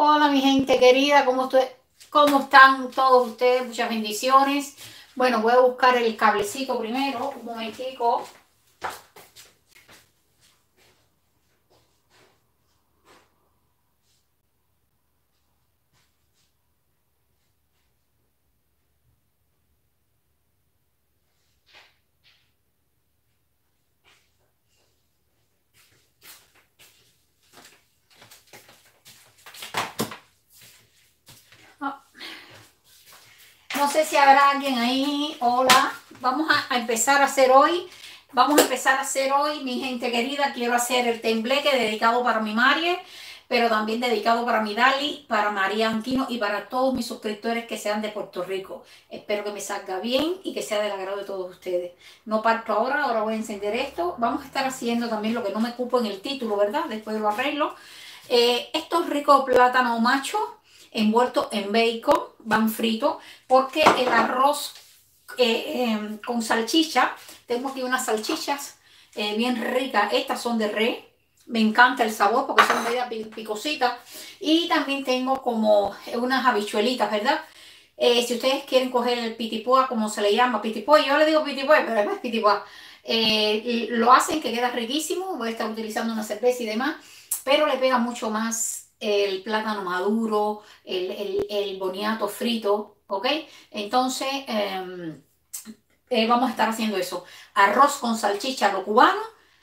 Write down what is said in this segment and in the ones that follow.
Hola mi gente querida, ¿cómo están todos ustedes? Muchas bendiciones. Bueno, voy a buscar el cablecito primero, un momentico. No sé si habrá alguien ahí. Hola, vamos a empezar a hacer hoy. Mi gente querida. Quiero hacer el tembleque dedicado para mi Marie, pero también dedicado para mi Dali, para María Anquino y para todos mis suscriptores que sean de Puerto Rico. Espero que me salga bien y que sea del agrado de todos ustedes. No parto ahora voy a encender esto. Vamos a estar haciendo también lo que no me cupo en el título, ¿verdad? Después lo arreglo. Estos ricos plátanos machos envueltos en bacon, van fritos, porque el arroz con salchicha, tengo aquí unas salchichas bien ricas, estas son de res, me encanta el sabor porque son media picositas, y también tengo como unas habichuelitas, ¿verdad? Si ustedes quieren coger el pitipoa, como se le llama, pitipoa, yo le digo pitipoa, pero no es pitipoa, lo hacen que queda riquísimo. Voy a estar utilizando una cerveza y demás, pero le pega mucho más el plátano maduro, el boniato frito, ¿ok? Entonces, vamos a estar haciendo eso. Arroz con salchicha a lo cubano,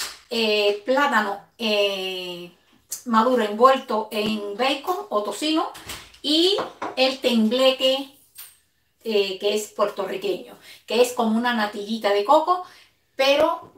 plátano maduro envuelto en bacon o tocino y el tembleque que es puertorriqueño, que es como una natillita de coco, pero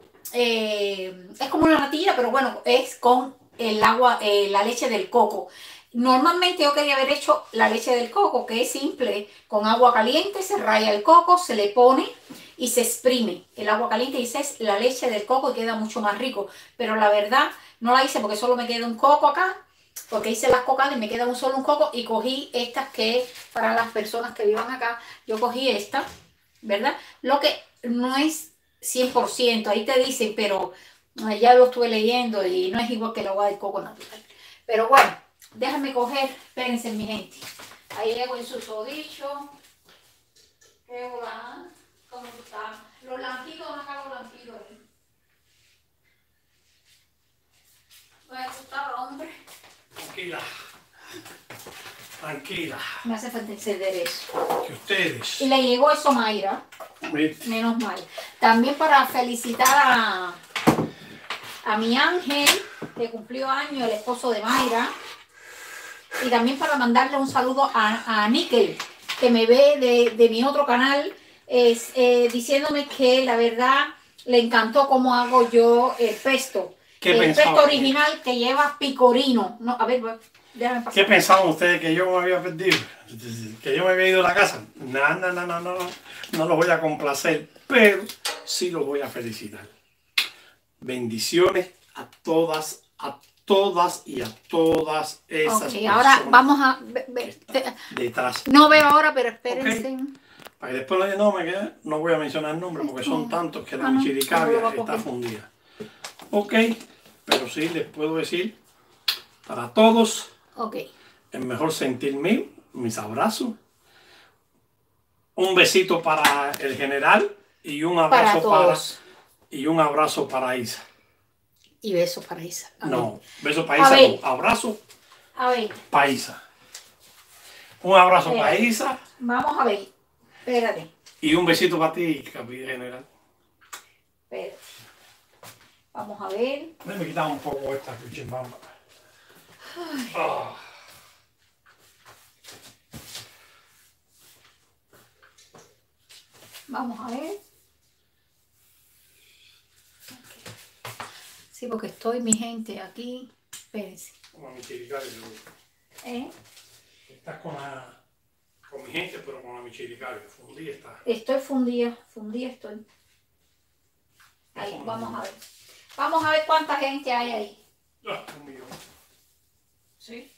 es como una natilla, pero bueno, es con el agua, la leche del coco. Normalmente yo quería haber hecho la leche del coco, que es simple, con agua caliente, se raya el coco, se le pone y se exprime el agua caliente y esa es la leche del coco y queda mucho más rico. Pero la verdad no la hice porque solo me queda un coco acá, porque hice las cocadas y me queda solo un coco y cogí estas que para las personas que vivan acá, yo cogí esta, ¿verdad? Lo que no es 100%, ahí te dicen, pero ya lo estuve leyendo y no es igual que el agua de coco natural. Pero bueno, déjame coger, espérense mi gente. Ahí llego en su sodicho. ¿Qué hola? ¿Cómo está? Los blanquitos, ¿dónde acá los blanquitos ahí? ¿No me gustaba, hombre? Tranquila. Tranquila. Me hace falta encender eso. Que ustedes. Y le llegó eso a Mayra. Menos mal. También para felicitar a mi Ángel, que cumplió años, el esposo de Mayra. Y también para mandarle un saludo a Níquel, que me ve de mi otro canal, diciéndome que la verdad le encantó cómo hago yo el pesto. El pesto original que lleva picorino. No, a ver, déjame pasar. ¿Qué pensaban ustedes? ¿Que yo me había perdido? ¿Que yo me había ido a la casa? No, no los voy a complacer, pero sí los voy a felicitar. Bendiciones a todas y a todas esas personas. Ahora vamos a ver, detrás. no veo ahora, pero espérense. Okay. Para que después no voy a mencionar el nombre porque son tantos que la michiricaria está fundida. Ok, pero sí les puedo decir para todos el mejor sentir mío, mis abrazos, un besito para el general y un abrazo para Isa. Y besos para Isa. No, besos para Isa, no, abrazo para Isa. Un abrazo para Isa. Vamos a ver, espérate. Y un besito para ti, capitán general. Espérate. Vamos a ver. Déjame quitar un poco esta cuchimbamba. Vamos a ver. Sí, porque estoy, mi gente, aquí. Espérense. Con la michiricaria. Estás con mi gente, pero con la michiricaria. Fundida está. Estoy fundida estoy. Ahí, vamos a ver. Vamos a ver cuánta gente hay ahí. 1.000.000. ¿Sí?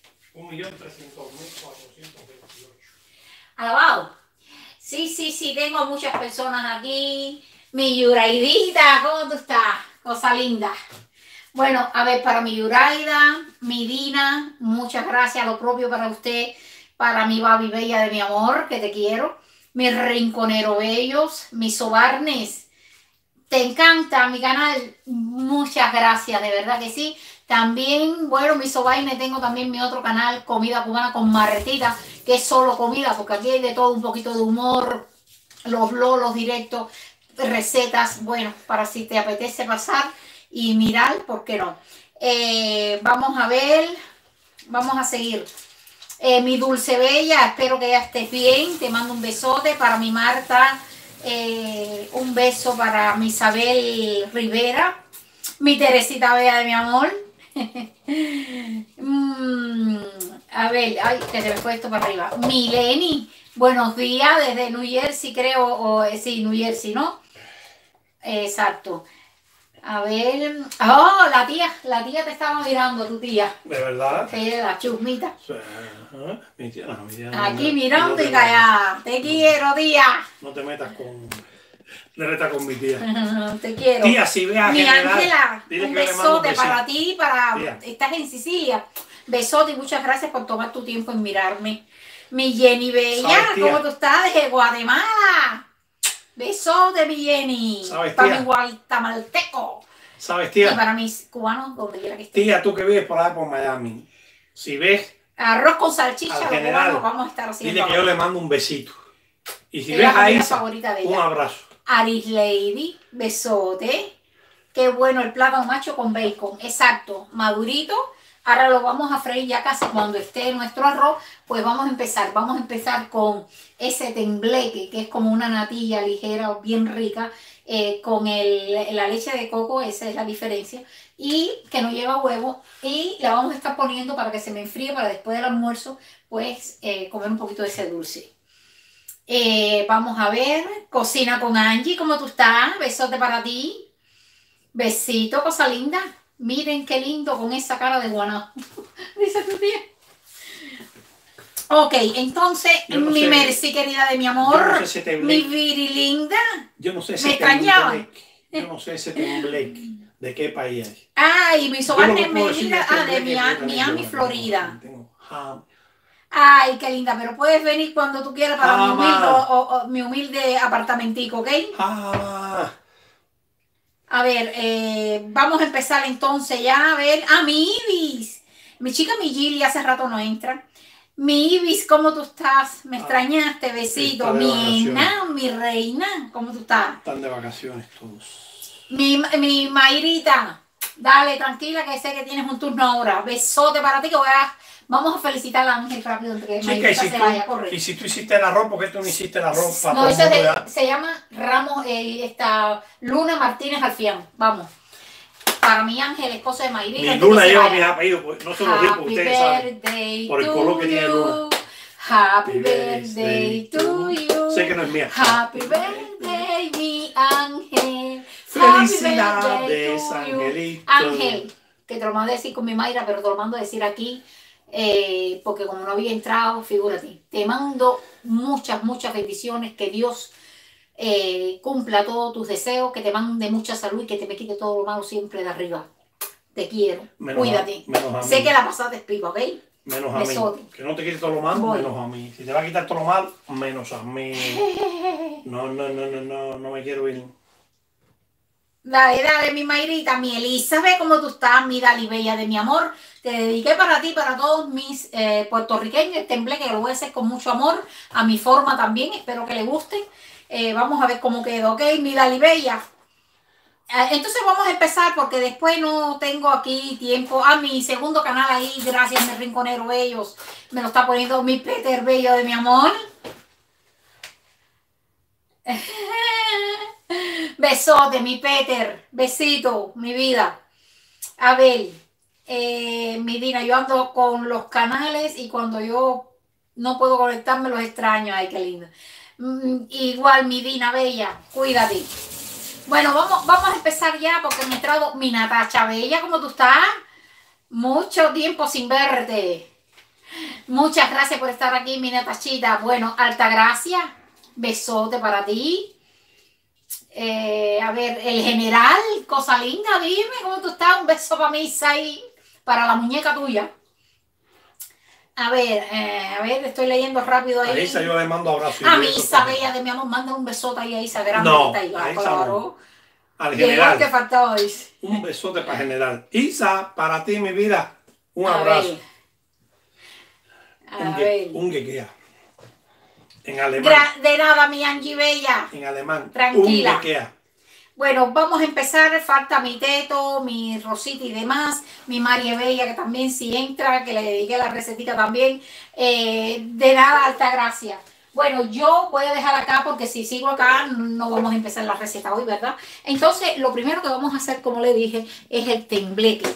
1.300.428. Alabado. Sí, tengo muchas personas aquí. Mi Yuraidita, ¿cómo tú estás? Cosa linda. Bueno, a ver, para mi Yuraida, mi Dina, muchas gracias, lo propio para usted, para mi Babi Bella de mi amor, que te quiero, mi Rinconero Bellos, mis Sobarnes, te encanta mi canal, muchas gracias, de verdad que sí. También, bueno, mi Sobaine, tengo también mi otro canal, Comida Cubana con Marretita, que es solo comida, porque aquí hay de todo, un poquito de humor, los lolos directos, recetas, bueno, para si te apetece pasar y mirar, ¿por qué no? Vamos a ver, vamos a seguir. Mi Dulce Bella, espero que ya estés bien, te mando un besote para mi Marta, un beso para mi Isabel Rivera, mi Teresita Bella de mi amor. Mm, a ver, ay, que se me fue esto para arriba. Mileni, buenos días desde New Jersey, creo, o sí, New Jersey, ¿no? Exacto. A ver, oh, la tía te estaba mirando, tu tía. ¿De verdad? La chusmita. Sí, ajá. Mi tía, no, mi tía Aquí no mirando te y callada. Te quiero, tía. no te metas con, no te metas con mi tía. Te quiero. Tía, si ve a Mi general, Ángela, dile un que yo le mando un besote besito. para ti, para Tía. estás en Sicilia. Besote y muchas gracias por tomar tu tiempo en mirarme. Mi Jenny Bella, ¿Sabes, tía? ¿cómo tú estás? Desde Guatemala. Besote, mi Jenny. ¿Sabes, Para tía? mi guatemalteco. ¿Sabes, Y tía? para mis cubanos, donde quiera que estén. Tía, tú que vives por allá por Miami, si ves Arroz con salchicha, al los general, cubanos vamos a estar haciendo. dile que yo le mando un besito. Y si Es ves la a comida Isa, favorita de un ella. abrazo. Aris Lady, besote. Qué bueno el plátano macho con bacon. Exacto, madurito. Ahora lo vamos a freír ya casi cuando esté nuestro arroz. Pues vamos a empezar. Vamos a empezar con ese tembleque, que es como una natilla ligera, bien rica, con la leche de coco, esa es la diferencia. Y que no lleva huevo. Y la vamos a estar poniendo para que se me enfríe, para después del almuerzo, pues comer un poquito de ese dulce. Vamos a ver, cocina con Angie, ¿cómo tú estás? Besote para ti. Besito, cosa linda. Miren qué lindo con esa cara de guanao. Dice tu tía. Ok, entonces, Yo no mi sé. Mercy querida de mi amor, Yo no sé ese mi tembleque. Viri linda. Yo no sé Me ese extrañaba. tembleque. Yo no sé ese tembleque. ¿De qué país es? Ay, mi Yo lo sobrina que me puedo decir mira, es de tembleque porque también Miami, yo Florida. tengo Ay, qué linda, pero puedes venir cuando tú quieras para jamás. mi humilde apartamentico, ¿ok? Jamás. A ver, vamos a empezar entonces ya. A ver, mi Ibis. Mi chica, mi Gili, hace rato no entra. Mi Ibis, ¿cómo tú estás? Me extrañaste, besito. Está de Mi vacaciones. Ena, mi reina, ¿cómo tú estás? Están de vacaciones todos. Mi Mayrita, dale, tranquila, que sé que tienes un turno ahora. Besote para ti, que vamos a felicitar a Ángel rápido antes que Chica, Mayrita se vaya, corre. y si tú hiciste el arroz, ¿por qué tú no hiciste el arroz para No, todo el ese mundo ya? se llama Ramos, Luna Martínez Alfián. Vamos. Para mi Ángel, esposo de Mayrita. Mi antes que Luna se lleva vaya. mis apellidos, pues, no se los digo, Happy ustedes saben. birthday Por el color que tiene Luna. to you. Happy birthday to you. Sé que no es mía. Happy birthday, mi Ángel. Felicidades, Happy birthday to you. Angelito. Ángel, que te lo mando a decir con mi Mayra, pero te lo mando a decir aquí, porque como no había entrado, figúrate. Te mando muchas, muchas bendiciones, que Dios cumpla todos tus deseos, que te mande mucha salud y que te me quite todo lo malo siempre de arriba. Te quiero, cuídate. Menos a mí. Sé que la pasaste pipa, ¿ok? Menos a Besote. mí. Que no te quite todo lo malo, Voy. menos a mí. Si te va a quitar todo lo malo, menos a mí. No me quiero ir. Dale, dale, mi Mayrita, mi Elizabeth, ¿cómo tú estás? Mi Dali Bella de mi amor. Te dediqué para ti, para todos mis puertorriqueños, el tembleque, que lo voy a hacer con mucho amor, a mi forma también, espero que le guste. Vamos a ver cómo quedó, ¿ok? Mi Dali Bella. Entonces vamos a empezar porque después no tengo aquí tiempo. Mi segundo canal ahí, gracias, mi Rinconero Bellos. Me lo está poniendo mi Peter Bello de mi amor. Besote, mi Peter. Besito, mi vida. A ver, mi Dina, yo ando con los canales y cuando yo no puedo conectarme los extraño. Ay, qué lindo. Igual, mi Dina Bella, cuídate. Bueno, vamos a empezar ya porque me trago mi Natacha Bella. ¿Cómo tú estás? Mucho tiempo sin verte. Muchas gracias por estar aquí, mi Natachita. Bueno, Altagracia, besote para ti. A ver, el general, cosa linda, dime cómo tú estás. Un beso para mí, ahí, para la muñeca tuya. A ver, estoy leyendo rápido ahí. A Isa yo le mando abrazo. A mi Isa, bella de mi amor, manda un besote ahí a Isa grande que está ahí. A Isa Claro. Al Llegó el general. que faltaba, dice. Un besote para general. Isa, para ti, mi vida, un A abrazo. ver. Un gequea. En alemán. De nada, mi Angie Bella. En alemán. Tranquila. Un gequea. Bueno, vamos a empezar. Falta mi Teto, mi Rosita y demás. Mi María Bella, que también si entra, que le dediqué la recetita también. De nada, alta gracia. Bueno, yo voy a dejar acá porque si sigo acá no vamos a empezar la receta hoy, ¿verdad? Entonces, lo primero que vamos a hacer, como le dije, es el tembleque.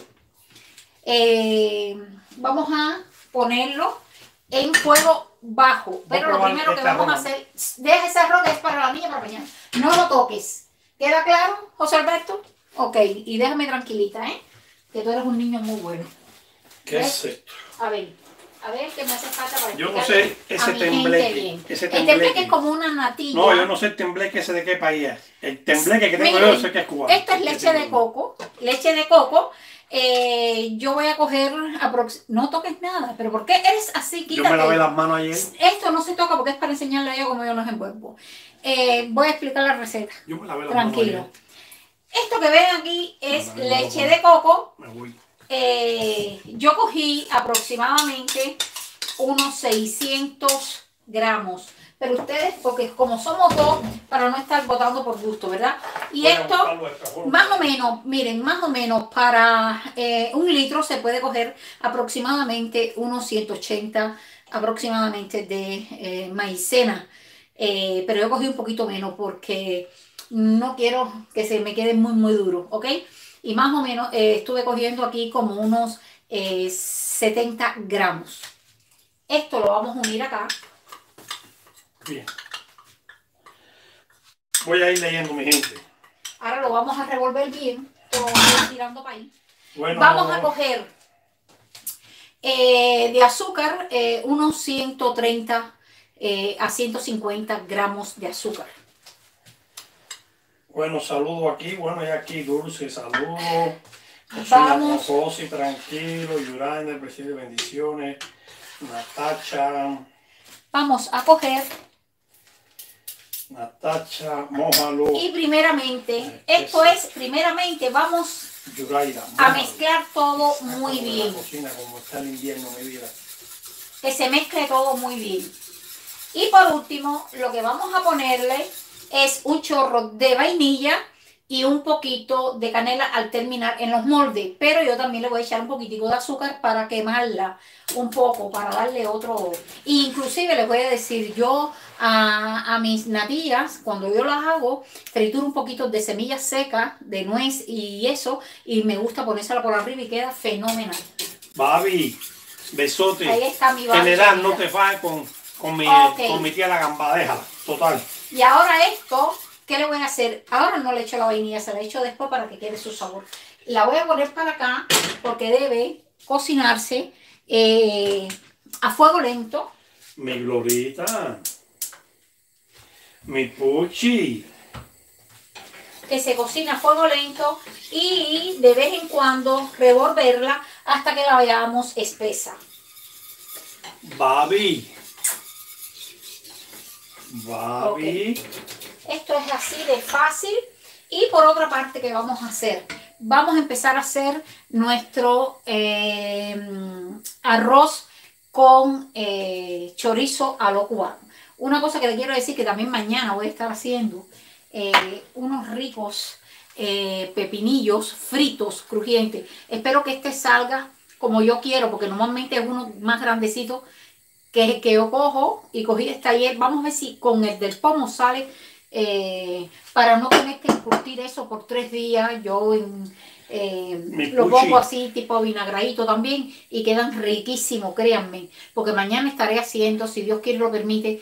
Vamos a ponerlo en fuego bajo. Pero lo primero que vamos a hacer, deja ese arroz que es para la niña para mañana. No lo toques. ¿Queda claro, José Alberto? Ok, y déjame tranquilita, ¿eh? Que tú eres un niño muy bueno. ¿Qué es esto? A ver, ¿qué me hace falta para yo no sé ese tembleque. El tembleque es como una natilla. No, yo no sé el tembleque ese de qué país es. El tembleque que tengo yo sé que es cubano. Esto es leche de coco. Leche de coco. Yo voy a coger, no toques nada, pero ¿por qué eres así? Quítate. Yo me lavé las manos ayer. Esto no se toca porque es para enseñarle a ella cómo yo los envuelvo. Voy a explicar la receta. Yo me lavé las Tranquilo. manos Esto que ven aquí es leche de coco. Me voy. Yo cogí aproximadamente unos 600 gramos. Pero ustedes, porque como somos dos, para no estar botando por gusto, ¿verdad? Y esto, más o menos, miren, más o menos para 1 litro se puede coger aproximadamente unos 180 aproximadamente de maicena. Pero yo cogí un poquito menos porque no quiero que se me quede muy duro, ¿ok? Y más o menos estuve cogiendo aquí como unos 70 gramos. Esto lo vamos a unir acá. Bien. Voy a ir leyendo, mi gente. Ahora lo vamos a revolver bien. Lo vamos a ir tirando para ahí. Bueno, vamos a coger de azúcar unos 130 a 150 gramos de azúcar. Bueno, saludo aquí. Bueno, y aquí Dulce, saludo. Vamos. José, tranquilo. Yurainer, recibe bendiciones. Natacha. Vamos a coger. Natacha, mójalo. Y primeramente, primeramente vamos Yuraira, a mezclar todo muy bien. Cocina como está el invierno, mi vida. Que se mezcle todo muy bien. Y por último, lo que vamos a ponerle es un chorro de vainilla y un poquito de canela al terminar en los moldes. Pero yo también le voy a echar un poquitico de azúcar para quemarla un poco, para darle otro. Inclusive les voy a decir, yo a mis natillas, cuando yo las hago, trituro un poquito de semillas secas, de nuez y eso, y me gusta ponérsela por arriba y queda fenomenal. Babi, besote. Ahí está mi Babi. General, no te fajes con mi tía la gamba, déjala, total. Y ahora esto, ¿qué le voy a hacer? Ahora no le echo la vainilla, se la echo después para que quede su sabor. La voy a poner para acá porque debe cocinarse a fuego lento. Mi Glorita, mi Puchi. Que se cocina a fuego lento y de vez en cuando revolverla hasta que la veamos espesa. Babi. Okay. Esto es así de fácil. Y por otra parte, ¿qué vamos a hacer? Vamos a empezar a hacer nuestro arroz con chorizo a lo cubano. Una cosa que le quiero decir que también mañana voy a estar haciendo unos ricos pepinillos fritos, crujientes. Espero que este salga como yo quiero, porque normalmente es uno más grandecito que yo cojo y cogí este ayer. Vamos a ver si con el del pomo sale, para no tener que encurtir eso por 3 días. Yo lo pongo así tipo vinagradito también y quedan riquísimos, créanme, porque mañana estaré haciendo, si Dios quiere lo permite,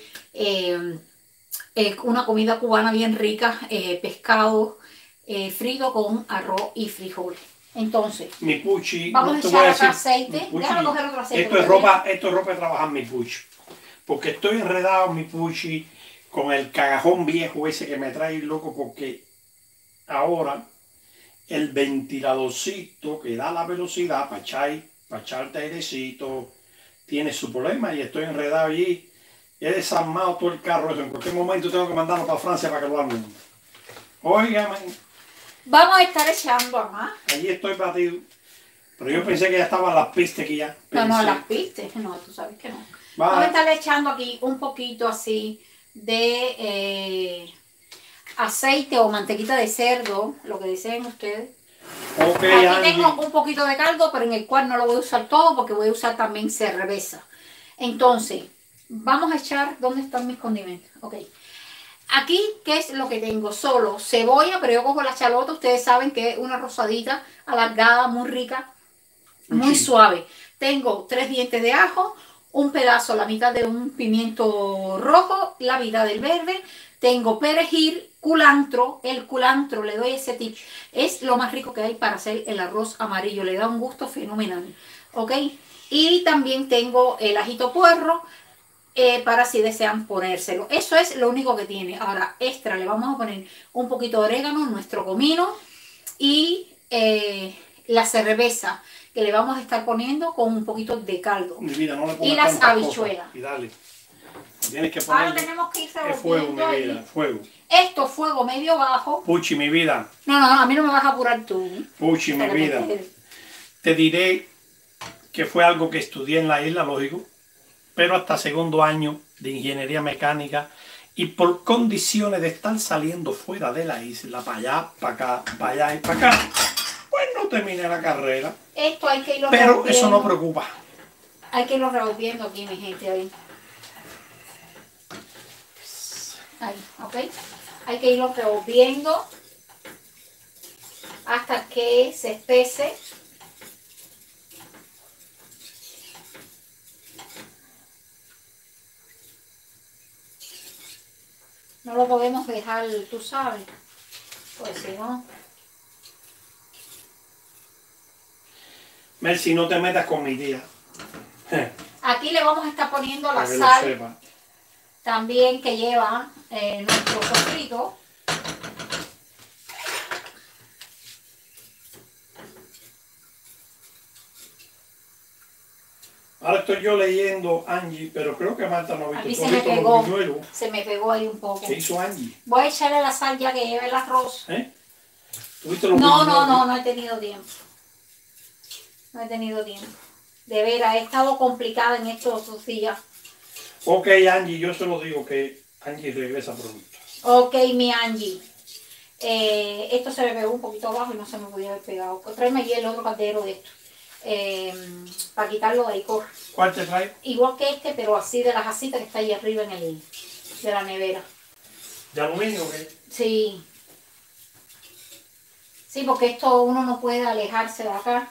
una comida cubana bien rica, pescado frito con arroz y frijoles. Entonces, mi Puchi, vamos a echar acá aceite. Déjame coger otro aceite. Esto es ropa de trabajar, mi Puchi. Porque estoy enredado, mi Puchi, con el cagajón viejo ese que me trae loco, porque ahora el ventiladorcito que da la velocidad para echarte airecito, tiene su problema y estoy enredado allí. He desarmado todo el carro, eso en cualquier momento tengo que mandarlo para Francia para que lo armen. Óigame, Vamos a estar echando más. allí estoy batido. Pero yo pensé que ya estaban las pistas aquí ya. No, Pensé. las viste. No, tú sabes que no. Vamos a estar echando aquí un poquito así de aceite o mantequita de cerdo, lo que deseen ustedes. Okay, aquí tengo un poquito de caldo, pero en el cual no lo voy a usar todo porque voy a usar también cerveza. Entonces, vamos a echar, ¿dónde están mis condimentos? Ok. Aquí, ¿qué es lo que tengo? Solo cebolla, pero yo cojo la chalota, ustedes saben que es una rosadita, alargada, muy rica, muy suave. Tengo 3 dientes de ajo, un pedazo, la mitad de un pimiento rojo, la mitad del verde. Tengo perejil, culantro. El culantro, le doy ese tip, es lo más rico que hay para hacer el arroz amarillo. Le da un gusto fenomenal. ¿Ok? Y también tengo el ajito puerro, para si desean ponérselo. Eso es lo único que tiene. Ahora, extra, le vamos a poner un poquito de orégano, nuestro comino y la cerveza que le vamos a estar poniendo con un poquito de caldo. Mi vida, no le y las habichuelas. Y dale. Tienes que poner. Ahora tenemos que ir fuego, mi vida, fuego. Esto, fuego medio bajo. Puchi, mi vida. No, a mí no me vas a apurar tú. Puchi, mi vida. Te diré que fue algo que estudié en la isla, lógico, pero hasta segundo año de ingeniería mecánica y por condiciones de estar saliendo fuera de la isla, para allá, para acá, para allá y para acá, pues no terminé la carrera. Esto hay que irlo pero revolviendo. Eso no preocupa. Hay que irlo revolviendo aquí, mi gente, ahí. Ahí, ok. Hay que irlo revolviendo hasta que se espese. No lo podemos dejar, tú sabes, pues si no. Mercy, no te metas con mi tía. Aquí le vamos a estar poniendo la Para que sal lo sepa. también que lleva nuestro sofrito. Ahora estoy yo leyendo Angie, pero creo que Marta no ha visto. Aquí se me pegó. Nuevo. Se me pegó ahí un poco. ¿Qué hizo Angie? Voy a echarle la sal ya que lleva el arroz. ¿Tuviste los No he tenido tiempo. No he tenido tiempo. De veras, he estado complicada en estos días. Ok, Angie, yo se lo digo que Angie regresa pronto. Ok, mi Angie. Esto se me pegó un poquito abajo y no se me podía haber pegado. Tráeme allí el otro caldero de esto. Para quitarlo de ahí, corre. ¿Cuál te trae? Igual que este, pero así de la jasita que está ahí arriba de la nevera. ¿De aluminio o qué? Sí. Sí, porque esto uno no puede alejarse de acá.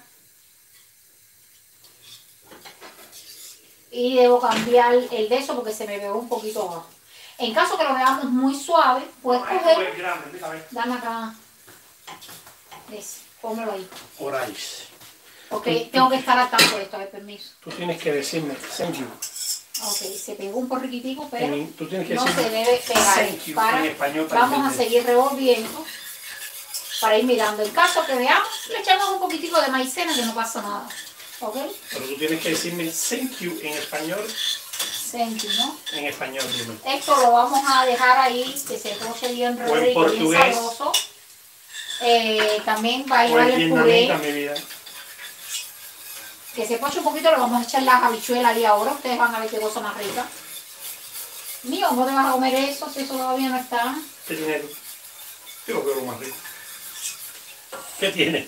Y debo cambiar el de eso porque se me pegó un poquito abajo. En caso que lo veamos muy suave, puedes coger. Dame acá. Ese, póngalo ahí. Orais. Ok, tengo que estar al tanto de esto, permiso. Tú tienes que decirme thank you. Ok, se pegó un poquitico, pero Tú tienes que no decirme se debe pegar. thank you en español. Vamos a seguir revolviendo para ir mirando. En caso que veamos, le echamos un poquitico de maicena que no pasa nada. ¿Ok? Pero tú tienes que decirme thank you en español. Thank you, ¿no? En español primero. Esto lo vamos a dejar ahí, que se coche bien rico, bien sabroso. También va a llevar el puré. Mi vida. Que se poche un poquito, le vamos a echar las habichuelas ahí ahora. Ustedes van a ver qué cosa más rica. Mío, ¿cómo te vas a comer eso si eso todavía no está? ¿Qué tiene tú? Yo lo quiero más rico. ¿Qué tiene?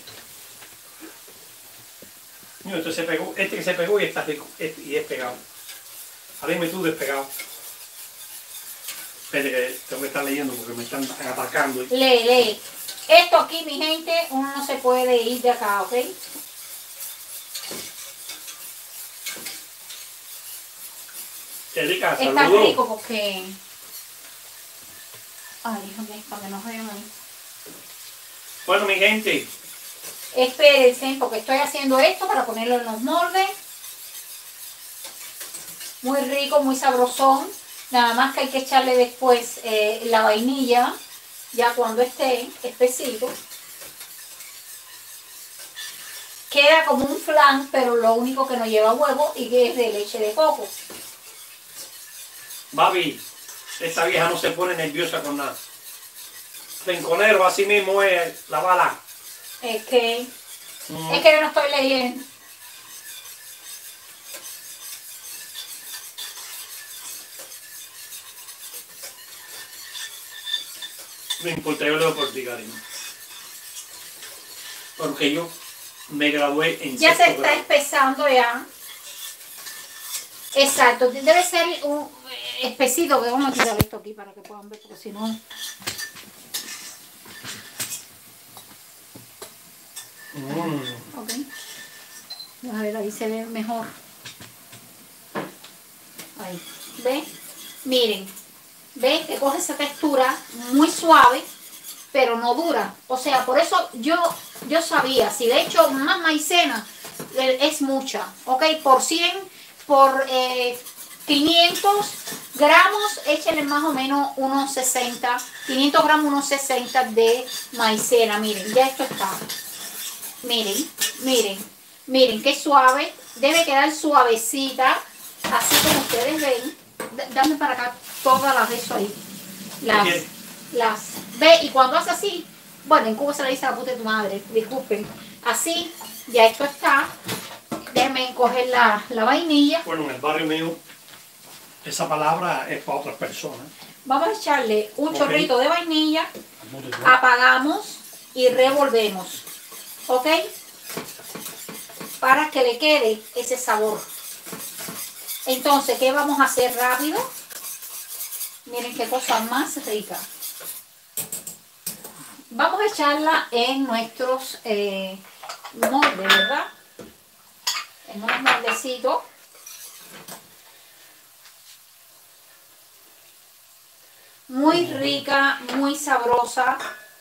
Mío, este se pegó, que se pegó y está rico. Y es pegado. Ahora dime tú despegado. Espérate que tengo que estar leyendo porque me están atacando. Lee. Esto aquí, mi gente, uno no se puede ir de acá, ¿ok? Erika, está saludos. rico porque... Ay, déjame, para que no vean ahí. Bueno, mi gente. Espérense, porque estoy haciendo esto para ponerlo en los moldes. Muy rico, muy sabrosón. Nada más que hay que echarle después la vainilla ya cuando esté espesito, queda como un flan, pero lo único que no lleva huevo y que es de leche de coco. Babi, esta vieja no se pone nerviosa con nada. Rinconero, así mismo es la bala. Es que yo no estoy leyendo. No importa, yo leo por ti, cariño. Porque yo me gradué en Ya se sexto está grado. espesando ya. Exacto, debe ser un espesito, que vamos a quitar esto aquí para que puedan ver, porque si no... Ok. A ver, ahí se ve mejor. Ahí. ¿Ven? Miren. ¿Ven? Que coge esa textura muy suave, pero no dura. O sea, por eso yo sabía, si de hecho más maicena es mucha, ¿ok? Por 100, por 500 gramos, échenle más o menos unos 60, 500 gramos, unos 60 de maicena. Miren, ya esto está. Miren, miren, miren qué suave. Debe quedar suavecita, así como ustedes ven. Dame para acá todas las de eso ahí. Ve, y cuando hace así, bueno, en Cuba se le dice a la puta de tu madre, disculpen. Así, ya esto está. Déjenme coger la vainilla. Bueno, en el barrio mío, esa palabra es para otras personas. Vamos a echarle un chorrito de vainilla. Ah. Apagamos y revolvemos. ¿Ok? Para que le quede ese sabor. Entonces, ¿qué vamos a hacer rápido? Miren qué cosa más rica. Vamos a echarla en nuestros moldes, ¿verdad? En unos moldecitos. Muy rica, muy sabrosa.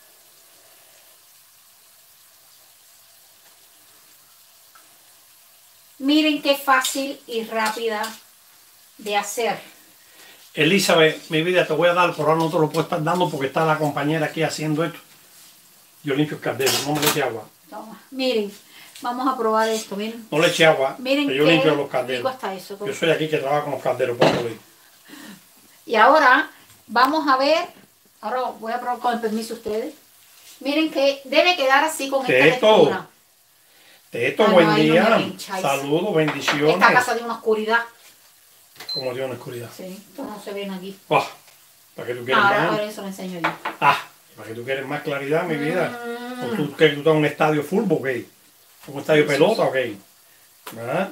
Miren qué fácil y rápida de hacer. Elizabeth, mi vida, te voy a dar, por ahora no te lo puedo estar dando porque está la compañera aquí haciendo esto. Yo limpio el caldero, no me le eche agua. Toma. Miren, vamos a probar esto, miren. No le eche agua, Miren que yo qué limpio los rico calderos. está eso. Yo soy aquí que trabaja con los calderos, por favor. Y ahora vamos a ver, ahora voy a probar con el permiso de ustedes. Miren que debe quedar así con esta textura. Teto, buen ahí no día. me hincháis. Saludos, bendiciones. Esta casa tiene una oscuridad. Como Dios en la oscuridad. Sí, esto no se ven aquí. Para que tú quieras Ahora más. eso lo enseño yo. Para que tú quieres más claridad, mi vida. ¿O tú quieres que tú estás en un estadio fútbol, ok? ¿Un estadio de pelota, ok? ¿Verdad?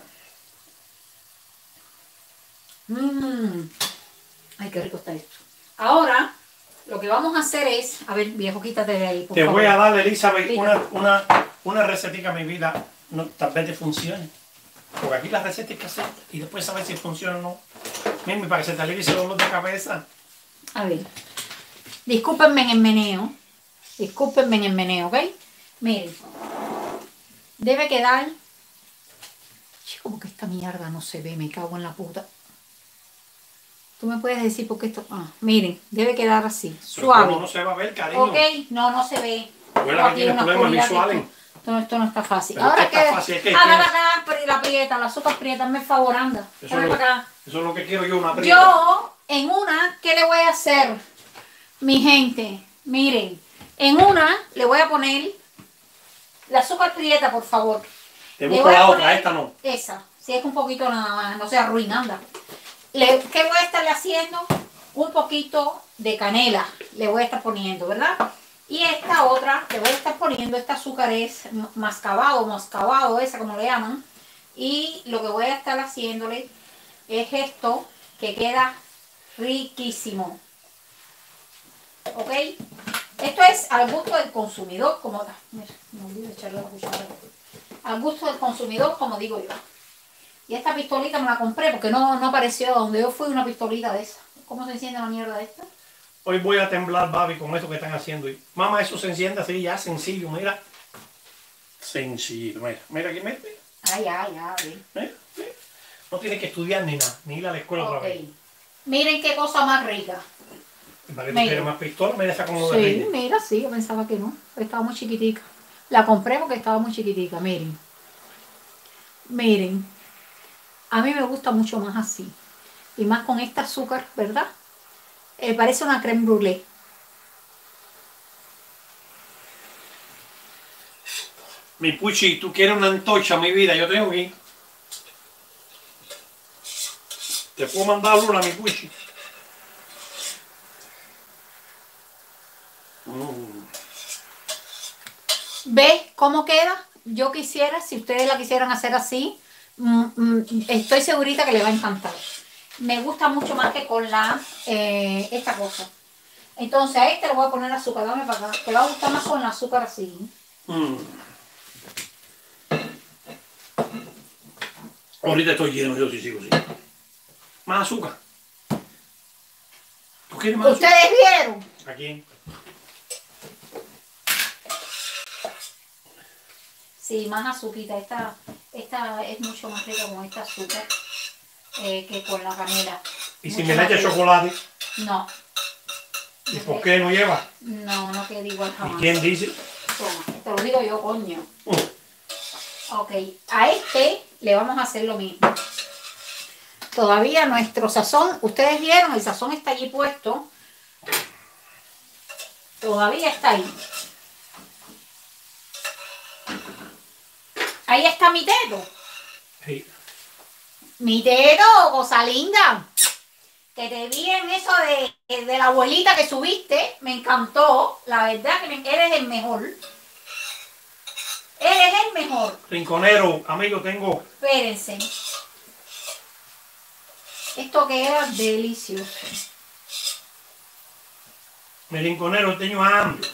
Ay, qué rico está esto. Ahora, lo que vamos a hacer es... A ver, viejo, quítate de ahí, por Te favor. voy a dar, Elizabeth, Dígame. una recetica, mi vida. No, tal vez te funcione. Porque aquí la receta hay que hacer y después saber si funciona o no. Mimi, para que se te alivie ese dolor de cabeza. A ver. Discúlpenme en el meneo. Discúlpenme en el meneo, ¿ok? Miren. Debe quedar... Che, como que esta mierda no se ve, me cago en la puta. Tú me puedes decir por qué esto... miren, debe quedar así, suave. ¿Cómo no se va a ver, cariño? Ok, no se ve. Abuela, que tiene problemas visuales. Esto no está fácil. Pero Ahora ¿qué está fácil? ¿Qué anda tienes? para acá, la prieta, la sopa prieta, hazme el favor, anda. Eso Ven para acá. es lo que quiero yo, una prieta. Yo, en una, ¿qué le voy a hacer? Mi gente, miren, en una le voy a poner la azúcar prieta, por favor. Te Le busco voy a la poner otra, esta no. Esa, si es un poquito nada más, no se arruina, anda. ¿Qué voy a estarle haciendo? Un poquito de canela le voy a estar poniendo, ¿verdad? Y esta otra le voy a estar poniendo, este azúcar es mascabado, esa como le llaman. Y lo que voy a estar haciéndole es esto, que queda riquísimo. ¿Ok? Esto es al gusto del consumidor, como... Mira, me olvidé echarle la cuchara. Al gusto del consumidor, como digo yo. Y esta pistolita me la compré porque no apareció donde yo fui una pistolita de esa. ¿Cómo se enciende la mierda esta? Hoy voy a temblar, Babi, con esto que están haciendo. Y, mamá, eso se enciende así, ya sencillo, mira. Sencillo, mira. Mira aquí, mira. Ya. Mira. No tienes que estudiar ni nada, ni ir a la escuela otra vez. Miren qué cosa más rica. ¿Para qué tú quieres más pistola? Mira esa como lo Sí, derrite. mira, sí, yo pensaba que no. Estaba muy chiquitica. La compré porque estaba muy chiquitica, miren. Miren, a mí me gusta mucho más así. Y más con este azúcar, ¿verdad? Parece una crème brûlée. Mi Puchi, tú quieres una antorcha, mi vida, yo tengo aquí. Te puedo mandar una, mi Puchi. ¿Ves cómo queda? Yo quisiera, si ustedes la quisieran hacer así, estoy segurita que le va a encantar. Me gusta mucho más que con esta cosa. Entonces a este le voy a poner azúcar, dame para acá. Te va a gustar más con el azúcar así. Ahorita estoy lleno, yo sí sigo, sí. Más azúcar. ¿Tú quieres más azúcar? ¿Ustedes vieron? Aquí. Sí, más azuquita. Esta es mucho más rica con esta azúcar que con la canela. ¿Y si Mucho me más le echa rica. chocolate? No. ¿Y por qué no lleva? No, no queda igual ¿Y jamás. quién dice? Toma, te lo digo yo, coño. Ok, a este le vamos a hacer lo mismo. Todavía nuestro sazón, ustedes vieron, el sazón está allí puesto. Todavía está ahí. Ahí está mi dedo. Sí. Mi dedo, cosa linda. Que te vi en eso de la abuelita que subiste. Me encantó. La verdad que eres el mejor. Eres el mejor. Rinconero, amigo, tengo. Espérense. Esto queda delicioso. Mi rinconero, tengo hambre.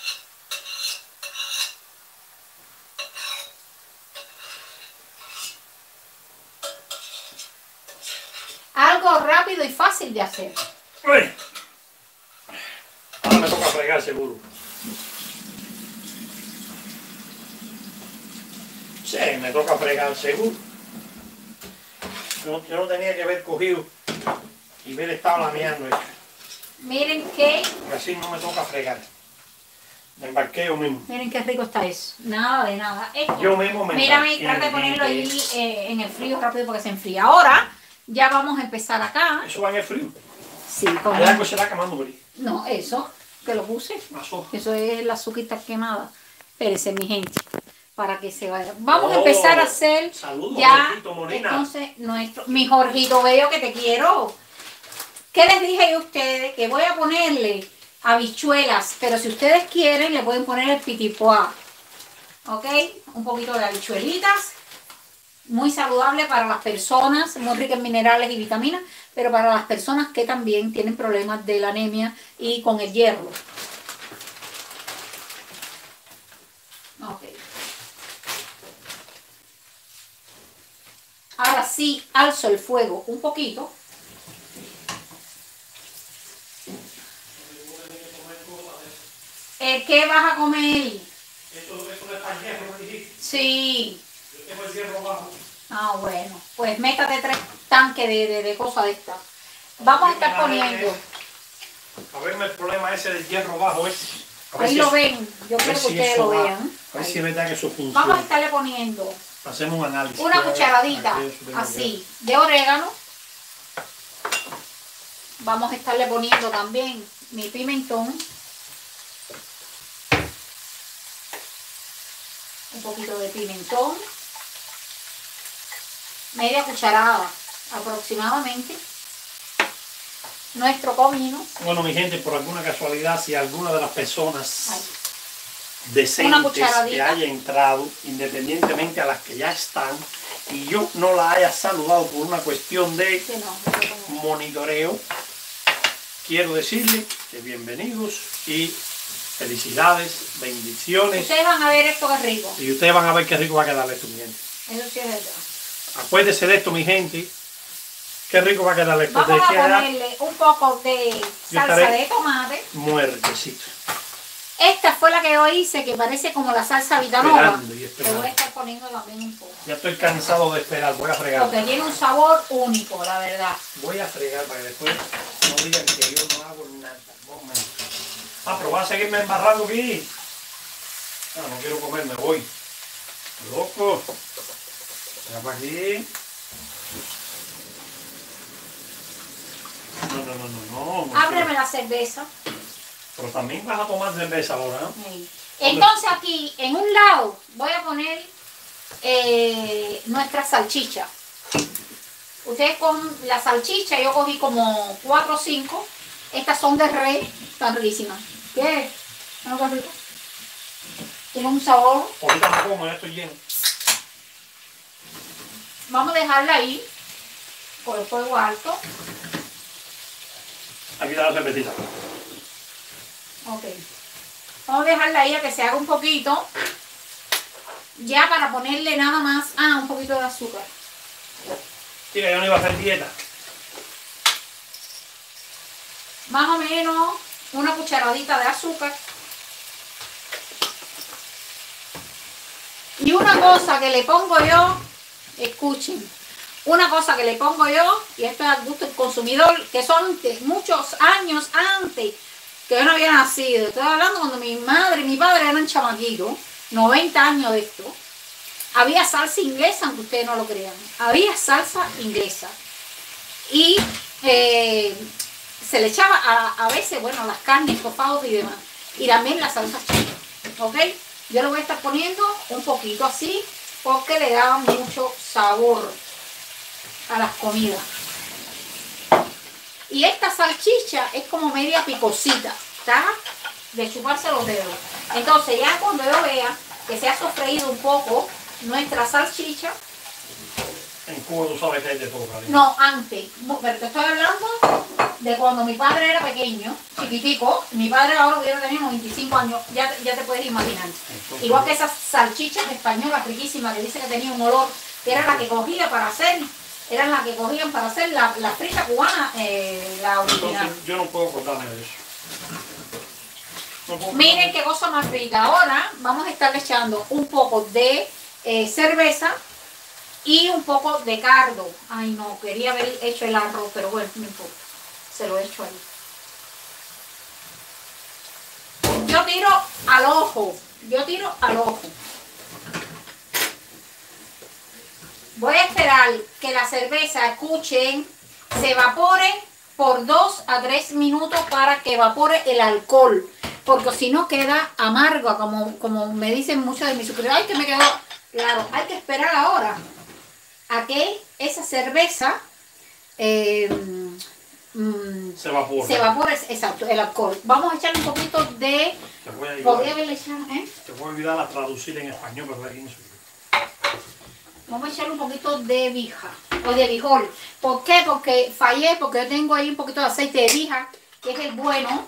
Algo rápido y fácil de hacer. Uy. Ahora me toca fregar seguro. Sí, me toca fregar seguro. Yo no tenía que haber cogido y haber estado lameando esto. Miren que, Porque así no me toca fregar. Me embarqué yo mismo. miren qué rico está eso. Nada de nada. Esto, Yo mismo me mírame, embarqué, trata de ponerlo gente. ahí en el frío rápido porque se enfría. Ahora ya vamos a empezar acá. Eso va en el frío. Sí, con El agua se está quemando por ahí. no, eso, que lo puse. Pasó. Eso es la azuquita quemada. Espérense, mi gente, para que se vaya. Vamos a Oh, empezar a hacer saludos, ya, Jorgito Molina. entonces, mi Jorgito bello que te quiero. ¿Qué les dije yo a ustedes? Que voy a ponerle habichuelas, pero si ustedes quieren, le pueden poner el pitipoa. ¿Ok? Un poquito de habichuelitas. Muy saludable para las personas, muy rica en minerales y vitaminas, pero para las personas que también tienen problemas de la anemia y con el hierro. Ok. Ahora sí, alzo el fuego un poquito. ¿Qué vas a comer? Esto no es para hierro, me dijiste. Sí. Yo tengo el hierro bajo. Ah, bueno. Pues métate 3 tanques de cosas de estas. Vamos a estar poniendo. A verme el problema ese del hierro bajo ese. A ver Ahí si lo eso- ven. Yo a ver quiero que si ustedes eso lo va. vean. A ver si es verdad que eso Vamos a funciona. estarle poniendo Hacemos un análisis. una cucharadita Aquí eso tengo así de orégano. Vamos a estarle poniendo también mi pimentón. Un poquito de pimentón. Media cucharada aproximadamente. Nuestro comino. Bueno, mi gente, por alguna casualidad, si alguna de las personas Ahí. Una decentes cucharadita. que haya entrado, independientemente a las que ya están, y yo no la haya saludado por una cuestión de Sí, no, yo como- monitoreo, quiero decirle que bienvenidos y felicidades, bendiciones. Ustedes van a ver esto que es rico. Y ustedes van a ver qué rico va a quedar esto, mi gente. Eso sí es verdad. Acuérdense de esto, mi gente. Qué rico va a quedar esto. Vamos a De queda ponerle un poco de salsa estaré- de tomate. muertecito. Esta fue la que yo hice, que parece como la salsa vitanova. Esperando y Te esperando. voy a estar poniendo también un poco. Ya estoy cansado de esperar. Voy a fregar. Porque tiene un sabor único, la verdad. Voy a fregar para que después no digan que yo no hago nada. Ah, pero vas a seguirme embarrando aquí. Ah, no quiero comer, me voy. Loco. Venga para aquí. No. Ábreme la cerveza. Pero también vas a tomar cerveza ahora, ¿no? Sí. Entonces aquí, en un lado, voy a poner nuestra salchicha. Ustedes con la salchicha, yo cogí como 4 o 5. Estas son de res, están riquísimas. ¿Qué? ¿No qué rico? Tiene un sabor. Ahorita me como, ya estoy lleno. Vamos a dejarla ahí, por el fuego alto. Aquí está la cervecita. Ok. Vamos a dejarla ahí a que se haga un poquito. Ya para ponerle nada más, un poquito de azúcar. Tía, yo no iba a hacer dieta. Más o menos una cucharadita de azúcar. Y una cosa que le pongo yo, escuchen, una cosa que le pongo yo, y esto es al gusto del consumidor, que son muchos años antes que yo no había nacido. Estoy hablando cuando mi madre y mi padre eran chamaquitos, 90 años de esto. Había salsa inglesa, aunque ustedes no lo crean. Había salsa inglesa. Y se le echaba a veces, bueno, las carnes, tofados y demás. Y también la salsa china. ¿Ok? Yo le voy a estar poniendo un poquito así, porque le da mucho sabor a las comidas. Y esta salchicha es como media picosita, ¿está? De chuparse los dedos. Entonces ya cuando yo vea que se ha sofreído un poco nuestra salchicha. En Cuba tú sabes que hay de todo, cariño. No, antes. Pero te estoy hablando de cuando mi padre era pequeño, chiquitico. Mi padre ahora hubiera tenido 95 años, ya te puedes imaginar. Entonces, Igual que esas salchichas españolas riquísimas que dice que tenía un olor, que era la que cogía para hacer, eran las que cogían para hacer la frita cubana, la original. entonces yo no puedo acordarme de eso. No puedo Miren acordarme. qué cosa más rica. Ahora vamos a estar echando un poco de cerveza y un poco de cardo. Ay no, quería haber hecho el arroz, pero bueno, no importa. Se lo he hecho ahí. Yo tiro al ojo. Voy a esperar que la cerveza, escuchen, se evapore por 2 a 3 minutos para que evapore el alcohol. Porque si no queda amarga, como me dicen muchos de mis suscriptores. Ay, que me quedó claro. Hay que esperar ahora a que esa cerveza Se evapora. se evapore, exacto, el alcohol. Vamos a echarle un poquito de... Te voy a ayudar. Podría haberle echado, Te voy a olvidar a traducir en español, pero aquí no soy yo. Vamos a echarle un poquito de vija o de bijol. ¿Por qué? Porque fallé, porque yo tengo ahí un poquito de aceite de vija, que es el bueno.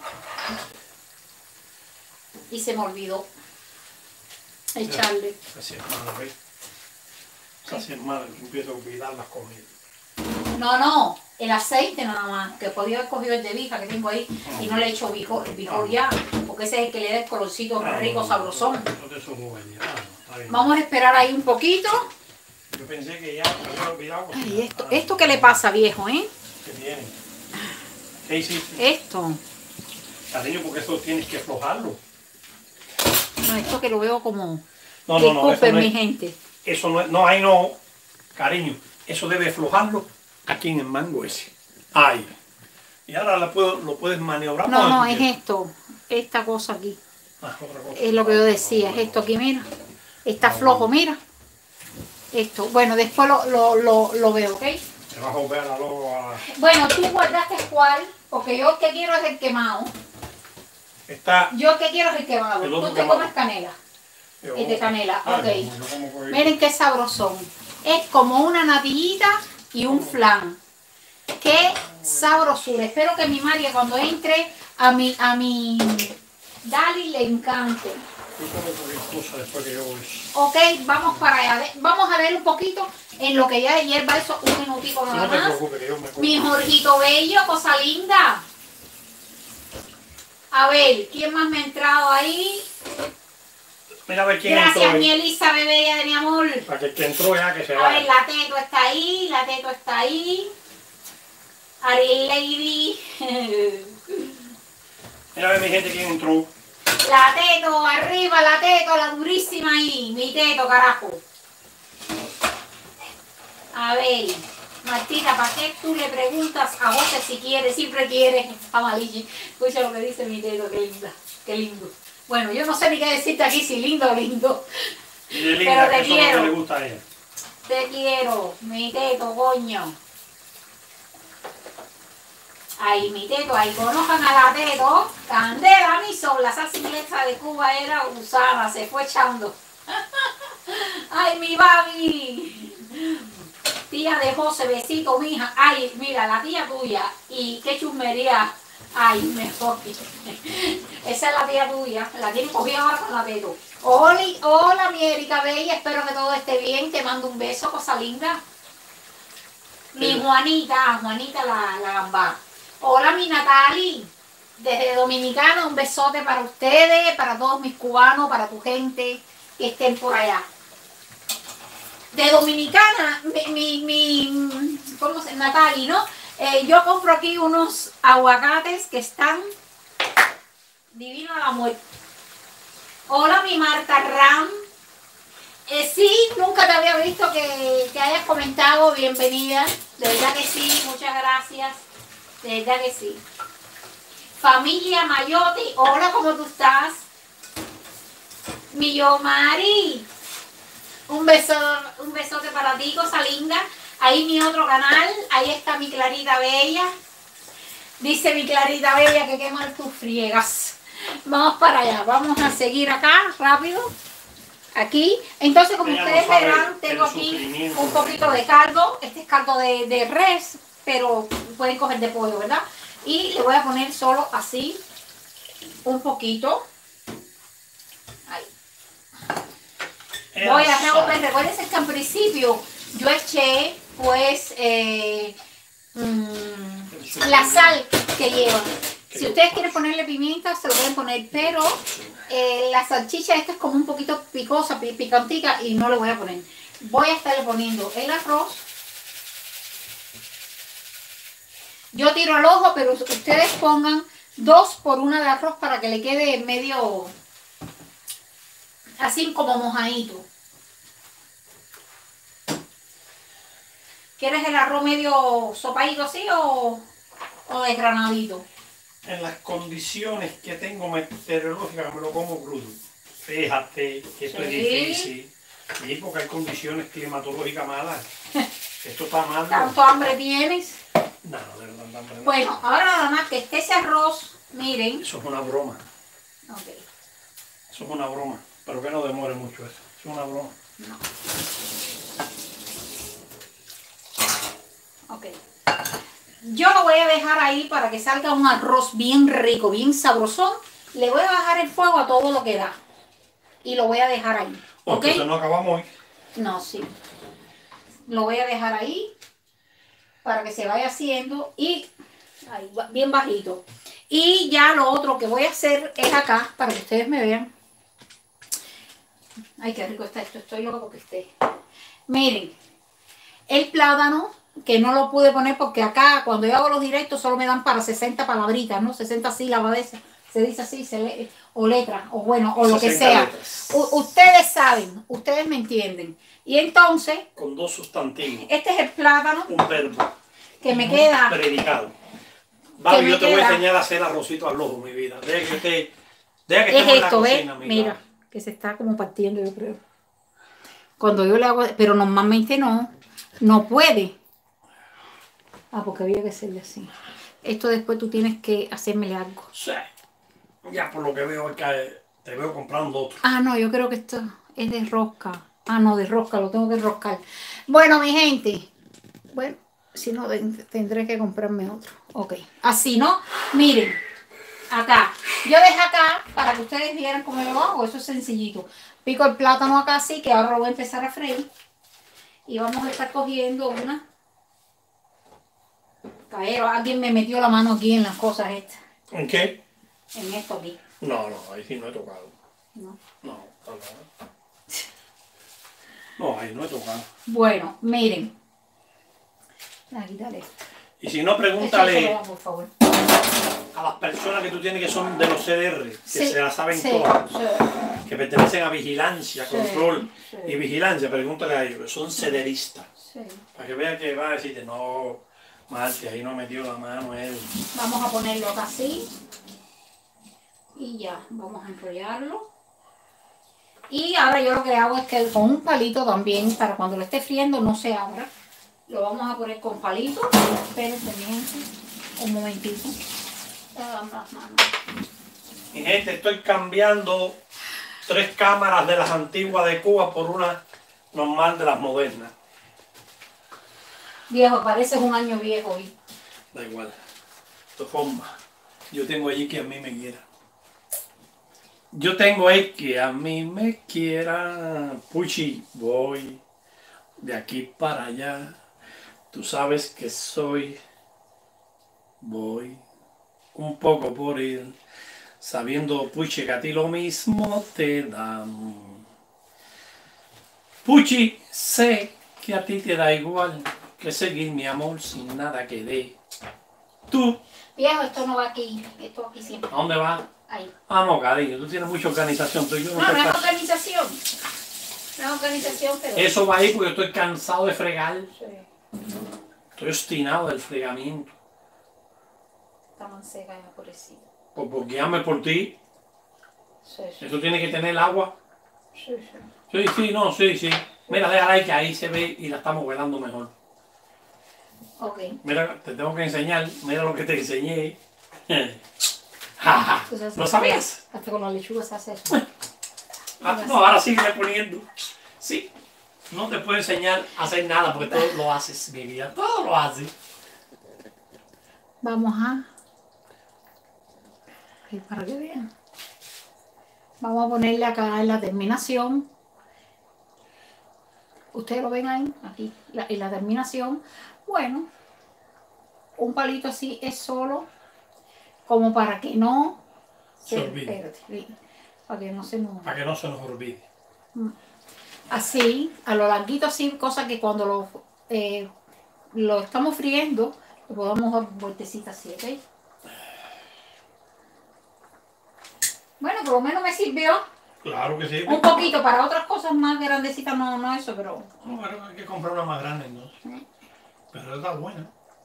Y se me olvidó echarle. Así es malo, ¿ves? Así es malo, que empiezo a olvidar las comidas. No, el aceite nada más, que podía haber cogido el de vija que tengo ahí y no le he hecho bijol, el bijol ya, porque ese es el que le da el colorcito rico, sabrosón. No te soportaría. Está bien. Vamos a esperar ahí un poquito. Yo pensé que ya me había olvidado. Ay, esto qué le pasa, viejo, ¿eh? ¿Qué tiene? ¿Qué hiciste? Esto, Cariño, porque esto tienes que aflojarlo. no, esto que lo veo como... No, Disculpen, eso no mi es. gente. Eso no es. No, ahí no. Cariño, eso debe aflojarlo aquí en el mango ese. Ahí. Y ahora lo puedes maniobrar. No, cuando no, tú es quieras. esto, esta cosa aquí. Otra cosa. Es lo que yo decía, es esto aquí, mira. Está flojo, mira. Esto, bueno, después lo veo, ¿ok? Te vas a volver a la logo a... Bueno, tú guardaste cuál, porque yo el que quiero es el quemado. Está... Yo el que quiero es el quemado. El Tú otro te quemado. comes canela. Yo- El de canela, Ah, ok. yo como por ahí. Miren qué sabrosón. Es como una natillita y un flan. Qué sabrosura. Espero que mi María cuando entre a mi Dali le encante. Yo como cualquier cosa después que yo voy. Ok, vamos para allá. Vamos a ver un poquito en lo que ya hierva eso, un minutico nada No te más. preocupes, que yo me como. Mi Jorgito bello, cosa linda. A ver, ¿quién más me ha entrado ahí? Mira a ver quién Gracias, entró mi ahí. Elisa, bebé de mi amor. Para que el que entró ya que se A ver, vaya. la Teto está ahí, la Teto está ahí. Ariel Lady. Mira a ver mi gente quién entró. La Teto, arriba la Teto, la durísima ahí. Mi Teto, carajo. A ver, Martita, ¿para qué tú le preguntas a vos si quiere, siempre quiere? Amalille. Escucha lo que dice mi Teto, qué linda, qué lindo. Bueno, yo no sé ni qué decirte aquí, si lindo o lindo. Y de linda, pero te que eso es quiero. lo que le gusta a ella. Te quiero, mi Teto, coño. Ahí, mi Teto, ahí conozcan a la Teto. Candela, mi sol, la salsa inglesa de Cuba era usada, se fue echando. Ay, mi baby. Tía de José, besito, mija. Ay, mira, la tía tuya. Y qué chusmería. Ay, mejor. Esa es la tía tuya. La tiene cogida ahora con la Teto. Oli, hola, mi Erika Bella. Espero que todo esté bien. Te mando un beso, cosa linda. Mi Juanita, Juanita la gambá. Hola, mi Natali. Desde Dominicana, un besote para ustedes, para todos mis cubanos, para tu gente que estén por allá. De Dominicana, ¿cómo se llama? Natali, ¿no? Yo compro aquí unos aguacates que están divinos a la muerte. Hola, mi Marta Ram. Sí, nunca te había visto que hayas comentado. Bienvenida. De verdad que sí, muchas gracias. De verdad que sí. Familia Mayotti, hola, ¿cómo tú estás? Mi Yomari. Un besote para ti, cosa linda. Ahí mi otro canal, ahí está mi Clarita Bella. Dice mi Clarita Bella que qué mal tú friegas. Vamos para allá, vamos a seguir acá, rápido. Aquí. Entonces, como Ella no ustedes sabe verán, tengo el aquí sufrimiento. un poquito de caldo. Este es caldo de res, pero pueden coger de pollo, ¿verdad? Y le voy a poner solo así, un poquito. Ahí. Voy a revolver. Recuérdense que al principio yo eché pues la sal que lleva. Si ustedes quieren ponerle pimienta, se lo pueden poner, pero la salchicha esta es como un poquito picosa, picantica, y no le voy a poner. Voy a estarle poniendo el arroz. Yo tiro al ojo, pero ustedes pongan 2 por 1 de arroz para que le quede medio así como mojadito. ¿Quieres el arroz medio sopadito así o desgranadito? En las condiciones que tengo meteorológicas me lo como crudo. Fíjate que esto es difícil. Sí, porque hay condiciones climatológicas malas. Esto está mal. ¿Tanto hambre tienes? No, de verdad, no, hambre no. Bueno, ahora nada más que esté ese arroz, miren. Eso es una broma. Ok. Eso es una broma. Pero que no demore mucho eso. Es una broma. No. Ok. Yo lo voy a dejar ahí para que salga un arroz bien rico, bien sabrosón. Le voy a bajar el fuego a todo lo que da. Y lo voy a dejar ahí. ¿Ok? Entonces no acabamos hoy. No, sí. Lo voy a dejar ahí para que se vaya haciendo y ahí, bien bajito. Y ya lo otro que voy a hacer es acá, para que ustedes me vean. Ay, qué rico está esto. Estoy loca porque esté. Miren, el plátano, que no lo pude poner porque acá, cuando yo hago los directos, solo me dan para 60 palabritas, ¿no? 60 sílabas de esas. Se dice así, se lee, o letras, o bueno, o lo que sea. Ustedes saben, ustedes me entienden. Y entonces... Con 2 sustantivos. Este es el plátano. Un verbo. Que me queda... predicado. Babi, yo te voy a enseñar a hacer arrocito al ojo, mi vida. Deja que es esto, ¿ves? Mira, que se está como partiendo, yo creo. Cuando yo le hago... Pero normalmente no puede. Ah, porque había que hacerle así. Esto después tú tienes que hacérmele algo. Sí. Ya por lo que veo es que te veo comprando otro. Ah, no, yo creo que esto es de rosca. Ah, no, de rosca, lo tengo que enroscar. Bueno, mi gente. Bueno, si no, tendré que comprarme otro. Ok. Así, ¿no? Miren. Acá. Yo dejé acá para que ustedes vieran cómo lo hago. Eso es sencillito. Pico el plátano acá así, que ahora lo voy a empezar a freír. Y vamos a estar cogiendo una. Caballero, alguien me metió la mano aquí en las cosas estas. ¿En qué? En esto aquí. No, ahí sí no he tocado. No. No. No, ahí no he tocado. Bueno, miren. Voy a quitar esto. Y si no, pregúntale Échaselo, por favor. a las personas que tú tienes que son de los CDR, que Sí, se las saben sí, todas, sí. que pertenecen a vigilancia, Sí, control sí. y vigilancia, pregúntale a ellos, que son cederistas. Sí. Para que vean que va a decirte, no, Marcia, ahí no metió la mano él. Vamos a ponerlo acá así. Y ya, vamos a enrollarlo. Y ahora yo lo que hago es que con un palito también, para cuando lo esté friendo no se abra. Lo vamos a poner con palito. Espérense, un momentito. Las manos. Mi gente, estoy cambiando 3 cámaras de las antiguas de Cuba por una normal de las modernas. Viejo, pareces un año viejo hoy. Da igual. De forma, yo tengo allí que a mí me quiera. Yo tengo ahí que a mí me quiera. Puchi, voy de aquí para allá. Tú sabes que soy. Voy un poco por ir. Sabiendo, Puchi, que a ti lo mismo te dan. Puchi, sé que a ti te da igual que seguir mi amor sin nada que dé. Tú, Viejo, esto no va aquí. Esto aquí siempre. ¿a dónde vas? Ahí. Ah, no, cariño, tú tienes mucha organización. Yo No, no es organización. No es organización, pero... Eso va ahí porque estoy cansado de fregar. Sí. Estoy obstinado del fregamiento. Está más seca y pobrecita. Pues porque llame por ti. Sí, sí. Eso tiene que tener agua. Sí, sí. Sí, sí, no, sí, sí. Mira, déjala ahí que ahí se ve y la estamos velando mejor. Ok. Mira, te tengo que enseñar. Mira lo que te enseñé. Ja, ja. Entonces, ¿Lo sabías? Hasta con la lechuga se hace eso. Ah, no, ahora sigue poniendo. Sí. No te puedo enseñar a hacer nada porque todo lo haces, mi vida. Todo lo haces. Vamos a... Ahí para que vean. Vamos a ponerle acá en la terminación. Ustedes lo ven ahí, aquí, en la terminación. Bueno, un palito así es solo, como para que no Se olvide. espérate, para que no se nos... Para que no se nos olvide. Así, a lo larguito así, cosa que cuando lo estamos friendo, lo podamos dar vueltecita así, ¿ok? Bueno, por lo menos me sirvió Claro que sí. un poquito, para otras cosas más grandecitas no eso, pero... No, bueno, hay que comprar una más grande entonces. Pero está buena.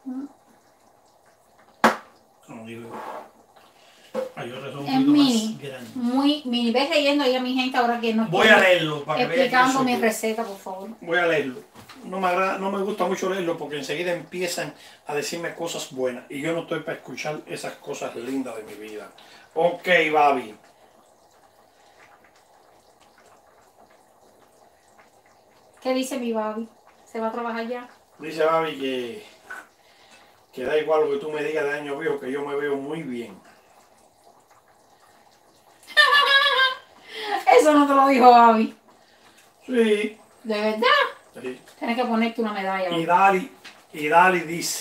No digo. Hay otras son un Es poquito mini, más grandes. muy mini. Ves leyendo ahí a mi gente ahora que no Voy a leerlo para que vean que explicando yo mi soy- receta, por favor. Voy a leerlo. No me agrada, no me gusta mucho leerlo porque enseguida empiezan a decirme cosas buenas y yo no estoy para escuchar esas cosas lindas de mi vida. Ok, Babi. ¿Qué dice mi Babi? ¿Se va a trabajar ya? Dice Babi que da igual lo que tú me digas de año viejo, que yo me veo muy bien. Eso no te lo dijo Babi. Sí. ¿De verdad? Sí. Tienes que ponerte una medalla. Y Babi. Dali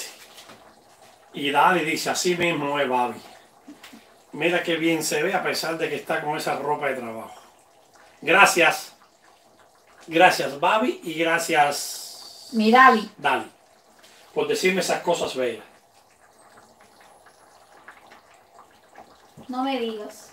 dice, así mismo es Babi. Mira qué bien se ve a pesar de que está con esa ropa de trabajo. Gracias. Gracias Babi y gracias Mirali. Dali por decirme esas cosas bellas. No me digas.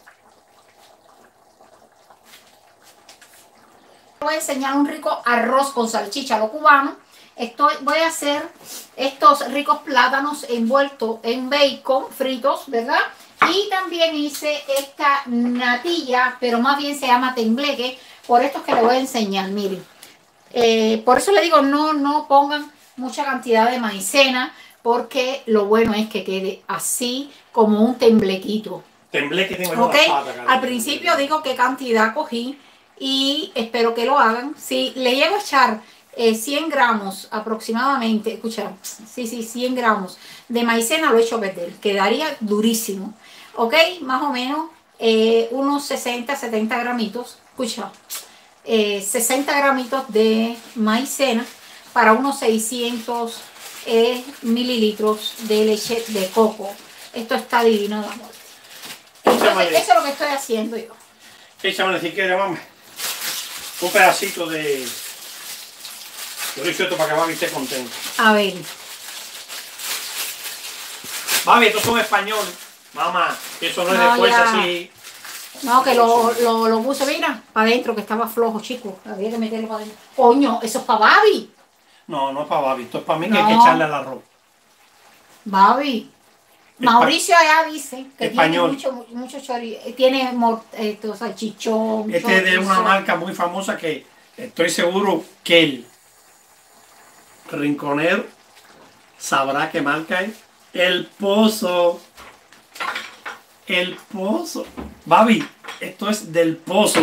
Voy a enseñar un rico arroz con salchicha a lo cubano. Voy a hacer estos ricos plátanos envueltos en bacon, fritos, ¿verdad? Y también hice esta natilla, pero más bien se llama tembleque, por estos que les voy a enseñar, miren. Por eso le digo, no pongan mucha cantidad de maicena, porque lo bueno es que quede así como un temblequito. Tembleque tengo yo ¿Ok? las patas, cariño. Al principio digo qué cantidad cogí y espero que lo hagan. Si le llego a echar 100 gramos aproximadamente, escucha, sí, 100 gramos de maicena lo echo a perder, quedaría durísimo. ¿Ok? Más o menos unos 60, 70 gramitos, escucha, 60 gramitos de maicena para unos 600 mililitros de leche de coco. Esto está divino, la muerte. Entonces, eso es lo que estoy haciendo yo. Échame si quieres, mami. Un pedacito de... Yo lo hice esto para que Babi esté contento. A ver. Babi, estos son españoles. Mamá, eso no es No, de fuerza ya. así. No, que lo puse, mira, para adentro, que estaba flojo, chicos. Había que meterlo para adentro. Coño, eso es para Babi. No, no es para Babi, esto es para mí que hay que echarle No, al arroz. Babi. Espa- Mauricio allá dice que tiene Español. mucho chorizo, tiene salchichón, Este es de una chorizo. marca muy famosa que estoy seguro que el rinconero sabrá qué marca es. El Pozo. El Pozo. Babi, esto es del Pozo.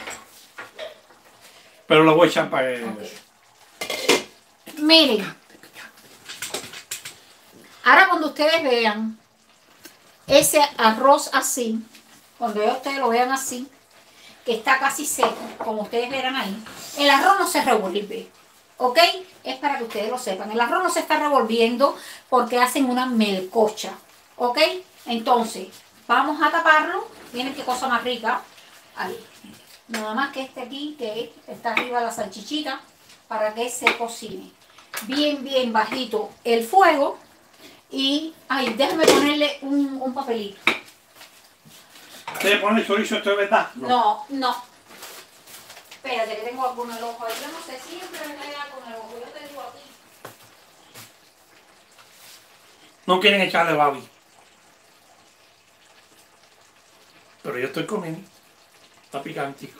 Pero lo voy a echar para Ok. Miren, ahora cuando ustedes vean ese arroz así, cuando ya ustedes lo vean así, que está casi seco, como ustedes verán ahí, el arroz no se revuelve, ¿ok? Es para que ustedes lo sepan. El arroz no se está revolviendo porque hacen una melcocha, ¿ok? Entonces, vamos a taparlo. Miren qué cosa más rica. Ahí. Nada más que este aquí, que está arriba la salchichita, para que se cocine. Bien, bien bajito el fuego. Y, ay, déjame ponerle un papelito. ¿Ustedes ponen el chorizo esto de verdad? No, no. Espérate, que tengo algo en el ojo ahí. Yo no sé, siempre me cae algo en el ojo. Yo te digo a ti. No quieren echarle Babi. Pero yo estoy comiendo. Está picantico.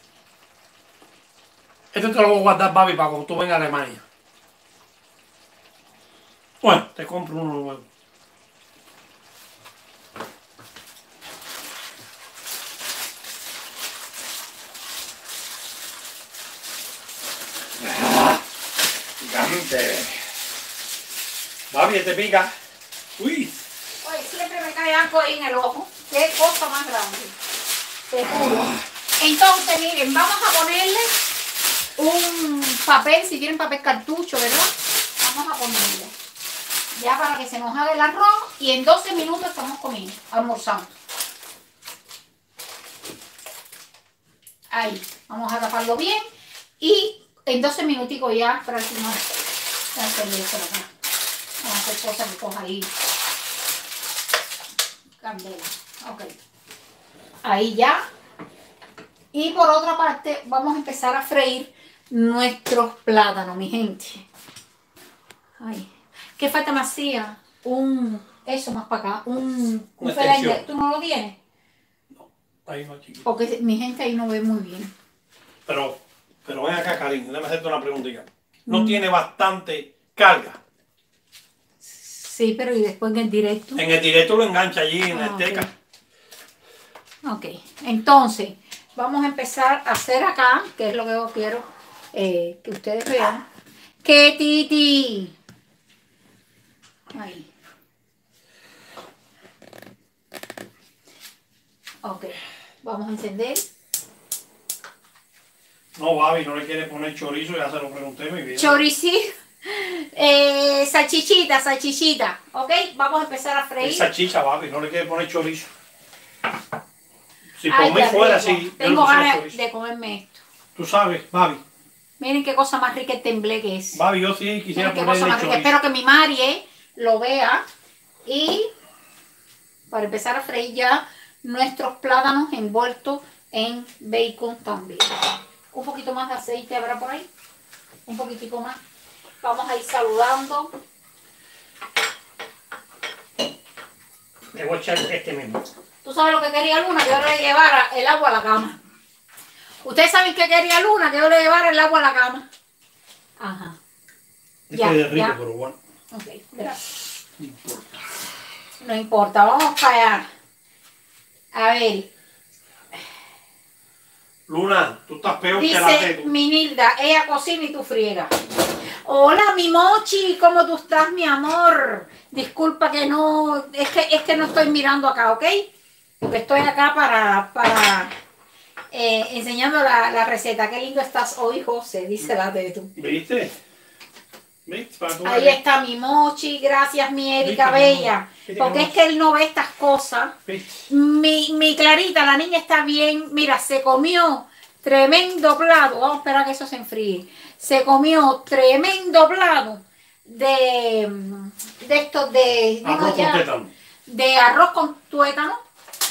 Esto te lo voy a guardar, Babi, para cuando tú vengas a Alemania. Bueno, te compro uno nuevo. Gigante. Babi, ¿te pica? Uy. Oye, siempre me cae algo ahí en el ojo. Qué cosa más grande. Te juro. Entonces, miren, vamos a ponerle un papel, si tienen papel cartucho, ¿verdad? Vamos a ponerle. Ya para que se nos haga el arroz y en 12 minutos estamos comiendo, almorzando. Ahí, vamos a taparlo bien y en 12 minuticos ya prácticamente. Vamos a hacer cosas que coja ahí. Candela. Ok. Ahí ya. Y por otra parte, vamos a empezar a freír nuestros plátanos, mi gente. Ay, ¿qué falta me hacía? Eso más para acá, un Una Felander. extensión. ¿Tú no lo tienes? Ahí no, chiquito. Porque mi gente ahí no ve muy bien. Pero ven acá, cariño, déjame hacerte una preguntita. ¿No tiene bastante carga? Sí, pero y después en el directo. En el directo lo engancha allí en la Ah, esteca. Ok, entonces vamos a empezar a hacer acá, que es lo que yo quiero que ustedes vean. ¡Qué titi! Ahí. Ok, vamos a encender. No, Babi, no le quiere poner chorizo, ya se lo pregunté muy bien. Choricí. Salchichita. Ok, vamos a empezar a Es freír. salchicha, Babi, no le quiere poner chorizo. Si Ay, por mí qué fuera rico. así, yo le Tengo pusiera ganas chorizo. de comerme esto. Tú sabes, Babi. Miren qué cosa más rica el tembleque es. Babi, yo sí quisiera Miren qué cosa ponerle más rica. chorizo. Espero que mi Marie lo vea. Y para empezar a freír ya nuestros plátanos envueltos en bacon también. Un poquito más de aceite habrá por ahí. Un poquitico más. Vamos a ir saludando. Le voy a echar este mismo. ¿Tú sabes lo que quería Luna? Que yo le llevara el agua a la cama. ¿Ustedes saben qué quería Luna? Que yo le llevara el agua a la cama. Ajá. Este es rico, pero bueno. Ok, gracias. No importa. No importa, vamos para allá. A ver, Luna, tú estás peor que la dice teto. Minilda, ella cocina y tú friegas. Hola, mi Mochi, ¿cómo tú estás, mi amor? Disculpa que no, es que no estoy mirando acá, ¿ok? Porque estoy acá para enseñando la receta. Qué lindo estás hoy, José, dice la teto. ¿Viste? ¿Viste? Para que tú Ahí veas. está mi Mochi, gracias mi Erika ¿Viste, mi amor? Bella. ¿Viste, Porque mi es que él no ve estas cosas. ¿Viste? Mi Clarita, la niña está bien. Mira, se comió tremendo plato. Vamos a esperar a que eso se enfríe. Se comió tremendo plato de estos de... Arroz con ya, tétano. de arroz con tuétano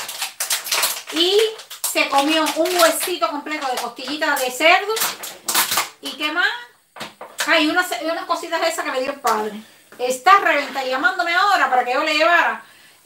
y se comió un huesito completo de costillitas de cerdo. ¿Y qué más? Hay unas cositas esas que me dio el padre. Está reventa llamándome ahora para que yo le llevara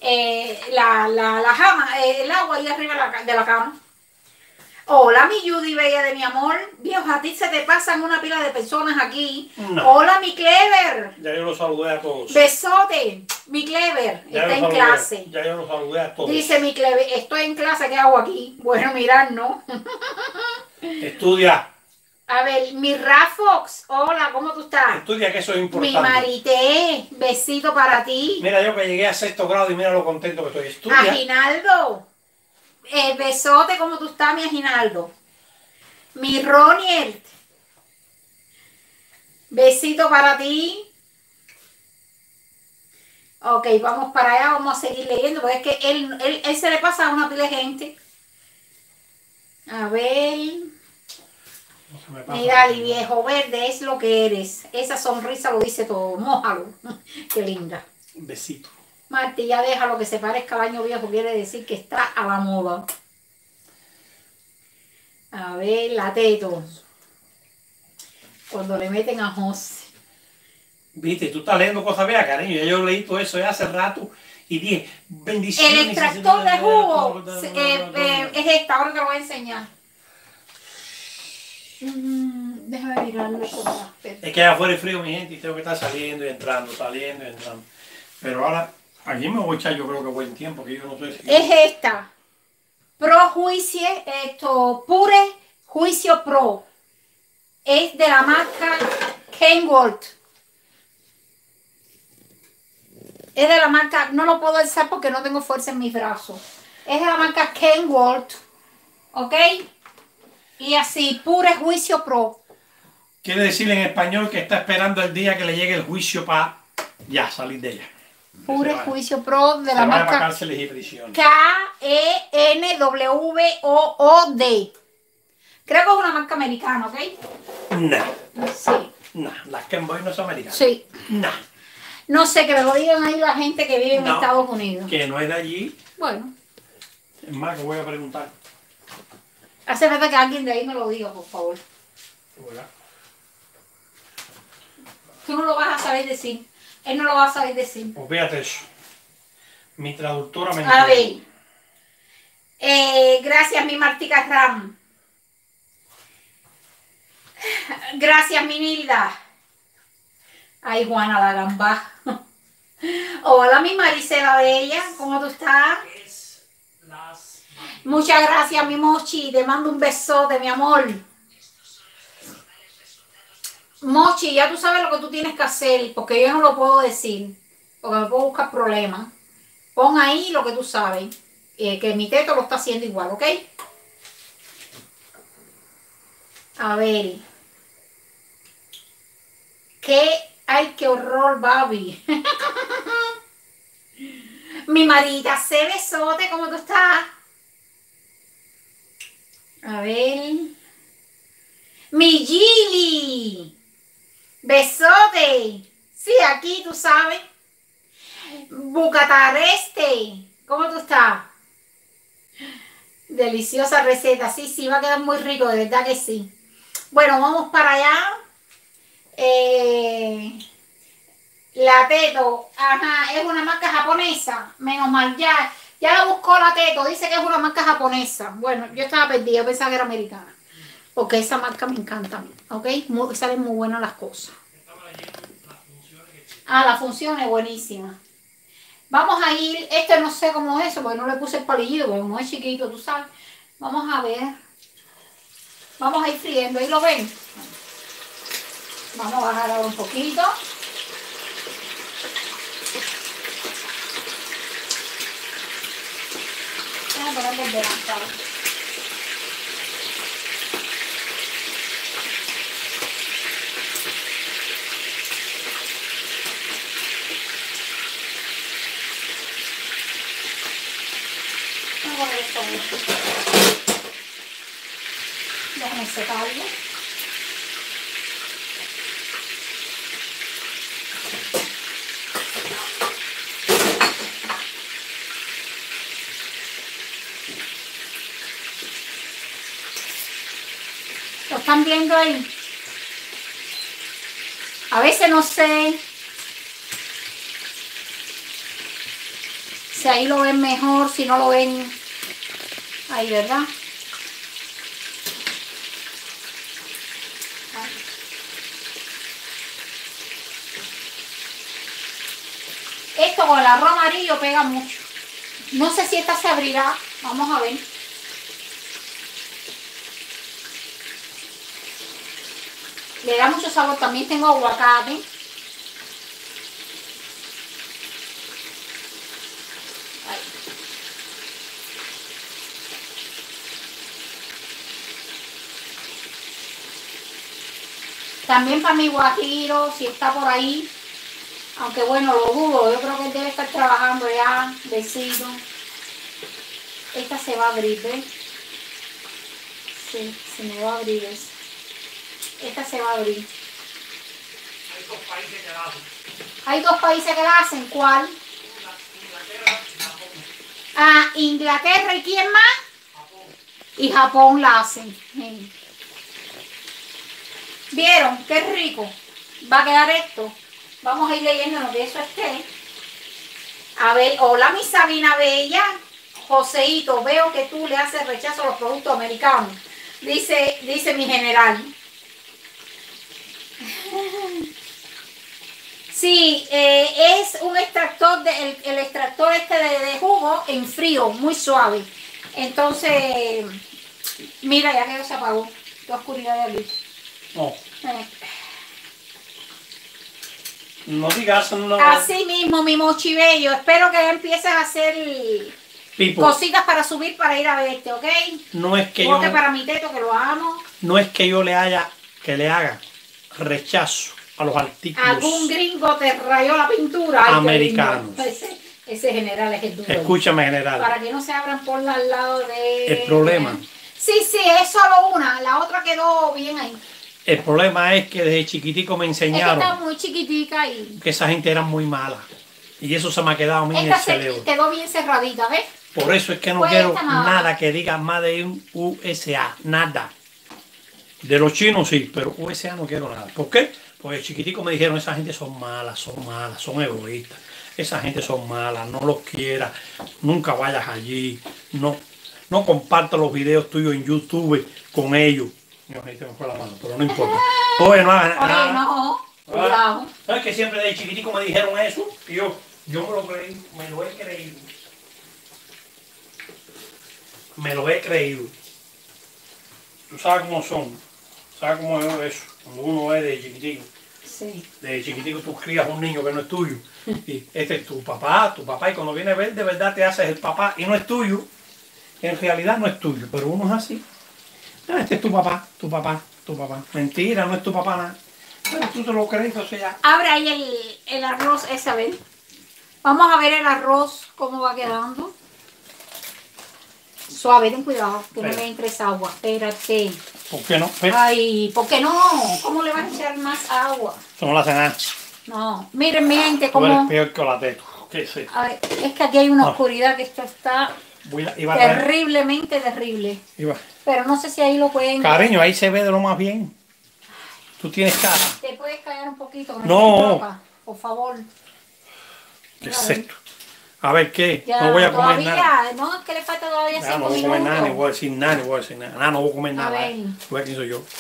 la jama, el agua ahí arriba de la cama. Hola, mi Judy bella de mi amor. Viejo, a ti se te pasan una pila de personas aquí. No. Hola, mi Clever. Ya yo los saludé a todos. Besote. Mi Clever Ya está yo en clase. Ya yo los saludé a todos. Dice mi Clever, estoy en clase, ¿qué hago aquí? Bueno, mirar, no. Estudia. A ver, mi Rafox, hola, ¿cómo tú estás? Estudia, que eso es Mi importante. Marité, besito para ti. Mira, yo que llegué a 6º grado y mira lo contento que estoy. Estudia. Aginaldo, besote, ¿cómo tú estás, mi Aginaldo? Mi Roniel, besito para ti. Ok, vamos para allá, vamos a seguir leyendo, porque es que él se le pasa a una pila de gente. A ver. Mira, mi viejo verde, es lo que eres. Esa sonrisa lo dice todo. Mójalo. Qué linda. Un besito. Marti, ya déjalo que se parezca al año viejo, quiere decir que está a la moda. A ver, la teto. Cuando le meten a José. Viste, tú estás leyendo cosas veas, cariño. Ya yo leí todo eso ya hace rato y dije, bendiciones. El extractor de jugo es esta, ahora te lo voy a enseñar. Déjame mirarlo. Es que allá afuera es frío, mi gente, y tengo que estar saliendo y entrando, saliendo y entrando. Pero ahora, aquí me voy a echar, yo creo que buen tiempo, que yo no sé si... Es esta. Pro Juicio, Pure Juicio Pro. Es de la marca Kenworth. Es de la marca, no lo puedo alzar porque no tengo fuerza en mis brazos. Es de la marca Kenworth. ¿Ok? Y así, Pure Juicio Pro. Quiere decir en español que está esperando el día que le llegue el juicio para ya salir de ella. Pure Juicio Pro de la para marca cárceles y prisiones. Kenwood. Creo que es una marca americana, ¿ok? No. Sí. No, las Kenboy no son americanas. Sí. No. No sé, que me lo digan ahí la gente que vive en Estados Unidos. Que no es de allí. Bueno. Es más, que voy a preguntar. Hace falta que alguien de ahí me lo diga, por favor. Hola. Tú no lo vas a saber decir. Él no lo va a saber decir. Pues fíjate eso. Mi traductora me A entiende. ver. Gracias, mi Martica Ram. Gracias, mi Nilda. Ay, Juana la gamba. Hola, mi Marisela Bella. ¿Cómo tú estás? Muchas gracias, mi Mochi. Te mando un besote, mi amor. Mochi, ya tú sabes lo que tú tienes que hacer, porque yo no lo puedo decir, porque me puedo buscar problemas. Pon ahí lo que tú sabes, que mi teto lo está haciendo igual, ¿ok? A ver. ¡Ay, qué horror, Babi! Mi Marita, se besote, ¿cómo tú estás? A ver. Mi Gili. Besote. Sí, aquí, tú sabes. Bucatareste. ¿Cómo tú estás? Deliciosa receta. Sí, sí, va a quedar muy rico, de verdad que sí. Bueno, vamos para allá. La Teto, ajá, es una marca japonesa. Menos mal, ya la buscó la Teto. Dice que es una marca japonesa. Bueno, yo estaba perdida, yo pensaba que era americana. Porque esa marca me encanta a mí, ¿ok? Salen muy buenas las cosas. Ah, la función es buenísima. Vamos a ir, este no sé cómo es eso, porque no le puse el palillo, porque como es chiquito, tú sabes. Vamos a ver. Vamos a ir friendo, ahí lo ven. Vamos a bajar ahora un poquito. Vamos a ponerlo adelantado. Déjame secarlo. ¿Están viendo ahí? A veces no sé si ahí lo ven mejor, si no lo ven ahí, ¿verdad? Esto con el arroz amarillo pega mucho. No sé si esta se abrirá. Vamos a ver. Le da mucho sabor. También tengo aguacate. Ahí. También para mi guajiro, si está por ahí. Aunque bueno, lo dudo. Yo creo que él debe estar trabajando ya. Besito. Esta se va a abrir, ¿ves? Sí, se me va a abrir eso. Esta se va a abrir. Hay dos países que la hacen. Hay dos países que la hacen. ¿Cuál? Inglaterra y Japón. Ah, Inglaterra y ¿quién más? Japón. Y Japón la hacen. Sí. ¿Vieron? Qué rico. Va a quedar esto. Vamos a ir leyendo lo que eso esté. A ver, hola mi Sabina Bella. Joseito, veo que tú le haces rechazo a los productos americanos. Dice mi general. Sí, es un extractor, el extractor este de jugo en frío, muy suave. Entonces, mira, ya que se apagó. Toda oscuridad de aquí. No. No digas no. Así mismo, mi mochibello. Espero que empieces a hacer Pipo, cositas para subir para ir a verte, ¿ok? no es que Porque yo, para mi teto, que lo amo. no es que yo le haga, que le haga rechazo a los artículos Algún gringo te rayó la pintura. Ay, americanos. Ese general es el duro. Escúchame, general. Para que no se abran por al lado de... El problema. Sí, es solo una. La otra quedó bien ahí. El problema es que desde chiquitico me Es que enseñaron está muy chiquitica y... que esa gente era muy mala. Y eso se me ha quedado a mí en el Esta se cerebro. quedó bien cerradita, ¿ves? Por eso es que no Pues quiero esta nada. nada que diga más de un USA. Nada. De los chinos sí, pero USA no quiero nada. ¿Por qué? Porque chiquitico me dijeron, esa gente son malas, son egoístas. Esa gente son malas, no los quieras, nunca vayas allí, no compartas los videos tuyos en YouTube con ellos. No, ahí te me fue la mano, pero no importa. Oye, no hagas nada. Oye, no. Cuidado. ¿Sabes que siempre de chiquitico me dijeron eso? Y yo me lo creí, me lo he creído. Me lo he creído. Tú sabes cómo son, sabes cómo es eso, cuando uno es de chiquitico. Sí. De chiquitico tú crías un niño que no es tuyo. Y este es tu papá, y cuando viene a ver, de verdad te haces el papá y no es tuyo. En realidad no es tuyo, pero uno es así. Ah, este es tu papá. Mentira, no es tu papá nada. Pero tú te lo crees, o sea. Abre ahí el arroz ese, a ver. Vamos a ver el arroz, cómo va quedando. Suave, ten cuidado, que no le entres agua. Espérate. ¿Por qué no? Ay, ¿por qué no? ¿Cómo le vas a echar más agua? Eso no lo hace nada. No. Miren, mi gente, Tú eres como... peor que la teto. ¿Qué es eso? A ver, es que aquí hay una oscuridad que esto está Iba a traer- terriblemente terrible. iba. Pero no sé si ahí lo pueden... Cariño, ahí se ve de lo más bien. Tú tienes cara. ¿Te puedes callar un poquito? Que No. estoy loca, por favor. ¿Qué es esto? A ver, ¿qué? Ya, No voy a comer todavía, nada. no, es que le falta todavía Ya, 5 no voy a minutos. comer nada, ni voy a decir nada, ni voy a decir nada. Nada, no voy a comer nada. ver. Tú ves quién soy yo.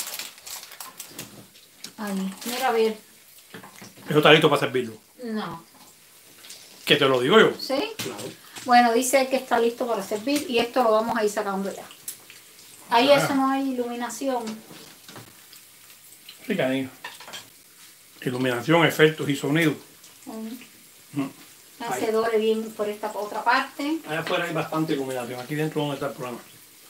Ay, mira, a ver. Eso está listo para servirlo. No. Que te lo digo yo. ¿Sí? Claro. Bueno, dice que está listo para servir y esto lo vamos a ir sacando ya. Ahí eso no hay iluminación. Sí, cariño. Iluminación, efectos y sonido. Se dore bien por esta otra parte. Allá afuera hay bastante iluminación. Aquí dentro donde está el programa.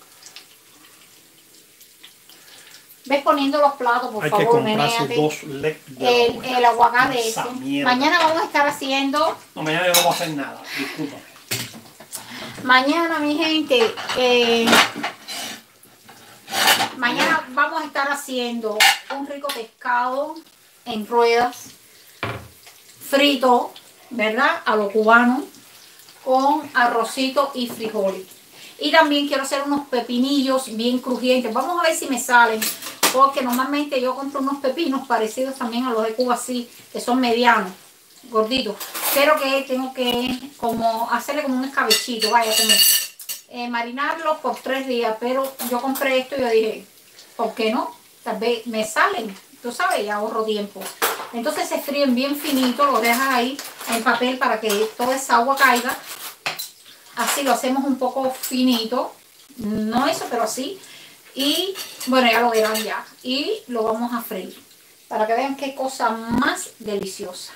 Ves poniendo los platos, por Hay que favor, comprar sus menéate. dos LED de El aguacate esa ese. mierda. Mañana vamos a estar haciendo... No, mañana yo no voy a hacer nada. Discúlpame. Mañana, mi gente, mañana vamos a estar haciendo un rico pescado en ruedas, frito, ¿verdad? A lo cubano, con arrocito y frijoles. Y también quiero hacer unos pepinillos bien crujientes. Vamos a ver si me salen, porque normalmente yo compro unos pepinos parecidos también a los de Cuba, así, que son medianos, gorditos, pero que tengo que como hacerle como un escabechito, vaya, como marinarlos por 3 días, pero yo compré esto y yo dije, ¿por qué no? Tal vez me salen, tú sabes, y ahorro tiempo. Entonces se fríen bien finito, lo dejas ahí en papel para que toda esa agua caiga. Así lo hacemos un poco finito, no eso, pero así. Y bueno, ya lo verán ya. Y lo vamos a freír para que vean qué cosa más deliciosa.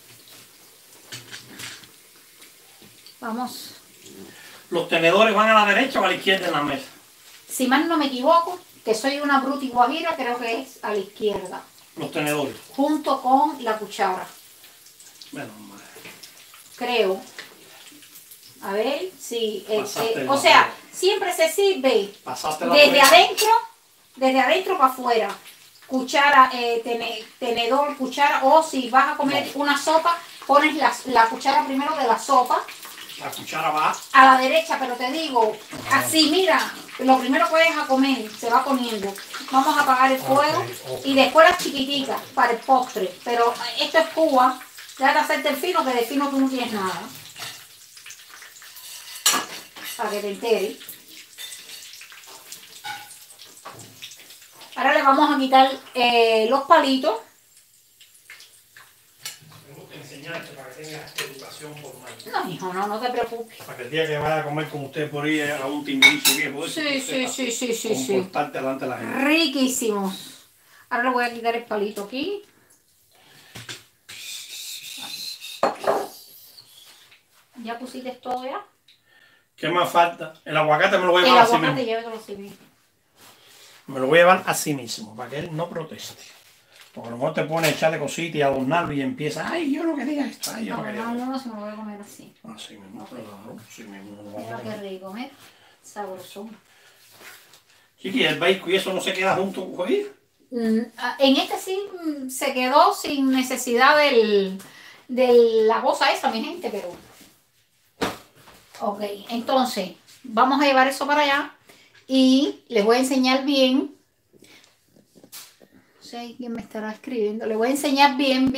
Vamos. ¿Los tenedores van a la derecha o a la izquierda en la mesa? Si mal no me equivoco, que soy una bruta y guajira, creo que es a la izquierda. Los tenedores. Junto con la cuchara. Menos mal. Creo. A ver, sí. Pasaste o sea, siempre se sirve Pasaste la desde prueba. adentro para afuera. Cuchara, tenedor, cuchara. O si vas a comer una sopa, pones la cuchara primero de la sopa. La cuchara va A la derecha, pero te digo, así, mira, lo primero que vayas a comer se va poniendo. Vamos a apagar el fuego y después las chiquititas para el postre. Pero esto es Cuba, déjate hacerte el fino, que de fino tú no tienes nada. Para que te enteres. Ahora le vamos a quitar los palitos. Tengo que enseñarte para que tengas educación formal. No, hijo, no te preocupes. Para que el día que vaya a comer con usted por ahí a un timbrizo viejo. Sí. Comportarte delante de la gente. Riquísimos. Ahora le voy a quitar el palito aquí. ¿Ya pusiste todo ya? ¿Qué más falta? El aguacate me lo voy a El llevar así aguacate mismo. llévatelo así mismo. Me lo voy a llevar así mismo, para que él no proteste. Porque a lo mejor te pone a echarle cositas y adornarlo y empieza, ay, yo no quería esto, ay, yo no quería esto. No, se me lo voy a comer así. Así mismo, Ok. claro, así mismo. Lo vamos a Mira qué comer. rico, ¿eh? Sabroso. Chiqui, el bacon y eso no se queda junto con él. En este sí se quedó sin necesidad de la cosa esa, mi gente, pero... Ok, entonces, vamos a llevar eso para allá y les voy a enseñar bien. No sé quién me estará escribiendo. Les voy a enseñar bien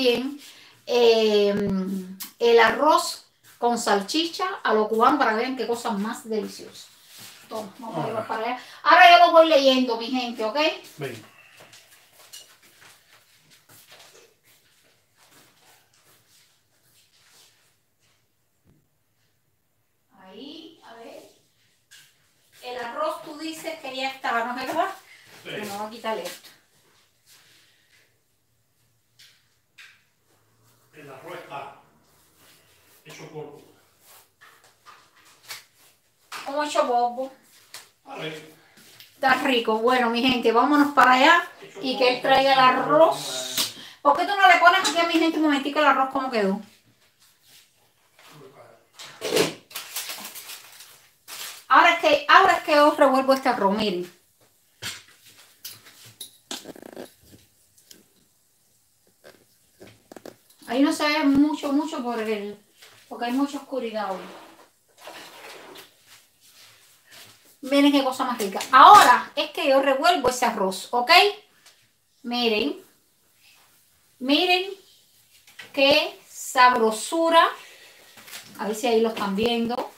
el arroz con salchicha a lo cubano para que vean qué cosa más deliciosa. Toma, vamos a llevar para allá. Ahora yo lo voy leyendo, mi gente, ¿ok? Ven. Ahí, a ver. El arroz tú dices que ya estaba, ¿no es verdad? Sí. Bueno, voy a quitarle esto. El arroz está hecho polvo. Como hecho bobo. A ver. Está rico. Bueno, mi gente, vámonos para allá y que él traiga el arroz. ¿Por qué tú no le pones aquí a mi gente un momentico el arroz cómo quedó? Ahora es que yo revuelvo este arroz, miren. Ahí no se ve mucho porque hay mucha oscuridad hoy. Miren qué cosa más rica. Ahora es que yo revuelvo ese arroz, ¿ok? Miren. Miren qué sabrosura. A ver si ahí lo están viendo.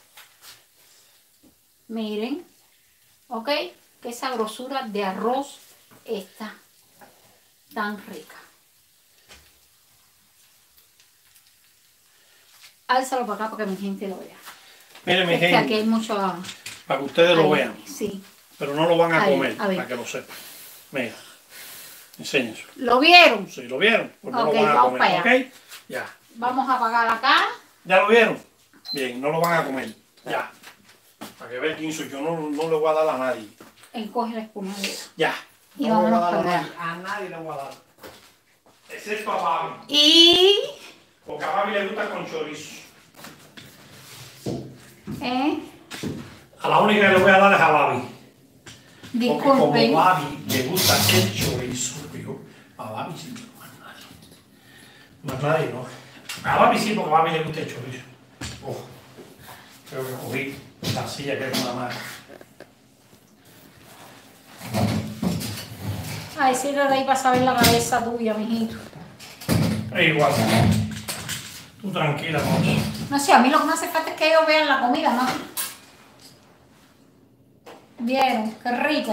Miren. ¿Ok? Qué sabrosura de arroz está tan rica. Álzalo para acá para que mi gente lo vea. Miren, mi Es que gente, aquí hay mucho... para que ustedes lo vean, Sí. pero no lo van a Ahí, comer, a ver. para que lo sepan. Mira, enséñense. ¿Lo vieron? Si lo vieron, pues no Ok, lo van a vamos comer, para allá. ¿ok? Ya. Vamos a apagar acá. ¿Ya lo vieron? Bien, no lo van a comer. Ya. Para que vean quién soy yo, no le voy a dar a nadie. Encoge la espumadera. Ya. Y No le voy a vámonos dar a para nadie. A nadie le voy a dar. Excepto a Babi. Y... Porque a Babi le gusta con chorizo. A la única que le voy a dar es a Babi. Porque como Disculpen. Babi le gusta el chorizo, yo, a Babi sí, pero más nadie. Más nadie, no. A Babi sí, porque a Babi le gusta el chorizo. Oh, creo que cogí la silla que es una madre. A decirle de ahí para saber la cabeza tuya, mijito. Es igual. Tú tranquila, mocho. No sé, a mí lo que me hace falta es que ellos vean la comida, ¿no? Vieron, qué rico.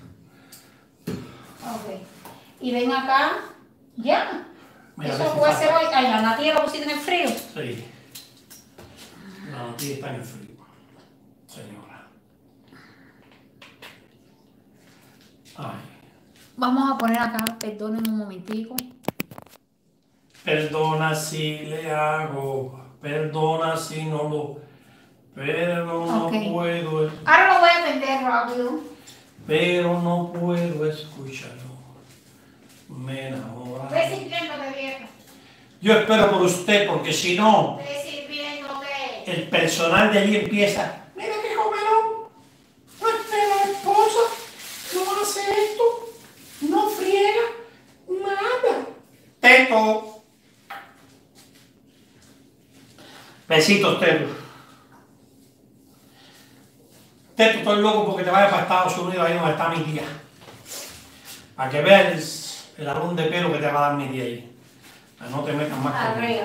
Ok. Y ven acá, ya. Mira, Eso puede ser hoy. Ay, la natilla lo pusiste en el frío. Sí. La natilla está en el frío, señora. Ay. Vamos a poner acá, perdonen un momentico. Perdona si le hago, perdona si no lo, pero no Ok. puedo, Ahora lo voy a atender rápido. pero no puedo escucharlo. Me enamora. Ve sirviéndote, viejo. Yo espero por usted, porque si no, Ve sirviéndote. el personal de allí empieza. Mira qué comelón, no espera la esposa, no hace esto, no friega, nada. Teto. Besitos, Teto. Teto, estoy loco porque te vayas para Estados Unidos, ahí donde está mi tía. Para que veas el alón de pelo que te va a dar mi tía ahí. Para no te metas más conmigo. Arriba.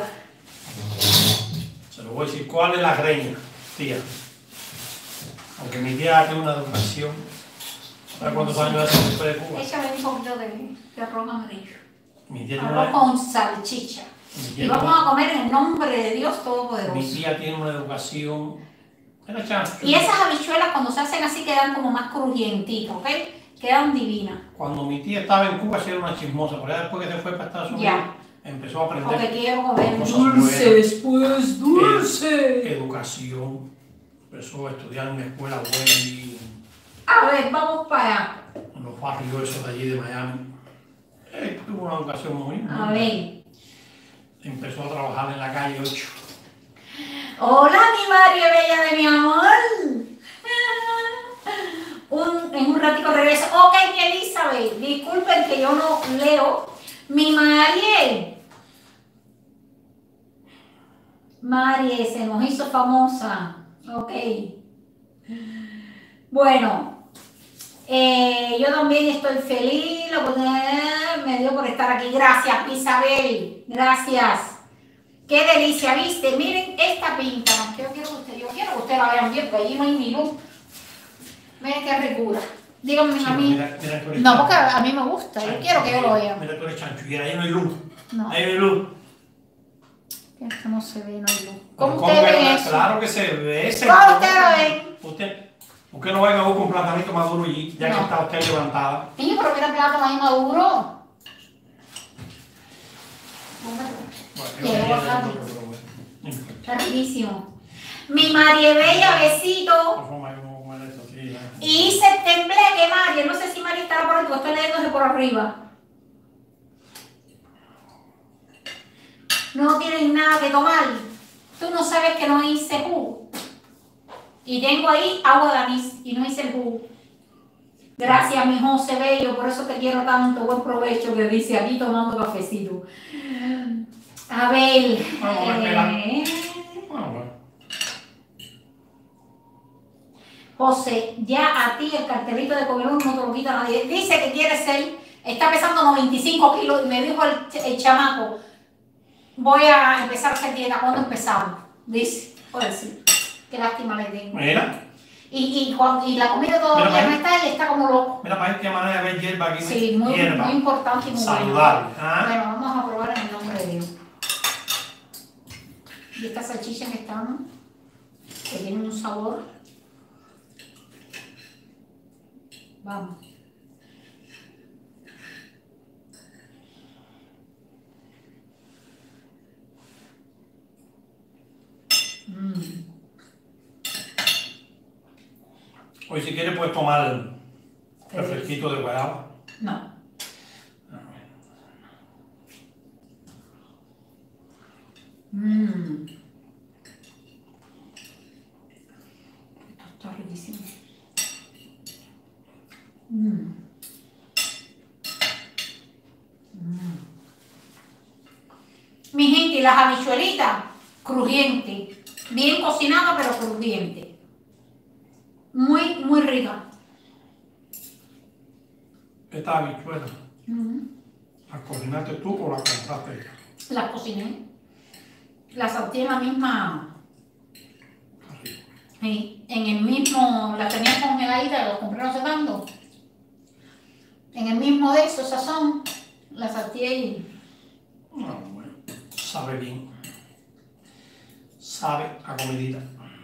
Se lo voy a decir, ¿cuál es la greña, tía? Aunque mi tía tiene una educación. ¿Sabes cuántos años hace después de Cuba? Échame un poquito de arroz amarillo. Mi tía tiene Arroz una, con salchicha. mi Y tía vamos a comer en el nombre de Dios mi Todopoderoso. tía tiene una educación. Era chancho. Y esas habichuelas cuando se hacen así quedan como más crujientitas, ¿ok? Quedan divinas. Cuando mi tía estaba en Cuba, sí era una chismosa, pero ya después que se fue para Estados Unidos, Ya. empezó a aprender. Porque quiero comer Cosas dulce buenas. después, dulce. Educación. Empezó a estudiar en una escuela buena y A ver, vamos para allá. en los barrios esos de allí de Miami. Tuvo una educación muy A ver. Empezó a trabajar en la calle 8. Hola, mi María Bella de mi amor. En un ratico regreso. Ok, mi Elizabeth, disculpen que yo no leo. Mi Marie. Marie se nos hizo famosa. Ok. Bueno, yo también estoy feliz. Me dio por estar aquí. Gracias, Isabel. Gracias. Qué delicia, ¿viste? Miren esta pinta. Yo quiero que ustedes la vean bien, porque allí no hay ni luz. Miren qué ricura. Díganme a mí. Mira, tú eres No, chancho. porque a mí me gusta. Yo Chancho, quiero que yo lo vea. Mira, tú eres chancho. Y ahí no hay luz. No. Ahí no hay luz. Esto no se ve, no hay luz. ¿Cómo ¿Cómo ustedes que no? ven eso? Claro que se ve. ¿Cómo ustedes lo ven? ¿Por qué no va a buscar un platanito maduro allí, ya que No. está usted levantada? Niño, pero mira el plátano ahí maduro. Bueno, Qué yo quería bacán. decirlo, pero bueno. No importa. Está riquísimo. Mi María Bella, De besito. todas formas, yo no voy a comer esto, sí, ya. Y hice el tembleque, María. No sé si María estará por ahí, porque estoy leyéndose por arriba. No tienes nada que tomar. Tú no sabes que no hice jugo. Y tengo ahí agua de anís y no hice el jugo. Gracias, mi José Bello, por eso te quiero tanto. Buen provecho, que dice aquí tomando cafecito. A ver. Vamos a ver, Bueno. José, ya a ti el cartelito de Comelón no te lo quita nadie. Dice que quiere ser, está pesando 95 kilos y me dijo el chamaco, voy a empezar a hacer dieta. ¿Cuándo empezamos? Dice, puede decir, qué lástima le tengo. Mira, Y la comida todavía Mira, no está y está como loco. mira para ver qué manera de ver hierba aquí. Sí, muy importante y muy saludable. bueno. ¿Ah? Bueno, vamos a probar en el nombre de Dios. Y esta salchicha que estamos, que tiene un sabor. Vamos. Hoy si quieres puedes tomar refresquito de guayaba. No. Esto está riquísimo. Mi gente, las habichuelitas, crujiente. Bien cocinada, pero crujiente. Muy, muy rica. Esta habichuela ¿Las cocinaste tú o las compraste? Las cociné. Las salté en la misma. Sí, en el mismo. Las tenía congeladitas, las compré no sé cuándo. En el mismo de esos sazón. Las salté y. No, bueno, sabe bien. Sabe a comidita.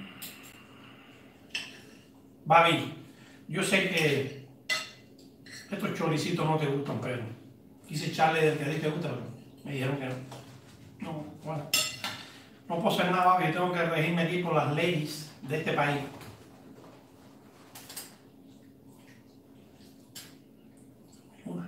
Babi, yo sé que estos choricitos no te gustan, pero quise echarle del que a ti te gusta, pero me dijeron que no. No, bueno. No puedo hacer nada, Babi, yo tengo que regirme aquí por las leyes de este país. Una.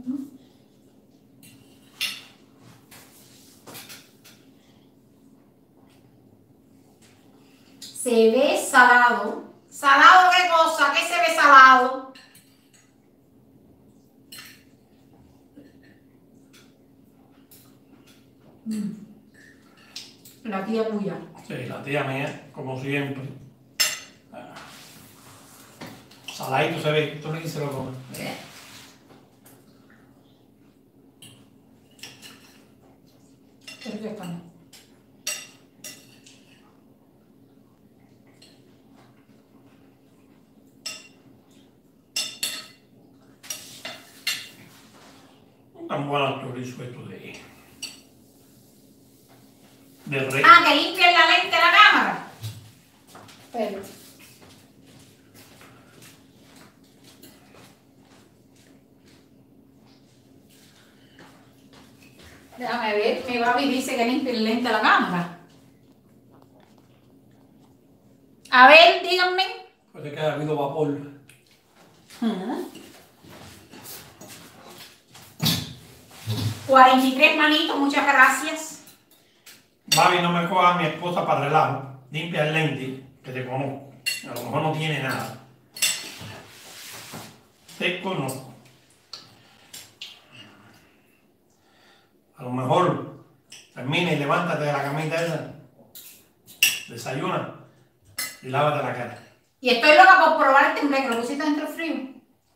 Se ve salado. ¿Salado qué cosa? ¿Qué se ve salado? La tía tuya. Sí, la tía mía, como siempre. Saladito se ve, esto ni se lo come. Perfecto. Tan buenos chorizos estos de rey. Ah, que limpien la lente de la cámara. Pero. Déjame ver, mi Babi dice que limpie el lente de la cámara. A ver, díganme. Pues que ha habido vapor. 43 manitos, muchas gracias. Babi, no me coja a mi esposa para relajo. Limpia el lente, que te conozco. A lo mejor no tiene nada. Te conozco. A lo mejor termina y levántate de la camita esa, desayuna y lávate la cara. Y estoy loca por probar el tembleque, lo pusiste dentro del frío.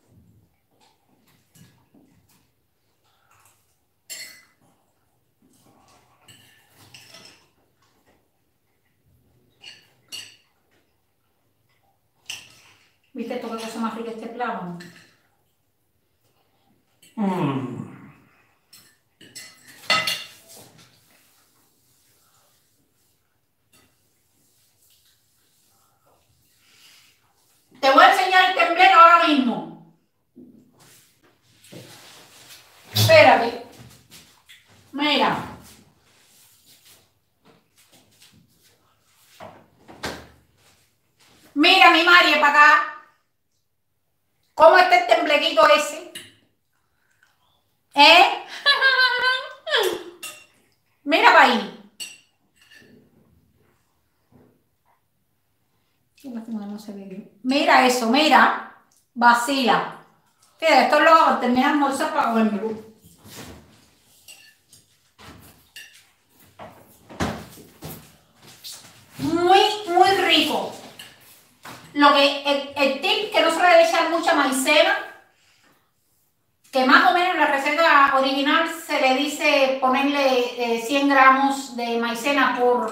¿Viste esto qué cosa más rica este plátano? Te voy a enseñar el tembleque ahora mismo. Espérate. Mira. Mira mi María para acá. ¿Cómo está el temblequito ese? ¿Eh? Mira para ahí. No se ve bien. Mira eso, mira. Vacila. Fíjate, esto es lo que terminar de almorzar para comérmelo. Muy, muy rico. Lo que el tip que no se le debe echar mucha maicena, que más o menos en la receta original se le dice ponerle 100 gramos de maicena por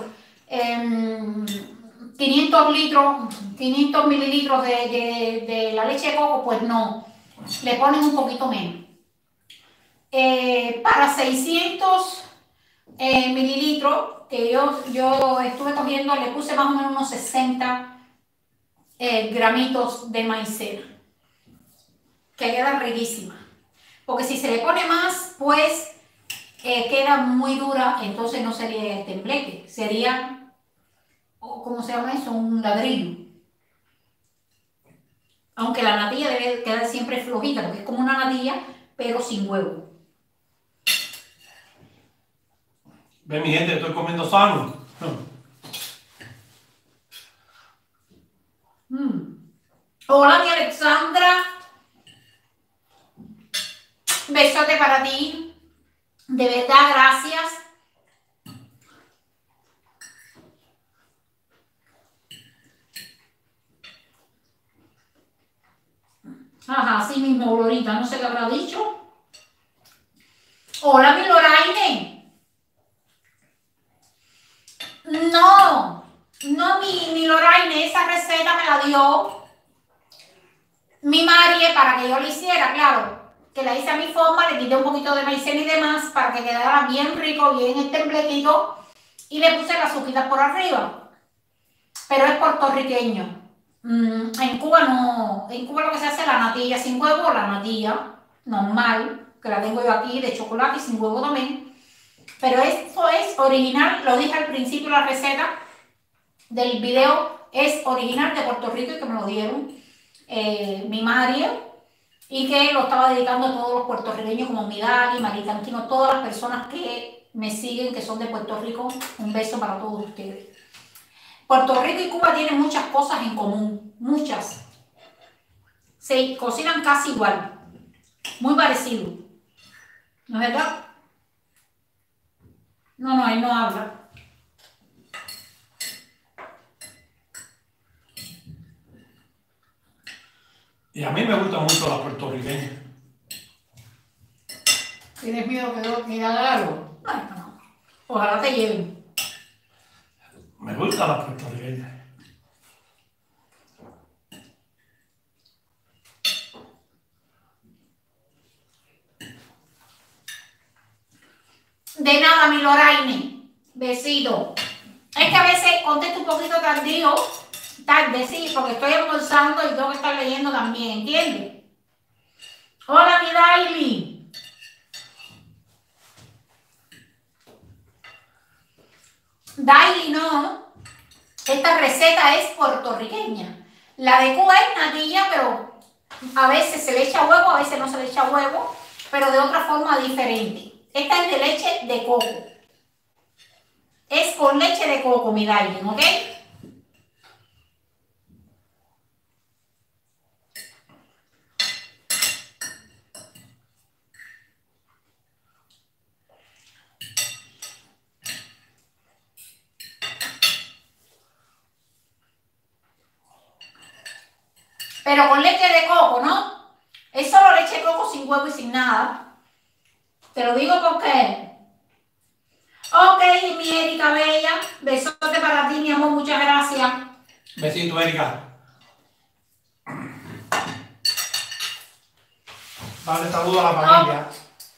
500 mililitros de la leche de coco, pues no, le ponen un poquito menos. Para 600 mililitros, que yo estuve comiendo, le puse más o menos unos 60 gramitos de maicena, que queda riquísima. Porque si se le pone más, pues queda muy dura, entonces no sería tembleque, sería, ¿cómo se llama eso? Un ladrillo. Aunque la natilla debe quedar siempre flojita, porque es como una natilla, pero sin huevo. Ve mi gente, estoy comiendo sano. Hola, mi Alexandra. Besote para ti. De verdad, gracias. Ajá, así mismo, Glorita. No sé qué habrá dicho. Hola, mi Loraine. No, no, mi Loraine, esa receta me la dio mi Marie para que yo la hiciera, claro. Que la hice a mi forma, le quité un poquito de maicena y demás para que quedara bien rico, bien este emblequito. Y le puse las azuquitas por arriba. Pero es puertorriqueño. En Cuba no, en Cuba lo que se hace es la natilla sin huevo, la natilla normal, que la tengo yo aquí de chocolate y sin huevo también. Pero esto es original, lo dije al principio, la receta del video es original de Puerto Rico y que me lo dieron mi María y que lo estaba dedicando a todos los puertorriqueños como Midali, Maritanquino, todas las personas que me siguen que son de Puerto Rico. Un beso para todos ustedes. Puerto Rico y Cuba tienen muchas cosas en común, muchas. Se cocinan casi igual, muy parecido. ¿No es verdad? No, no, él no habla. Y a mí me gusta mucho la puertorriqueña. ¿Tienes miedo que haga algo? Bueno, no. Ojalá te lleven. Me gusta la puertorriqueña. De nada, mi Loraine. Besito. Es que a veces contesto un poquito tardío, tarde, sí, porque estoy almorzando y tengo que estar leyendo también, ¿entiendes? Hola, mi Daily. Daily no. Esta receta es puertorriqueña. La de Cuba es natilla, pero a veces se le echa huevo, a veces no se le echa huevo, pero de otra forma diferente. Esta es de leche de coco. Es con leche de coco, mi Daily, ¿ok? Pero con leche de coco, ¿no? Es solo leche de coco sin huevo y sin nada. Te lo digo porque... Ok, mi Erika Bella. Besote para ti, mi amor. Muchas gracias. Besito, Erika. Dale saludo a la familia.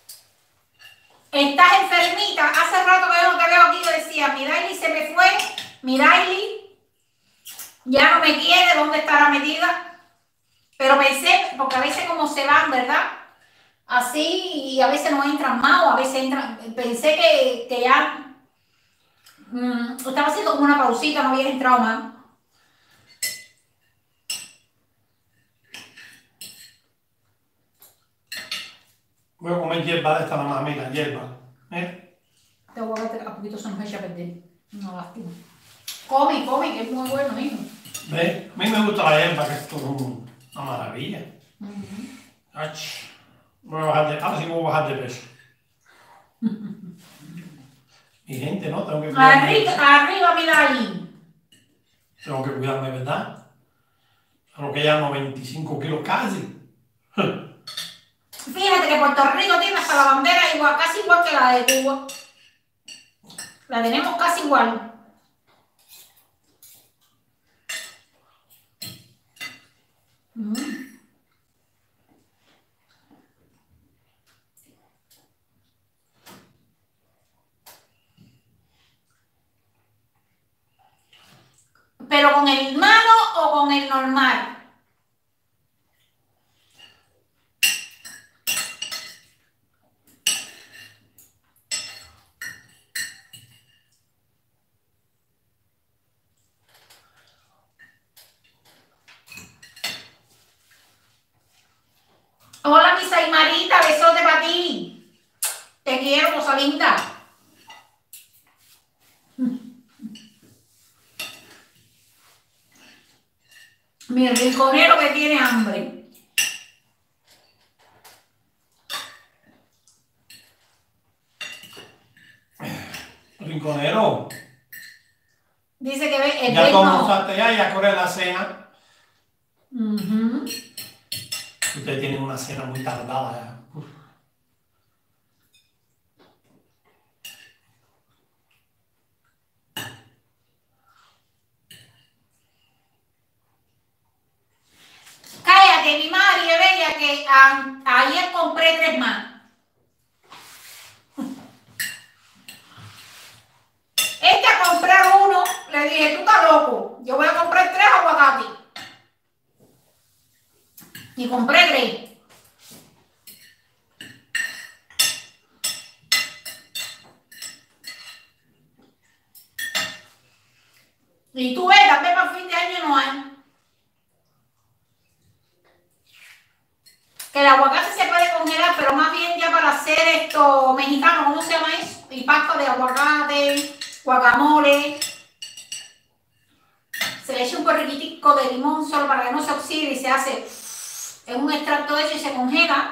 Estás enfermita. Hace rato que yo no te veo aquí. Yo decía, mi Daily se me fue. Mi Daily ya no me quiere. ¿Dónde estará metida? Pero pensé, porque a veces como se van, ¿verdad? Así, y a veces no entran más, o a veces entran. Pensé que ya estaba haciendo como una pausita, no había entrado más. Voy a comer hierba de esta la mamita, hierba. Te voy a ver, a poquito se nos echa a perder. No, lástima. Come, come, que es muy bueno, hijo. ¿Ves? A mí me gusta la hierba, que esto es una maravilla. Ach, voy a bajar de, ahora sí voy a bajar de peso. Mi gente, ¿no? Tengo que cuidarme. Arriba, mira ahí. Tengo que cuidarme, ¿verdad? Solo que ya 95 kilos casi. Fíjate que Puerto Rico tiene hasta la bandera igual, casi igual que la de Cuba. La tenemos casi igual. Pero con el malo o con el normal. Hola, mi Saimarita, besote para ti. Te quiero, cosa linda. Mi rinconero que tiene hambre. Rinconero. Dice que ve el Ya tú no. almorzaste ya corre la cena. Ustedes tienen una cena muy tardada ya. Uf. ayer compré 3 más. A comprar uno, le dije, tú estás loco, yo voy a comprar 3 aguacates. Y compré 3. Y tú ves, tal vez para fin de año no hay. Que el aguacate se puede congelar, pero más bien ya para hacer esto mexicano, ¿cómo se llama eso? Y pasta de aguacate, guacamole. Se le echa un poquitico de limón solo para que no se oxide y se hace en un extracto de eso y se congela.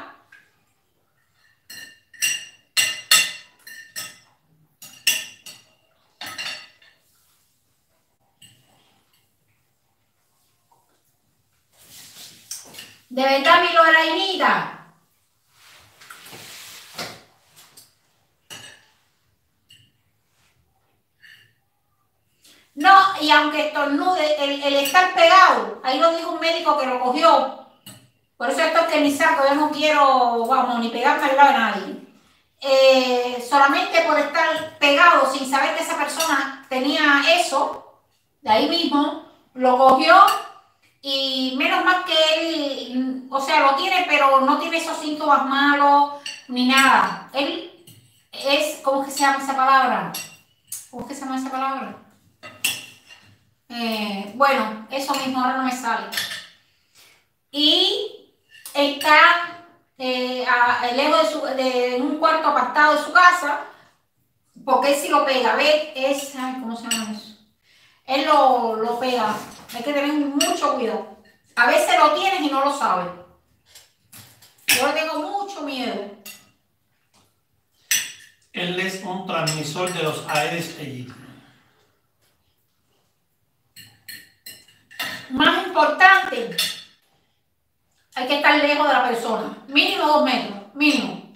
De verdad, mi Lorainita. No, y aunque estornude, el estar pegado, ahí lo dijo un médico que lo cogió. Por eso esto es que ni saco, yo no quiero, vamos, ni pegarme al lado de nadie. Solamente por estar pegado sin saber que esa persona tenía eso, de ahí mismo, lo cogió y menos mal que él, o sea, lo tiene, pero no tiene esos síntomas malos ni nada. Él es, ¿cómo es que se llama esa palabra? ¿Cómo es que se llama esa palabra? Bueno, eso mismo ahora no me sale. Y está lejos de un cuarto apartado de su casa, porque él sí lo pega. ¿Ves? Ay, ¿cómo se llama eso? Él lo pega. Hay que tener mucho cuidado. A veces lo tienes y no lo sabes. Yo le tengo mucho miedo. Él es un transmisor de los Aedes aegypti. Más importante, hay que estar lejos de la persona. Mínimo 2 metros, mínimo.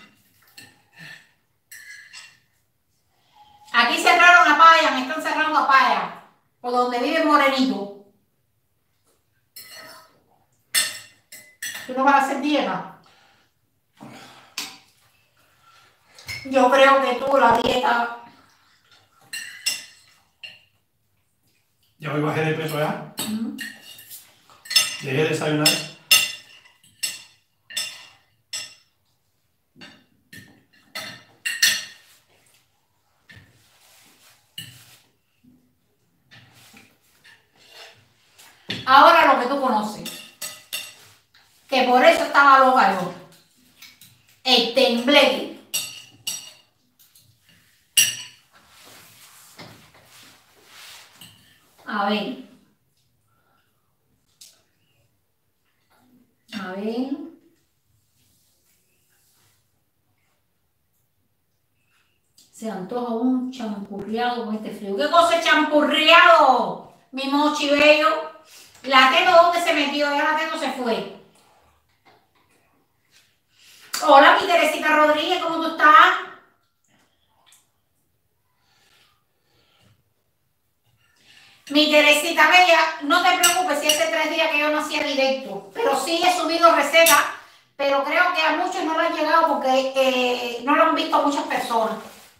Aquí cerraron a Paya, me están cerrando a Paya, por donde vive Morenito. ¿Tú no vas a hacer dieta? Yo creo que tú la dieta... Ya hoy bajé de peso ya. Dejé de desayunar. Ahora lo que tú conoces, que por eso estaba loca yo, el tembleque. A ver. A ver. Se antoja un champurreado con este frío. ¿Qué cosa es champurreado? Mi mochi bello. La tengo, ¿dónde se metió? Ya la tengo, se fue. Hola, mi Teresita Rodríguez, ¿cómo tú estás? Mi Teresita Bella, no te preocupes si hace 3 días que yo no hacía directo, pero sí he subido recetas, pero creo que a muchos no lo han llegado porque no lo han visto muchas personas.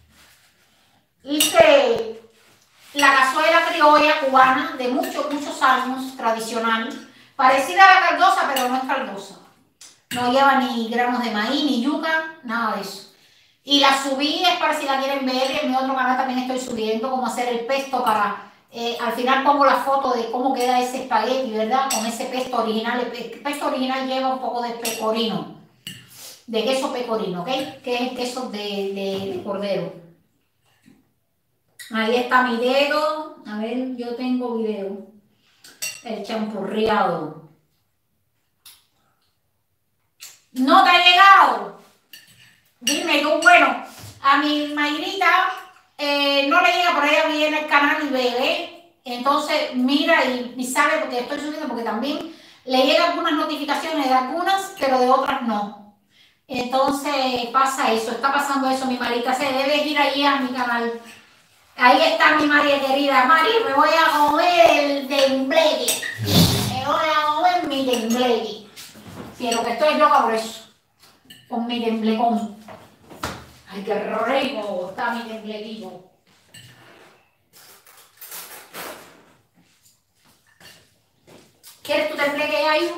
Hice la cazuela criolla cubana de muchos años, tradicional, parecida a la caldosa, pero no es caldosa. No lleva ni granos de maíz, ni yuca, nada de eso. Y la subí, es para si la quieren ver, en mi otro canal también estoy subiendo cómo hacer el pesto para... al final pongo la foto de cómo queda ese espagueti, ¿verdad? Con ese pesto original. El pesto original lleva un poco de pecorino, de queso pecorino, ¿ok? Que es el queso de cordero. Ahí está mi dedo. A ver, yo tengo video. El champurreado. ¿No te ha llegado? Dime tú, bueno, a mi Mayrita no le llega, por ella viene el canal y ve. Entonces mira y sabe porque estoy subiendo, porque también le llegan algunas notificaciones de algunas, pero de otras no. Entonces pasa eso, está pasando eso, mi Marita. Se debe ir allí a mi canal. Ahí está mi María querida. María, me voy a comer el tembleque. Me voy a comer mi tembleque. Quiero que estoy loca por eso. Con mi temblecón. Ay, qué rico está mi temblequito. ¿Quieres tu tembleque ahí?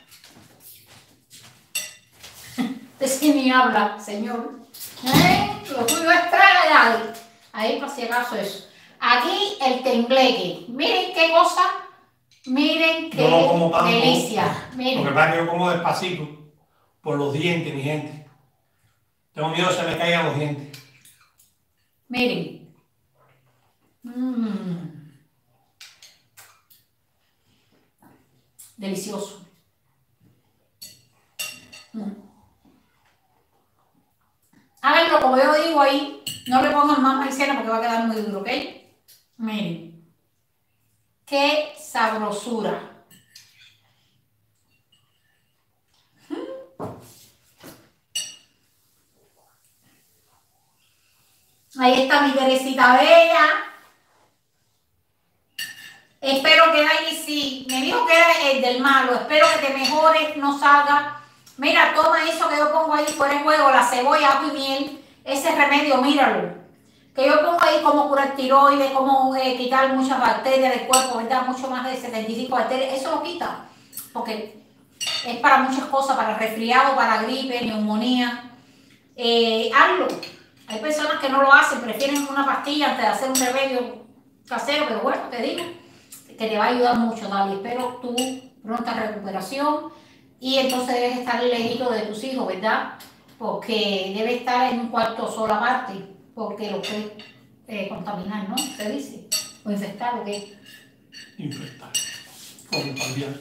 De si ni habla, señor. Lo tuyo es tragar. Ahí por si acaso eso. Aquí el tembleque. Miren qué cosa. Miren qué no como tanto, delicia. Miren. Lo que pasa es que yo como despacito por los dientes, mi gente. Tengo miedo que se me caigan los dientes. Miren. Delicioso. Háganlo como yo digo ahí. No le pongan más maicena porque va a quedar muy duro, ¿ok? Miren. Qué sabrosura. Ahí está mi Teresita Bella. Espero que Dani sí. Me dijo que era el del malo. Espero que te mejores, no salga. Mira, toma eso que yo pongo ahí fuera de juego, la cebolla, ajo y miel. Ese remedio, míralo. Que yo pongo ahí como curar tiroides, como quitar muchas bacterias del cuerpo, ¿verdad? Mucho más de 75 bacterias. Eso lo quita. Porque es para muchas cosas, para resfriado, para gripe, neumonía. Hazlo. Hay personas que no lo hacen, prefieren una pastilla antes de hacer un remedio casero, pero bueno, te digo que te va a ayudar mucho, Dali. Espero tu pronta recuperación y entonces debes estar lejito de tus hijos, ¿verdad? Porque debe estar en un cuarto solo aparte, porque lo puede contaminar, ¿no? Se dice. O infectar, ¿o qué? Infectar. Contagiar.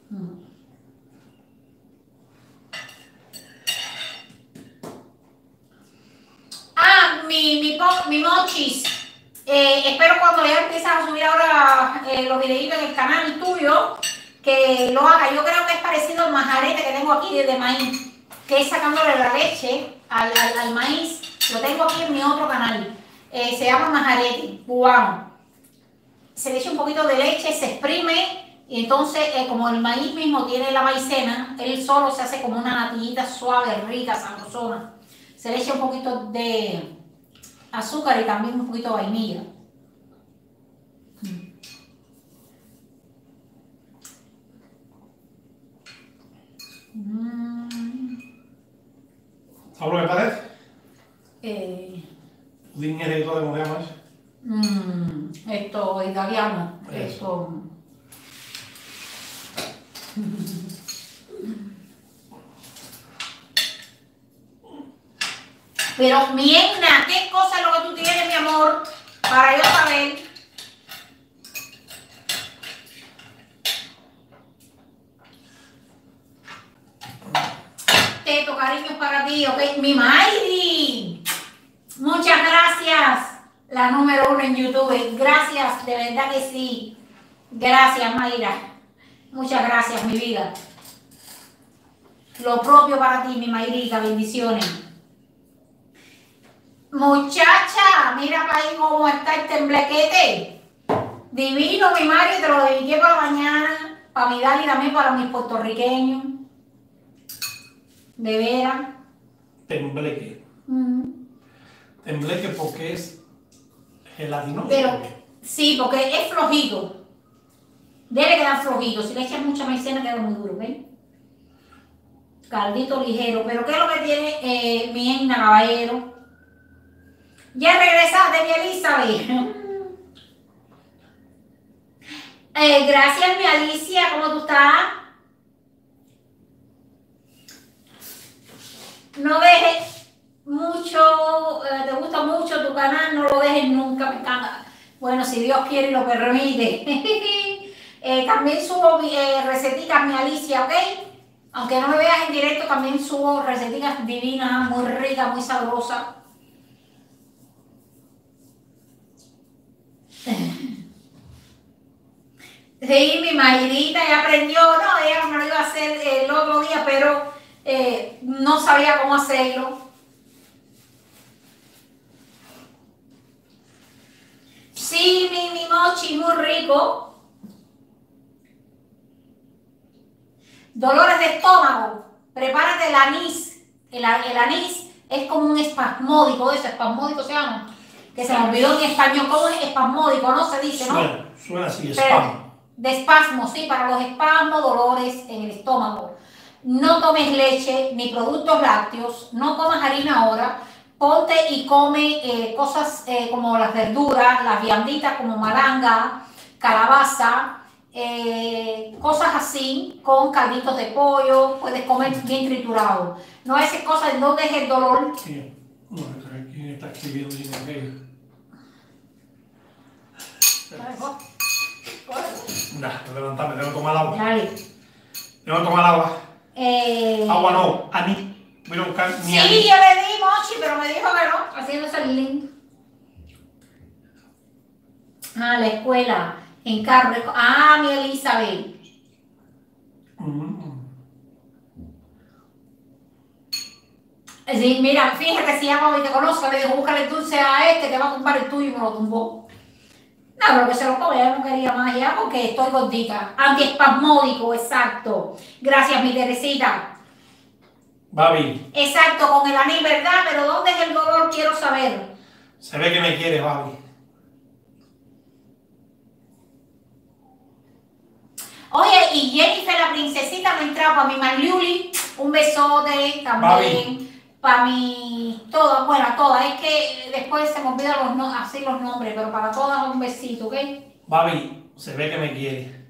Mi mochis. Espero cuando ya empieces a subir ahora los videitos en el canal tuyo, que lo haga. Yo creo que es parecido al majarete que tengo aquí de maíz, que es sacándole la leche al maíz. Lo tengo aquí en mi otro canal. Se llama majarete cubano. Se le echa un poquito de leche, se exprime y entonces como el maíz mismo tiene la maicena, él solo se hace como una natillita suave, rica, sabrosona. Se le echa un poquito de azúcar y también un poquito de vainilla. ¿Sabes lo que parece? Pudín heredero de Moremas. Esto italiano. Esto. Pero Miena, ¿qué cosa es lo que tú tienes, mi amor? Para yo saber. Teto, cariños para ti, ¿ok? Mi Mayri. Muchas gracias. La número 1 en YouTube. Gracias, de verdad que sí. Gracias, Mayra. Muchas gracias, mi vida. Lo propio para ti, mi Mayrita. Bendiciones. Muchacha, mira para ahí cómo está el temblequete. Divino, mi Mario, te lo dediqué para la mañana, para mi Dali y también para mis puertorriqueños. De veras. Tembleque. Tembleque porque es gelatinoso. Pero, sí, porque es flojito. Debe quedar flojito. Si le echas mucha maicena queda muy duro, ¿ven? Caldito ligero. Pero ¿qué es lo que tiene mi Enna, caballero? Ya regresaste, mi Elizabeth. Gracias, mi Alicia. ¿Cómo tú estás? No dejes mucho, te gusta mucho tu canal, no lo dejes nunca, me encanta. Bueno, si Dios quiere y lo permite. También subo receticas, mi Alicia, ¿ok? Aunque no me veas en directo, también subo receticas divinas, muy ricas, muy sabrosas. Sí, mi Mayrita ya aprendió, no, ella me lo iba a hacer el otro día, pero no sabía cómo hacerlo. Sí, mi mochi, muy rico. Dolores de estómago. Prepárate el anís. El anís es como un espasmódico, eso, espasmódico se llama. Que se me olvidó en español, ¿cómo es espasmódico? No se dice, ¿no? Suena así, espasmo. De espasmo, sí, para los espasmos, dolores en el estómago. No tomes leche ni productos lácteos, no comas harina ahora, ponte y come cosas como las verduras, las vianditas como malanga, calabaza, cosas así, con calditos de pollo, puedes comer bien triturado. No haces cosas en donde es el dolor. Sí. No, ¿quién está escribiendo bien aquello? Levantame, tengo que tomar agua. Dale. Tengo que tomar agua. Agua no, anís. Voy a buscar mi anís. Sí, yo le di mochi, pero me dijo que no, haciéndose el link. La escuela, en carro. Mi Elizabeth. Sí, mira, fíjate, si llama y te conozco, le digo, búscale el dulce a él, que te va a tumbar el tuyo y me lo tumbó. No, pero que se lo come, ya no quería más ya porque estoy gordita. Antiespasmódico, exacto. Gracias, mi Teresita. Babi. Exacto, con el anís, ¿verdad? Pero ¿dónde es el dolor? Quiero saber. Se ve que me quieres, Babi. Oye, y Jennifer, la princesita, me entraba para mi Marliuli. Un besote también. Babi. Para mi... Todas, bueno, todas. Es que después se me olvidan así los nombres, pero para todas un besito, ¿ok? Babi, se ve que me quiere.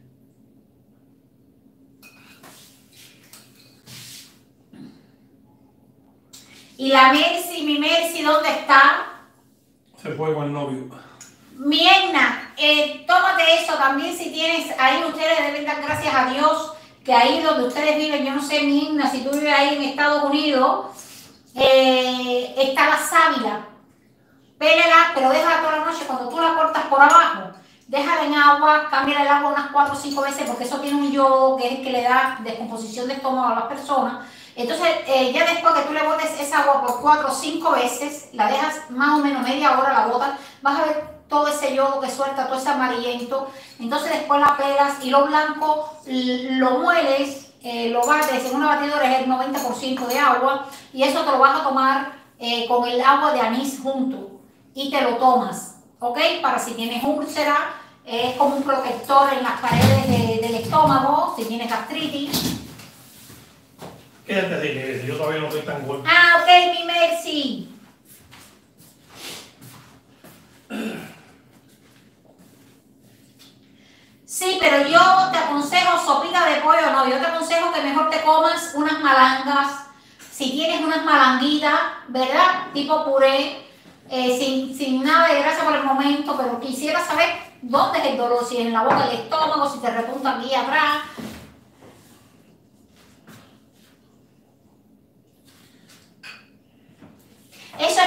Y la Mercy, mi Mercy, ¿dónde está? Se fue con el novio. Mi Edna, tómate eso también si tienes, ahí ustedes deben dar gracias a Dios, que ahí donde ustedes viven, yo no sé, mi Edna, si tú vives ahí en Estados Unidos, está la sábila. Pélela, pero déjala toda la noche, cuando tú la cortas por abajo, déjala en agua, cámbiala el agua unas 4 o 5 veces, porque eso tiene un yodo que es el que le da descomposición de estómago a las personas. Entonces, ya después que tú le botes esa agua por 4 o 5 veces, la dejas más o menos media hora, la botas, vas a ver todo ese yodo que suelta, todo ese amarillento. Entonces después la pelas y lo blanco lo mueles, lo bates en una batidora, es el 90% de agua, y eso te lo vas a tomar con el agua de anís junto y te lo tomas, ¿ok? Para si tienes úlcera, es como un protector en las paredes del estómago, si tienes gastritis. Quédate de yo todavía no estoy tan gordo. Ok, mi Mercy. Sí, pero yo te aconsejo sopita de pollo, no, yo te aconsejo que mejor te comas unas malangas, si tienes unas malanguitas, ¿verdad? Tipo puré, sin nada de grasa por el momento, pero quisiera saber dónde es el dolor, si es en la boca del estómago, si te repunta aquí atrás. Eso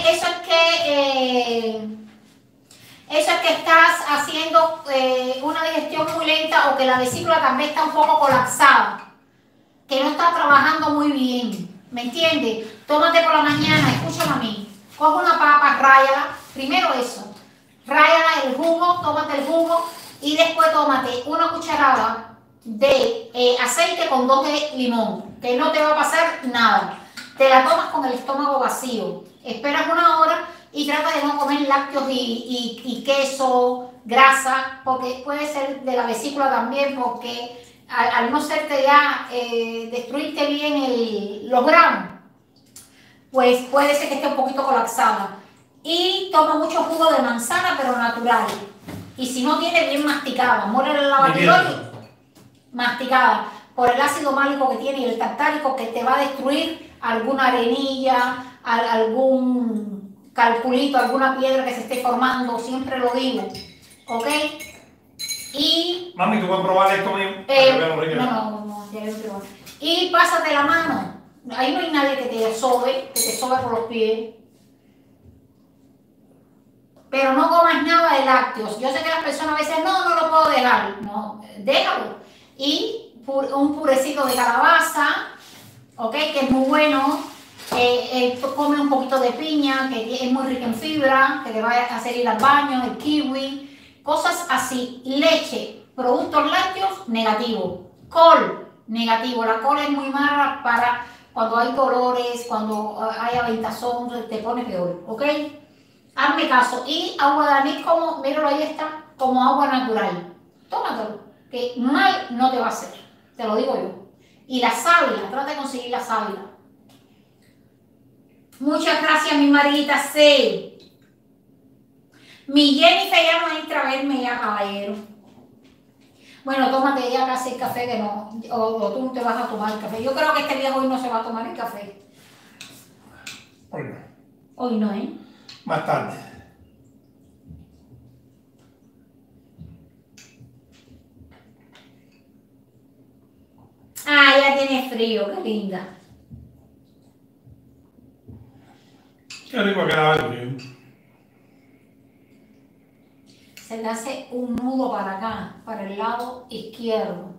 es que estás haciendo una digestión muy lenta o que la vesícula también está un poco colapsada, que no está trabajando muy bien, ¿me entiendes? Tómate por la mañana, escúchame a mí, coge una papa, ráyala, primero eso, ráyala el jugo, tómate el jugo y después tómate una cucharada de aceite con 2 de limón, que no te va a pasar nada. Te la tomas con el estómago vacío, esperas 1 hora y trata de no comer lácteos y queso, grasa, porque puede ser de la vesícula también, porque al no serte ya, destruirte bien los granos, pues puede ser que esté un poquito colapsada. Y toma mucho jugo de manzana, pero natural. Y si no tiene, bien masticada, muere en la batidora, masticada, por el ácido málico que tiene y el tartárico que te va a destruir alguna arenilla, algún calculito, alguna piedra que se esté formando, siempre lo digo, ¿ok? Y... Mami, ¿tú vas a probar esto mío? No, ya lo probé. Y pásate la mano, ahí no hay nadie que te sobe por los pies. Pero no comas nada de lácteos. Yo sé que las personas a veces, no lo puedo dejar. No, déjalo. Y un purecito de calabaza, ¿ok? Que es muy bueno. Come un poquito de piña, que es muy rica en fibra, que te va a hacer ir al baño, el kiwi, cosas así. Leche, productos lácteos, negativo. Col, negativo. La cola es muy mala para cuando hay dolores, cuando hay aventazón, te pone peor, ¿ok? Hazme caso. Y agua de anís, como, míralo, ahí está, como agua natural. Tómatelo, que mal no te va a hacer, te lo digo yo. Y la sábila, trata de conseguir la sábila. Muchas gracias, mi Marita C. Mi Jennifer ya no entra a verme ya, caballero. Bueno, tómate ya casi el café que no, o tú no te vas a tomar el café. Yo creo que este viejo hoy no se va a tomar el café. Hoy no. Hoy no, ¿eh? Más tarde. Ah, ya tiene frío, qué linda. Qué rico queda el frío. Se le hace un nudo para acá, para el lado izquierdo.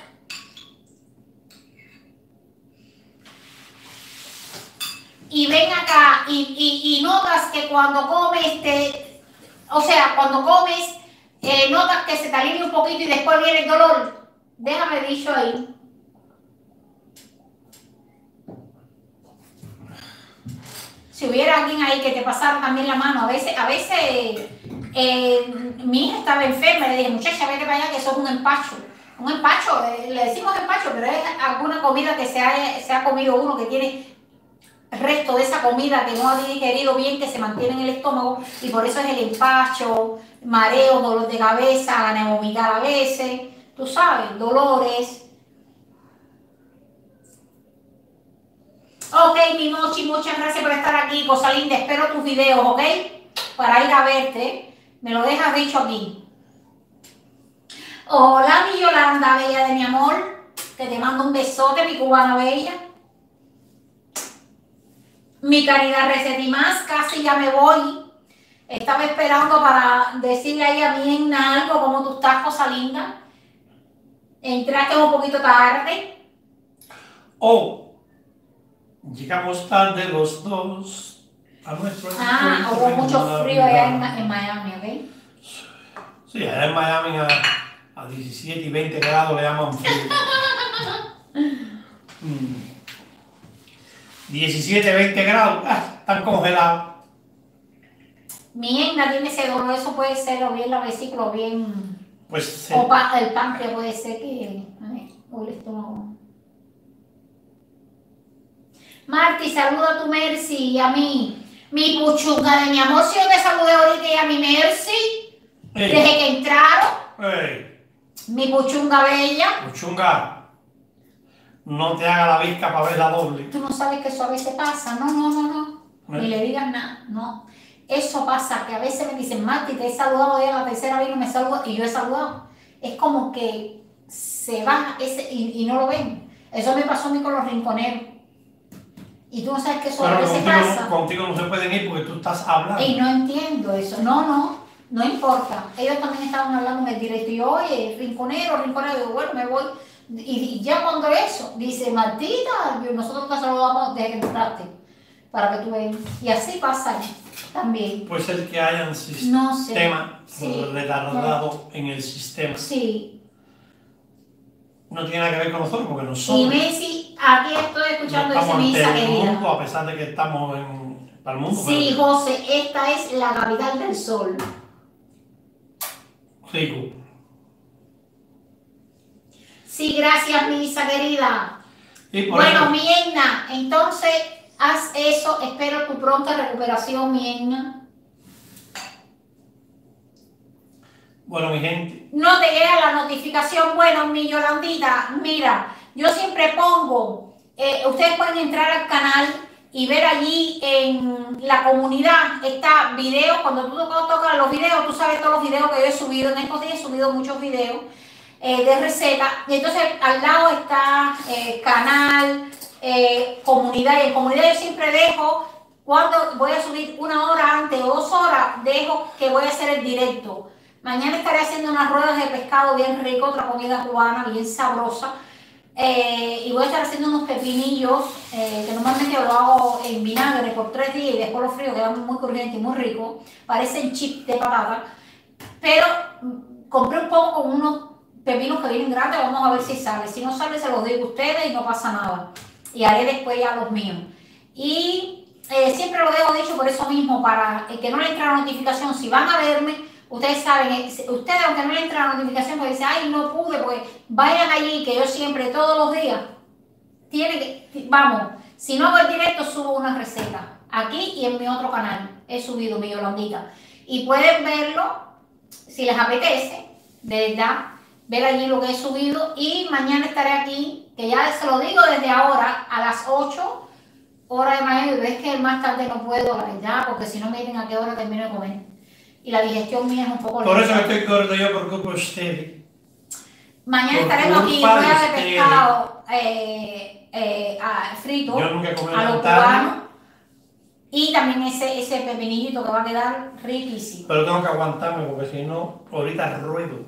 Y ven acá y notas que cuando comes, cuando comes, notas que se te alivia un poquito y después viene el dolor. Déjame dicho ahí. Si hubiera alguien ahí que te pasara también la mano, a veces mi hija estaba enferma y le dije, muchacha, vete para allá que eso es un empacho. Un empacho, le decimos empacho, pero es alguna comida que se ha comido uno que tiene resto de esa comida que no ha digerido bien, que se mantiene en el estómago y por eso es el empacho, mareo, dolor de cabeza, ganas de vomitar a veces, tú sabes, dolores. Ok, mi Mochi, muchas gracias por estar aquí, cosa linda, espero tus videos, ¿ok? Para ir a verte, me lo dejas dicho aquí. Hola, mi Yolanda, bella de mi amor, que te mando un besote, mi cubana bella. Mi Caridad Más, casi ya me voy. Estaba esperando para decirle ahí a mi Enna algo, como tú estás, cosa linda. Entraste un poquito tarde. Oh, llegamos tarde los dos a nuestro encuentro. Hubo mucho frío allá en Miami, ¿ok? Sí, allá en Miami a 17 y 20 grados le llaman frío. 17, 20 grados, están congelados. Mi Enna tiene ese dolor, eso puede ser o bien la vesícula o bien... Pues o el páncreas puede ser que... o el estómago. Marti, saluda a tu Mercy y a mí. Mi puchunga de mi amor, si yo te saludé ahorita y a mi Mercy, desde que entraron. Mi puchunga bella. Puchunga, no te haga la visca para ver la doble. Tú no sabes que eso a veces pasa. No. Ni le digas nada, no. Eso pasa, que a veces me dicen, Marti, te he saludado ya la tercera vez y no me saludas, y yo he saludado. Es como que se va ese y no lo ven. Eso me pasó a mí con los rinconeros. Y tú no sabes que eso a veces pasa. Contigo no se pueden ir porque tú estás hablando. Y no entiendo eso. No importa. Ellos también estaban hablando en el directo. Y yo, oye, rinconero. Digo, bueno, me voy. Y ya cuando eso, dice, Martita, nosotros te saludamos desde que entraste. Para que tú veas. Y así pasa también. Puede ser que hayan sistema retardado en el sistema. Sí. No tiene nada que ver con nosotros porque nosotros... Y Messi, aquí estoy escuchando ese misa querida. Mundo, a pesar de que estamos para el mundo. Sí, pero... José, esta es la capital del sol. Rico. Sí, gracias, misa querida. Bueno, mi Enna, entonces haz eso. Espero tu pronta recuperación, mi Enna. Bueno, mi gente. No te llega la notificación. Bueno, mi Yolandita, mira, yo siempre pongo, ustedes pueden entrar al canal y ver allí en la comunidad, está videos, cuando tú tocas los videos, tú sabes todos los videos que yo he subido, en estos días he subido muchos videos de recetas, y entonces al lado está canal, comunidad, y en comunidad yo siempre dejo, cuando voy a subir 1 hora antes o 2 horas, dejo que voy a hacer el directo. Mañana estaré haciendo unas ruedas de pescado bien rico, otra comida cubana bien sabrosa. Y voy a estar haciendo unos pepinillos que normalmente lo hago en vinagre por 3 días y después los frío, quedan muy crujientes y muy ricos. Parecen chips de patata. Pero compré un poco con unos pepinos que vienen grandes, vamos a ver si sale. Si no sale, se los digo a ustedes y no pasa nada. Y haré después ya los míos. Y siempre lo dejo dicho por eso mismo, para el que no le entra la notificación, si van a verme, ustedes saben, ustedes aunque no le entra la notificación, pues dicen, ay, no pude, pues vayan allí, que yo siempre, todos los días, vamos, si no hago el directo, subo una receta, aquí y en mi otro canal, he subido mi Yolandita. Y pueden verlo, si les apetece, de verdad, ver allí lo que he subido. Y mañana estaré aquí, que ya se lo digo desde ahora, a las 8 horas de Miami. Ves que más tarde no puedo, la verdad, porque si no miren a qué hora termino de comer. Y la digestión mía es un poco lenta. Por eso estoy gordo yo, por culpa de ustedes. Mañana estaremos aquí, rueda de pescado frito a lo cubano. Y también ese pepinillito que va a quedar riquísimo. Pero tengo que aguantarme porque si no, ahorita ruedo.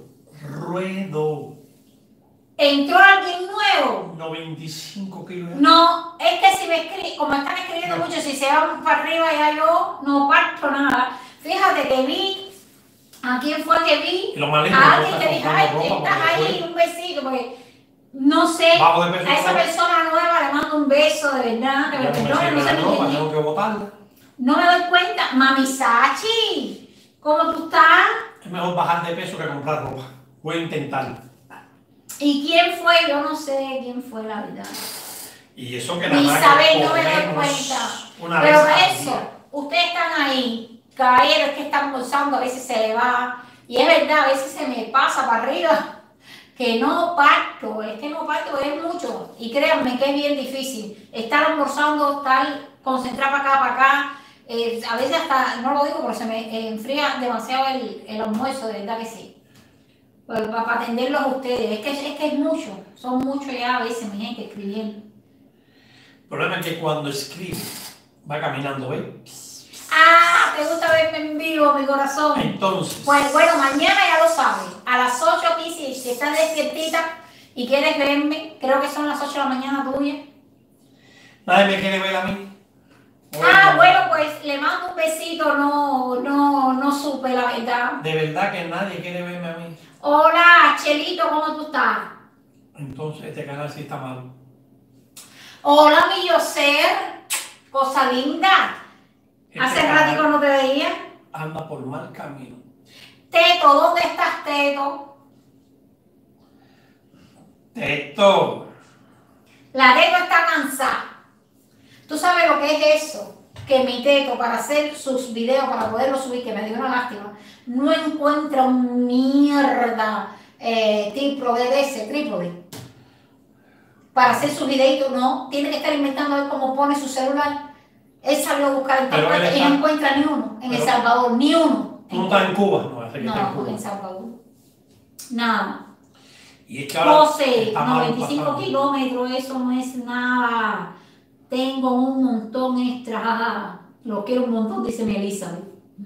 ¿Entró alguien nuevo? 95 kilos. No, es que si me escriben, como están escribiendo mucho, si se van para arriba ya yo no parto nada. Fíjate que vi, ¿a quién fue que vi? A alguien que dijo, ay, estás ahí, un besito, porque no sé, a esa persona nueva le mando un beso, de verdad, que me perdone, no sé ni quién es. Tengo que botarla. No me doy cuenta. Mami Sachi, ¿cómo tú estás? Es mejor bajar de peso que comprar ropa. Voy a intentarlo. ¿Y quién fue? Yo no sé quién fue, la verdad. Y eso que Ni saber, no me doy cuenta. Pero eso, ustedes están ahí, caballeros, es que están bolsando, a veces se le va. Y es verdad, a veces se me pasa para arriba. Que no parto, es que no parto, es mucho. Y créanme que es bien difícil. Estar almorzando, estar concentrado para acá. A veces hasta, no lo digo porque se me enfría demasiado el almuerzo, de verdad que sí. Pues para atenderlos a ustedes, es que es mucho, son muchos ya a veces, mi gente, escribiendo. El problema es que cuando escribe, va caminando, ¿ves? Ah, te gusta verme en vivo, mi corazón. Entonces. Pues bueno, mañana ya lo sabes, a las 8 aquí, si estás despiertita y quieres verme, creo que son las 8 de la mañana tuya. Nadie me quiere ver a mí. Bueno, pues le mando un besito, no supe la verdad. De verdad que nadie quiere verme a mí. Hola, Chelito, ¿cómo tú estás? Entonces este canal sí está malo. Hola, mi Yoser, cosa linda. Hace ratico no te veía. Anda por mal camino. Teto, ¿dónde estás, Teto? Teto. La Teto está cansada. ¿Tú sabes lo que es eso? Que mi Teto, para hacer sus videos, para poderlos subir, que me dio una lástima, no encuentra un mierda trípode. Para hacer sus videitos, no. Tiene que estar inventando a ver cómo pone su celular. Él salió a buscar en todas partes y no encuentra ni uno. En El Salvador, ni uno. ¿Tú no estás en Cuba? No, en Salvador. Nada. Y es que ahora 95 kilómetros, eso no es nada. Tengo un montón extra. Lo quiero un montón, dice mi Elizabeth.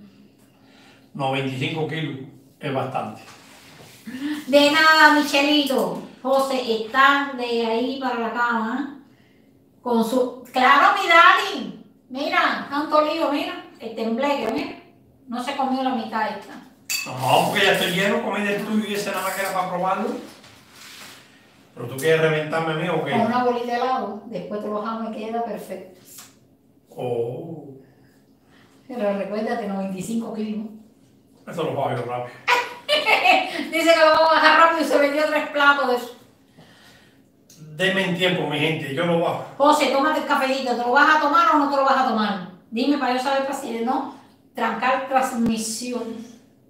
95 kilos es bastante. De nada, Michelito. José está de ahí para la cama. Con su. Claro, mi Dani. Mira, tanto lío, mira. El tembleque, mira. No se comió la mitad esta. No, porque ya estoy lleno, comí del tuyo y ese nada más que era para probarlo. ¿Pero tú quieres reventarme a mí o qué? Con una bolita de helado, después te lo jamo y queda perfecto. Oh. Pero recuérdate, 95 kilos. Eso lo bajo yo rápido. Dice que lo vamos a bajar rápido y se vendió 3 platos de eso. Denme en tiempo, mi gente, yo lo bajo. José, tómate el cafecito, ¿te lo vas a tomar o no te lo vas a tomar? Dime para yo saber para si no trancar transmisión.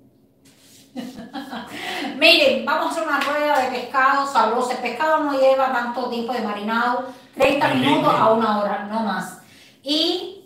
Miren, vamos a hacer una rueda de pescado sabroso. El pescado no lleva tanto tiempo de marinado, 30 minutos a 1 hora, no más. Y,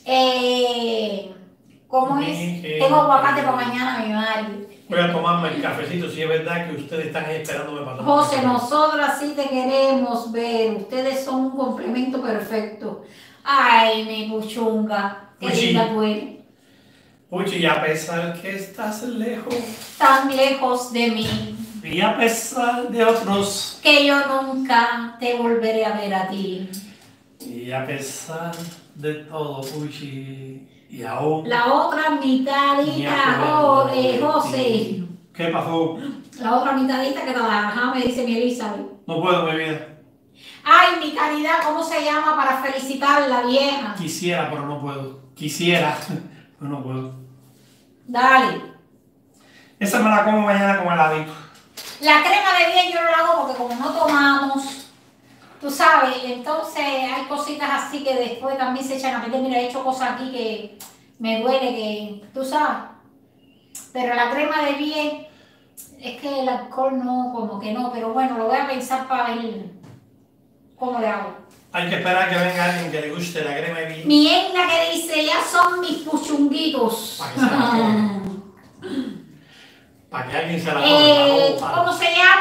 ¿cómo es? Tengo aguacate para mañana, mi madre. Voy a tomarme el cafecito si es verdad que ustedes están ahí esperándome para tomar. José, nosotras sí te queremos ver. Ustedes son un complemento perfecto. Ay, mi puchunga, qué linda tú eres. Puchi, y a pesar que estás lejos, tan lejos de mí, y a pesar de otros, que yo nunca te volveré a ver a ti. Y a pesar de todo, Puchi, y aún la otra mitadita, José. ¿Qué pasó? La otra mitadita que te la ajá, me dice mi Elizabeth. No puedo, mi vida. Ay, mi Caridad, ¿cómo se llama para felicitar a la vieja? Quisiera, pero no puedo. Quisiera, pero no puedo. Dale. Esa me la como mañana con heladito. La crema de bien yo no la hago porque como no tomamos, tú sabes, entonces hay cositas así que después también se echan a perder. Mira, he hecho cosas aquí que me duele, que tú sabes. Pero la crema de bien, es que el alcohol no, como que no, pero bueno, lo voy a pensar para ver cómo le hago. Hay que esperar que venga alguien que le guste la crema de bien. Mi Edna que dice, ya son mis puchunguitos. Para que se la coma. Para que alguien se la coma. ¿Cómo se llama?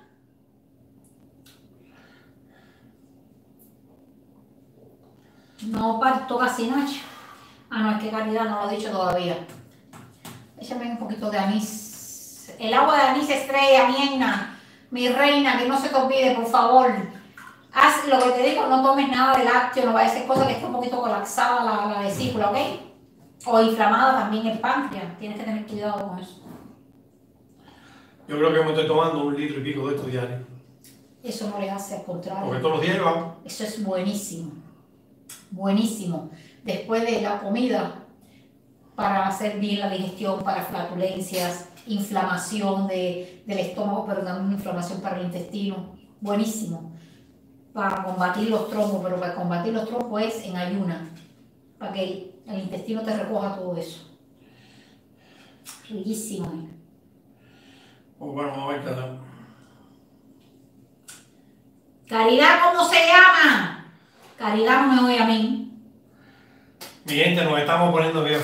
No parto casi Nacha. Ah, no, es que Caridad no lo he dicho todavía. Échame un poquito de anís. El agua de anís estrella, mi Edna, mi reina, que no se te olvide, por favor. Haz lo que te digo, no tomes nada de lácteo, no vaya a ser cosa que esté un poquito colapsada la vesícula, ¿ok? O inflamada también el páncreas. Tienes que tener cuidado con eso. Yo creo que me estoy tomando 1 litro y pico de estos diarios. Eso no le hace, al contrario. Porque todos los días vamos. Eso es buenísimo. Buenísimo. Después de la comida, para hacer bien la digestión, para flatulencias, inflamación del estómago, pero también inflamación para el intestino. Buenísimo. Para combatir los trombos, pero para combatir los trombos es en ayuna. Para que el intestino te recoja todo eso. Riquísimo. Pues bueno, vamos a ver qué tal. Caridad, ¿cómo se llama? Caridad no me oye a mí. Mi gente, nos estamos poniendo viejos.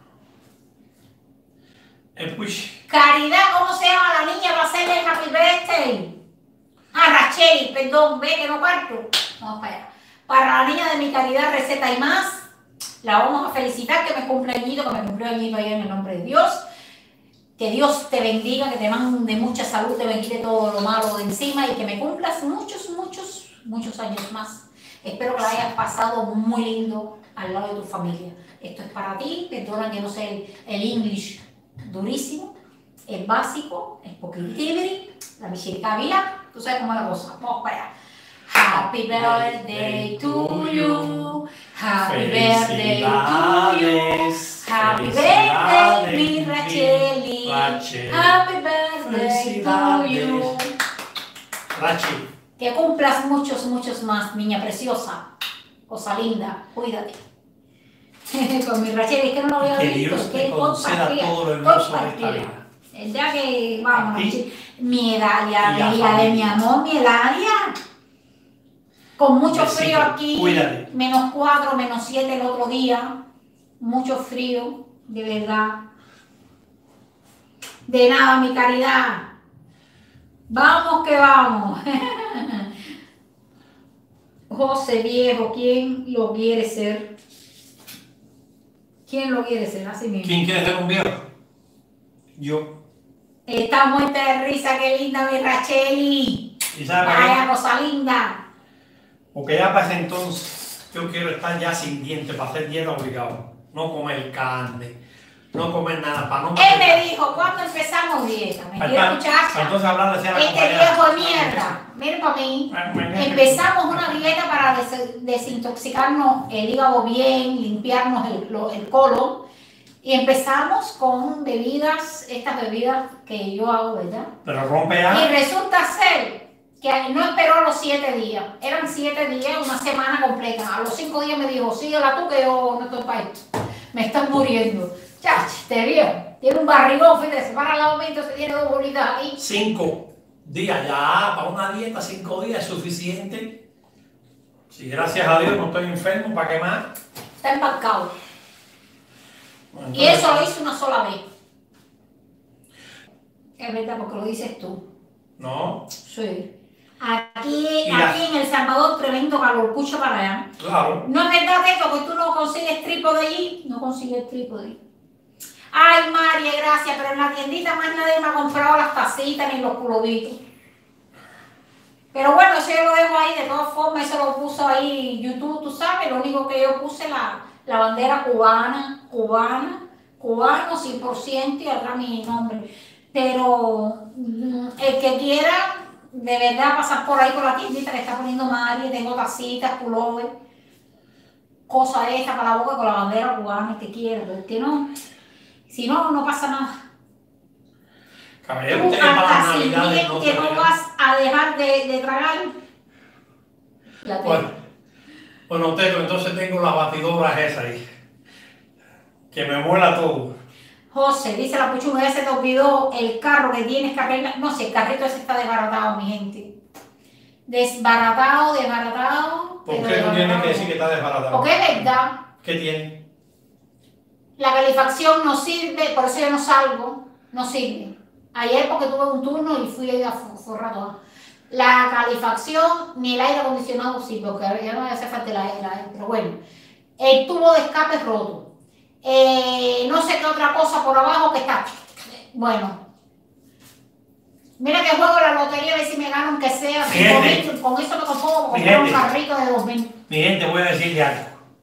Push. Caridad, ¿cómo se llama la niña para hacerle el happy birthday? Ah, Rachel, perdón, ve que no parto. Vamos para allá. Para la niña de mi Caridad, receta y más, la vamos a felicitar, que me cumpleañito, que me cumplió añito ayer en el nombre de Dios. Que Dios te bendiga, que te mande mucha salud, te bendiga todo lo malo de encima y que me cumplas muchos años más. Espero que la hayas pasado muy lindo al lado de tu familia. Esto es para ti, perdona que no sé el English durísimo, el básico, el positivity, la misericordia, tú sabes cómo es la cosa. Vamos para allá. Happy birthday to you, happy birthday to you, happy birthday, mi Racheli, happy birthday to you. Rachi. Que cumplas muchos más, niña preciosa, cosa linda, cuídate. Con mi Rachel, es que no lo había visto. Dios te conceda todo lo hermoso de esta vida. El día que, vamos, mi Edalia, de mi amor, mi Edalia. Con mucho frío aquí, Cuídate. -4, -7 el otro día. Mucho frío, de verdad. De nada, mi Caridad. Vamos que vamos. José viejo, ¿quién lo quiere ser? ¿Quién lo quiere ser? Así mismo. ¿Quién quiere ser un viejo? Yo. Está muerta de risa, qué linda mi Racheli. ¿Y sabe para Vaya qué? cosa linda. Porque ya para ese entonces yo quiero estar ya sin dientes para hacer dieta obligado. No comer carne, no comer nada, para no... Él me dijo, ¿cuándo empezamos dieta? ¿Me quiere escuchar? Entonces hablar de ser Este viejo de mierda. Miren para mí. Empezamos una dieta para desintoxicarnos el hígado bien, limpiarnos el colon. Y empezamos con bebidas, estas bebidas que yo hago, ¿verdad? Pero rompe ya. Y resulta ser que no esperó los 7 días. Eran 7 días, una semana completa. A los 5 días me dijo, síguela tú que yo no estoy para esto. Me estás muriendo. Chach, te vio. Tiene un barrigón, fíjate, se para al lado mío, se tiene 2 bolitas ahí. 5 días, ya para una dieta 5 días es suficiente. Si gracias a Dios no estoy enfermo, ¿para qué más? Está embarcado. Bueno, Y eso lo hice una sola vez. Es verdad, porque lo dices tú. No. Sí. Aquí en El Salvador, tremendo calor, pucho para allá. Claro. No es verdad esto, que tú no consigues trípode allí. No consigues trípode. Ay, María, gracias, pero en la tiendita más nadie me ha comprado las tacitas ni los culobitos. Pero bueno, eso yo lo dejo ahí, de todas formas, eso lo puso ahí YouTube, tú sabes, lo único que yo puse la bandera cubana, cubano 100% y atrás mi nombre. Pero el que quiera de verdad pasar por ahí por la tiendita que está poniendo Mari, tengo tacitas, pullover, cosas estas para la boca con la bandera cubana, el que quiera, pero el que no, si no, no pasa nada. Caballero, Tú ustedes para las hasta sin navidades no se que no regalan. vas a dejar de tragar. La Bueno, tengo. bueno, Teto, entonces tengo las batidoras esas ahí. Que me muela todo. José, dice la puchunga, ya se te olvidó el carro que tienes que arreglar. No sé, el carrito ese está desbaratado, mi gente. Desbaratado, desbaratado. ¿Por pero qué tú tienes que decir desbaratado. que está desbaratado? Porque es verdad, ¿Qué tiene? la calefacción no sirve, por eso yo no salgo, no sirve. Ayer porque tuve un turno y fui a ir a forrar todo. La calefacción ni el aire acondicionado sirve, porque ya no me hace falta el aire, pero bueno. El tubo de escape es roto. No sé qué otra cosa por abajo que está. Bueno, mira que juego la lotería a ver si me gano aunque sea 5.000. Con eso me puedo comprar un carrito de 2.000. Mi gente, voy a decirle algo.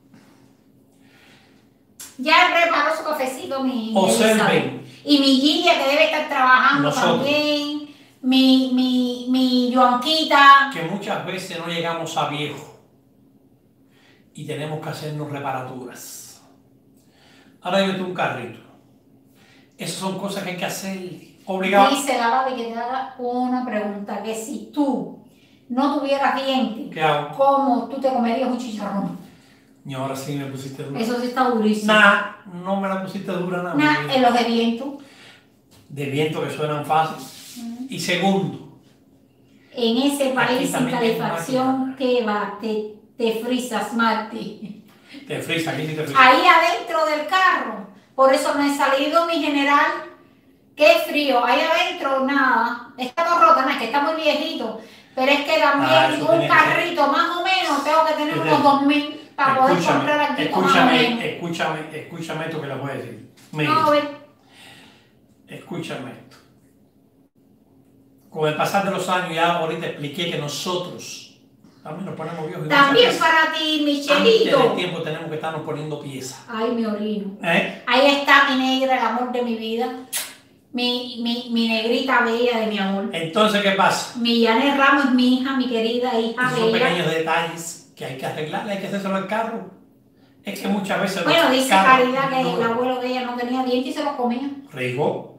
Ya preparó su cafecito mi Observen. y mi Gilia que debe estar trabajando Nosotros. también. Mi Joanquita. Que muchas veces no llegamos a viejo y tenemos que hacernos reparaturas. Ahora dime tú un carrito. Esas son cosas que hay que hacer obligado. Dice la Babi que te haga una pregunta, que si tú no tuvieras dientes, ¿Qué hago? ¿cómo tú te comerías un chicharrón? Y ahora sí me pusiste dura. Eso sí está durísimo. Nah, no me la pusiste dura nada. Nah, en los de viento. De viento que suenan fácil. Y segundo, En ese país aquí sin también hay calefacción, máquina. ¿qué va? Te frizas, Marti. Te frisa, aquí sí te frisa. Ahí adentro del carro. Por eso no he salido, mi general. Qué frío. Ahí adentro, nada. Está todo roto, no es que está muy viejito. Pero es que también eso un tiene que carrito más o menos tengo que tener unos 2.000 para poder comprar aquí más o menos. Escúchame esto que le voy a decir. Mira, No, a ver. escúchame esto. Con el pasar de los años, ya ahorita expliqué que nosotros también nos ponemos viejos. También para ti, Michelito. Antes del tiempo tenemos que estarnos poniendo piezas. Ay, mi orino. ¿Eh? Ahí está mi negra, el amor de mi vida. Mi negrita bella de mi amor. Entonces, ¿qué pasa? Mi Janet Ramos es mi hija, mi querida hija Esos son bella. pequeños detalles que hay que arreglarle, hay que hacérselo al carro. Es que muchas veces Bueno, los dice carros Caridad que no el abuelo de ella no tenía dientes y se los comía. rico.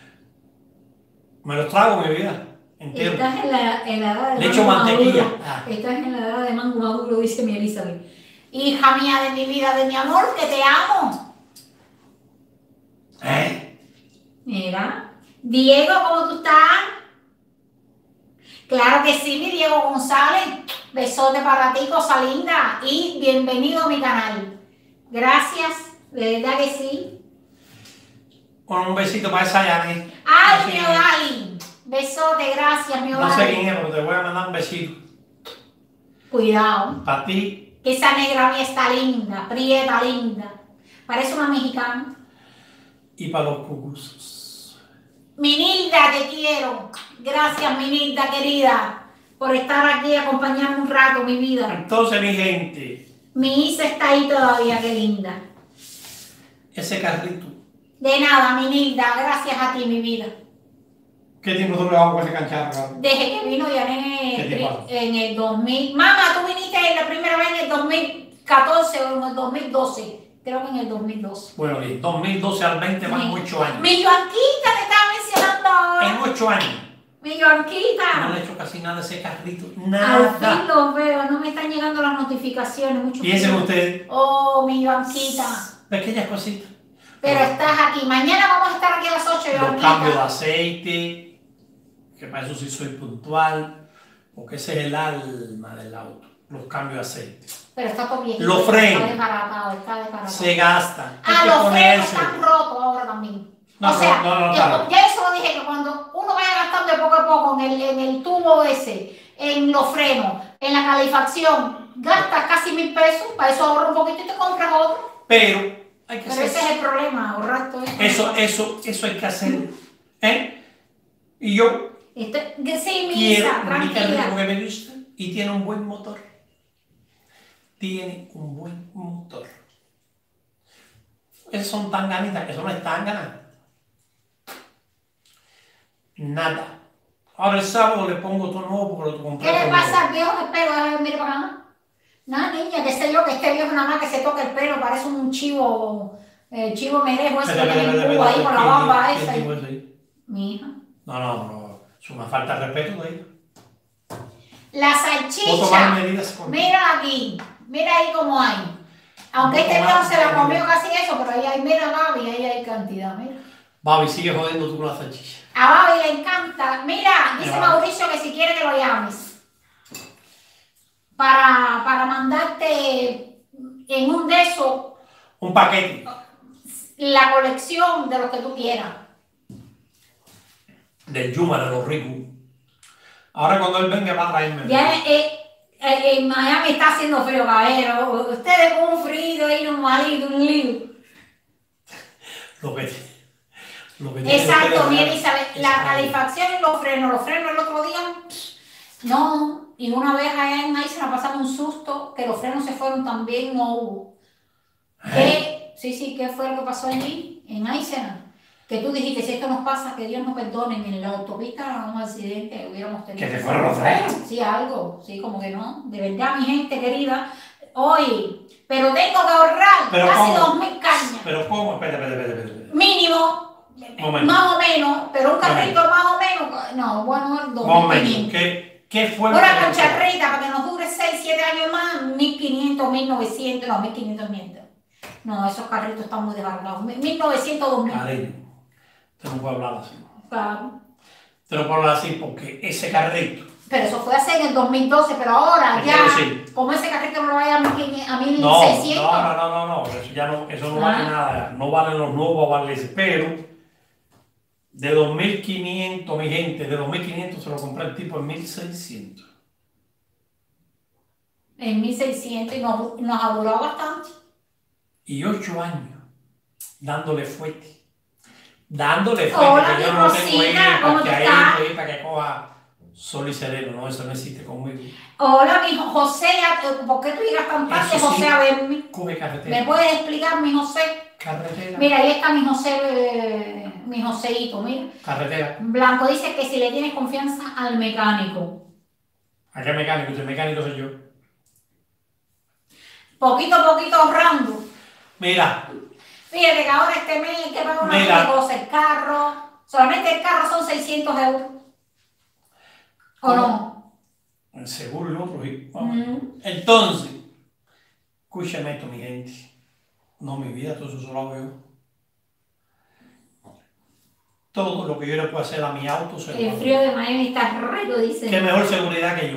Me los trago, mi vida. Entero. Estás en la edad de Le echo mango mantequilla. maduro. Estás en la edad de mango maduro, dice mi Elizabeth. Hija mía de mi vida, de mi amor, que te amo. Mira. Diego, ¿cómo tú estás? Claro que sí, mi Diego González. Besote para ti, cosa linda. Y bienvenido a mi canal. Gracias, de verdad que sí. Con un besito para esa Yanis. Ay, No sé mi quién es. Odali. Besote, gracias, mi No sé Odali. quién es, pero te voy a mandar un besito. Cuidado. Para ti Que esa negra mía está linda, prieta, linda. Parece una mexicana. y para los cucusos. Mi Nilda, te quiero. Gracias, mi Nilda querida, por estar aquí y acompañarme un rato, mi vida. Entonces, mi gente, Mi Isa está ahí todavía, qué linda. ese carrito, De nada, mi Nilda, gracias a ti, mi vida. ¿qué tiempo tú le vas con ese cancharro? Desde que vino ya en el 2000. Mamá, tú viniste la primera vez en el 2014 o en el 2012. Creo que en el 2012. Bueno, de 2012 al 20 van 8 años. Mi Joanquita te estaba mencionando ahora. En 8 años. Mi Joanquita. No le he hecho casi nada a ese carrito. Al fin Nada. los veo, no me están llegando las notificaciones. Mucho Piensen frío. ustedes. Oh, mi Joanquita. Pequeñas cositas. Pero estás aquí. Mañana vamos a estar aquí a las 8, Los Joanquita. cambios de aceite, que para eso sí soy puntual, porque ese es el alma del auto. Los cambios de aceite. Pero está todo viejito. Los frenos. Está desbaratado, está desbaratado. Se gastan. Hay que Los frenos ponerse. están rotos ahora también. No, o sea, no, ya eso lo dije, que cuando uno vaya gastando de poco a poco en el tubo ese, en los frenos, en la calefacción, gastas casi 1.000 pesos, para eso ahorra un poquito y te compras otro. Pero hay que Pero hacer ese es el problema, ahorrar todo eso hay que hacer. ¿Eh? Y yo Sí, mi quiero Isa, mi carrito tranquila. porque me gusta y tiene un buen motor. Tiene un buen motor. Esas son tanganitas, eso no es tangana. Nada. Ahora el sábado le pongo todo nuevo porque lo compré. ¿Qué le todo pasa nuevo. al viejo del pelo? Mire para acá. Nada, niña, qué sé yo, que este viejo nada más que se toca el pelo, parece un chivo, chivo merejo ese que tiene un cubo ahí con la barba esa. ¿Quién dijo eso ahí? Mi hija. No. Es una falta de respeto de ella. La ¿Puedo tomar salchicha. medidas con Mira aquí. Mira ahí cómo hay. Aunque ¿Puedo este tomar viejo se la comió medidas? casi eso, pero ahí hay, mira Babi, ahí hay cantidad, mira. Babi, sigue jodiendo tú con la salchicha. A Babi le encanta. Mira, dice Mira, Mauricio que si quiere que lo llames. Para mandarte en un de esos Un paquete la colección de lo que tú quieras. del Yuma de los ricos. Ahora cuando él venga va a traerme. Ya en Miami está haciendo frío, caballero. Ustedes con un frío ahí normalito, un lío. Lo que tiene Exacto, ustedes mira allá Isabel, es la algo. calefacción y los frenos el otro día, no, y una vez allá en Aysena pasamos un susto, que los frenos se fueron también, no hubo. Sí, ¿qué fue lo que pasó allí, en Aysena? Que tú dijiste, si esto nos pasa, que Dios nos perdone, en la autopista un accidente hubiéramos tenido. Que te fueron los frenos. Sí, algo, sí, como que no, de verdad, mi gente querida, hoy, pero tengo que ahorrar Pero casi ¿cómo? 2.000 cañas. Pero ¿cómo? Espera. Mínimo, Momento. más o menos, pero un carrito más o menos, no, bueno, Momento. 2.500. ¿Qué fue lo que Una te concharrita para que nos dure 6, 7 años más, 1.500, 1.900, no, 1.500 miento. No, esos carritos están muy desbaratados. 1.900, 2.000. Cariño, usted no puede hablar así. Claro. Usted no puede hablar así porque ese carrito. Pero eso fue hace en el 2012, pero ahora Te ya, quiero decir. como ese carrito no lo vaya a 1.600. No. Eso no vale nada. No valen los nuevos, vale ese. Pero de 2.500, mi gente, de 2.500 se lo compré el tipo en 1.600. En 1.600 y nos ha durado bastante. Y 8 años dándole fuerte. Dándole fuerte, Hola, que yo mi no tengo Rosita, ahí ¿cómo para tú que estás? ahí para que coja sol y sereno. No, eso no existe conmigo. Hola, mi José, ¿por qué tú llegas tan tarde, Eso sí, José, a verme? coge ¿Me carretera. puedes explicar, mi José? Carretera. Mira, ahí está mi José, mi Joseito, mira. Carretera. Blanco dice que si le tienes confianza al mecánico. ¿A qué mecánico? El mecánico soy yo. Poquito a poquito ahorrando. Mira, Fíjate que ahora este mes hay que pagar una Mira. cosa, el carro. Solamente el carro son 600 euros. ¿O ¿Cómo? no? el seguro y lo otro. Vamos. Mm. Entonces, escúchame esto, mi gente. No, mi vida, todo eso solo hago yo. Todo lo que yo le puedo hacer a mi auto se lo El hago. frío de Miami está rico, dice. Qué mejor seguridad que yo.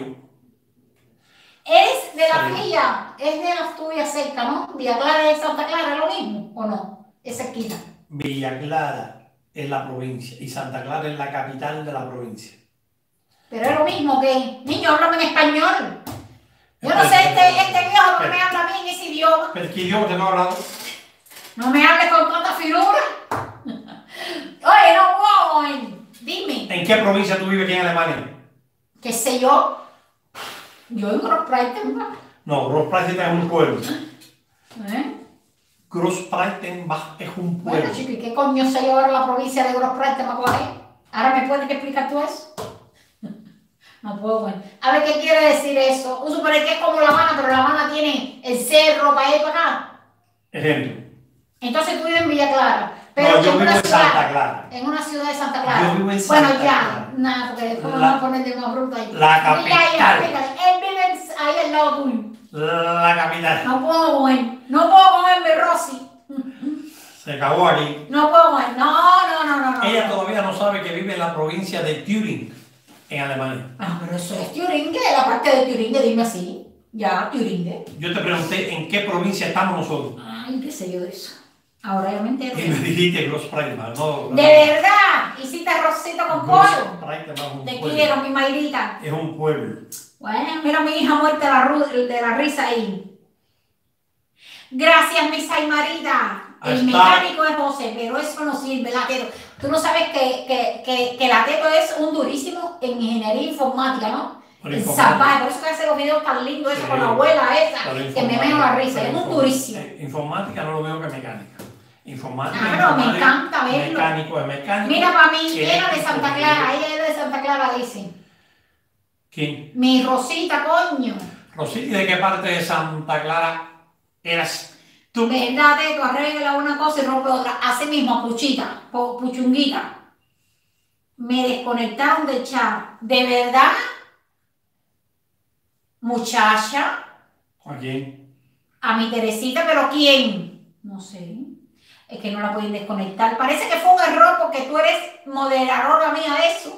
Es de la Sí. villa, es de las tuyas cerca, ¿no? Villa Clara de Santa Clara, ¿es lo mismo o no? Es cerquita. Villa Clara es la provincia y Santa Clara es la capital de la provincia. Pero es lo mismo que, niño, háblame en español. Yo no sé, Espera. este viejo que me habla a mí en ese idioma. ¿Pero qué idioma te estoy hablando? No me hables con tanta finura. Oye, no puedo, dime, ¿En qué provincia tú vives aquí en Alemania? qué sé yo. Yo en Großbreitenbach. No, Großbreitenbach es un pueblo. ¿Eh? Großbreitenbach es un Bueno, pueblo. chico, ¿y qué coño sé yo ahora la provincia de Großbreitenbach cuál es? ¿Ahora me puedes explicar tú eso? No puedo, bueno. A ver, ¿qué quiere decir eso? Un supone que es como La Habana, pero La Habana tiene el cerro para ir para acá. Ejemplo. Entonces tú vives en Villa Clara. Pero No, yo en vivo una en ciudad, Santa Clara. En una ciudad de Santa Clara. Yo vivo en Bueno, Santa ya, Clara. nada, porque después me La- van a poner de más bruto ahí. la Mira, ahí, capital. explícale. Él vive ahí al lado tuyo. La capital. No puedo comer. No puedo comerme, Rosy. Se acabó aquí. No puedo comer. No. Ella todavía no sabe que vive en la provincia de Thüringen, en Alemania. Ah, pero eso es Turinge, la parte de Turinge, dime así. Ya, Turinge. Yo te pregunté en qué provincia estamos nosotros. Ay, qué sé yo de eso. Ahora ya me entero. Y me dijiste Großbreitenbach, no. De verdad, hiciste arrocito con pollo. Großbreitenbach es un Te pueblo. quiero, mi Mayrita. Es un pueblo. Bueno, mira a mi hija muerta de la risa ahí. Gracias, mi Saymarita. El Hasta- mecánico es José, pero eso no sirve, Lateto. Tú no sabes que Lateto es un durísimo en ingeniería informática, ¿no? Pero El informática. salvaje, por eso que hace los videos tan lindos, eso Sí. con la abuela esa, Pero que me meo la risa, pero es un durísimo. Informática no lo veo que mecánica. Informática. Claro, me informática, encanta verlo. mecánica, mecánico es mecánico. Mira, para mí, era de Santa Clara, ella era de Santa Clara, dice. ¿Quién? Mi Rosita, coño. Rosita, ¿y de qué parte de Santa Clara eras tú? ¿Verdad? Tú arreglas una cosa y rompe otra. Así mismo, puchita, puchunguita. Me desconectaron del chat. ¿De verdad? Muchacha. ¿A quién? A mi Teresita, ¿pero quién? No sé. Es que no la pueden desconectar. Parece que fue un error porque tú eres moderadora mía de eso.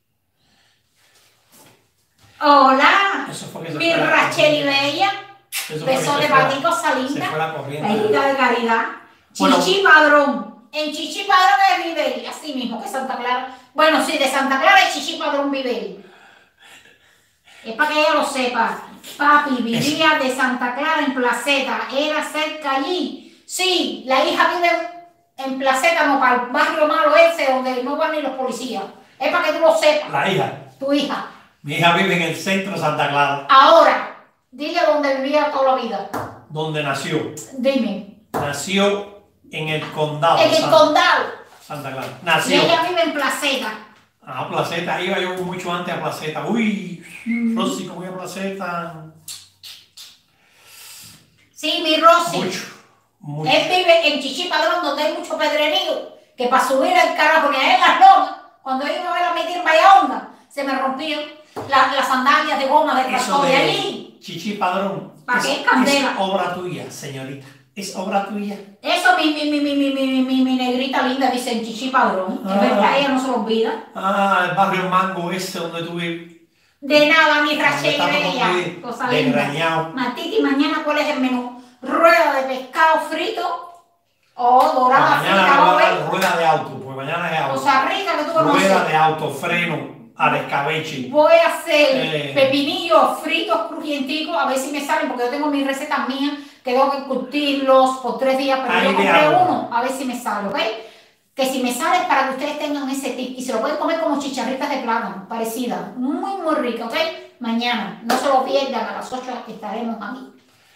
Hola. Eso fue que se Mi fue Rachel y Bella. Besones para ti, cosa linda. Se fue la corriente. La hija de caridad. Bueno. Chichi Padrón. En Chichi Padrón de Vivel. Así mismo que Santa Clara. Bueno, sí, de Santa Clara y Chichi Padrón Vivel. Es para que ella lo sepa. Papi vivía de Santa Clara en Placeta. Era cerca allí. Sí, la hija vive en Placeta, no para el barrio malo ese donde no van ni los policías. Es para que tú lo sepas. La hija. Tu hija. Mi hija vive en el centro de Santa Clara. Ahora, dile dónde vivía toda la vida. ¿Dónde nació? Dime. Nació en el condado. En el condado. Santa Clara. Y Nació. ella vive en Placeta. Ah, Placeta. Iba yo mucho antes a Placeta. Uy, Rosy, ¿cómo iba a Placeta? Sí, mi Rosy. Mucho. Él vive en Chichi Padrón, donde hay mucho pedrerío. Que para subir al carajo, ni a él las lomas, cuando iba a ver a meter Bahía Honda, se me rompían las sandalias de goma de tractor de allí. Chichi Padrón. ¿Para qué es candela? Es obra tuya, señorita. Es obra tuya. Eso mi negrita linda dice en Chichi Padrón. Es verdad, ella no se lo olvida. Ah, el barrio Mango ese donde tú vives. De nada, mi Rachel Bella. Cosa linda. Matiti, mañana ¿cuál es el menú? Rueda de pescado frito o dorada frita. Rueda de auto, pues mañana es auto. Cosa rica que tú conoces. Rueda de auto, freno, al escabeche. Voy a hacer pepinillos fritos crujienticos, a ver si me salen, porque yo tengo mis recetas mías, que tengo que curtirlos por 3 días, pero yo compré uno, a ver si me sale, ¿ok? Que si me sale es para que ustedes tengan ese tip y se lo pueden comer como chicharritas de plátano, parecidas, muy rica, ¿ok? Mañana, no se lo pierdan, a las 8 estaremos aquí.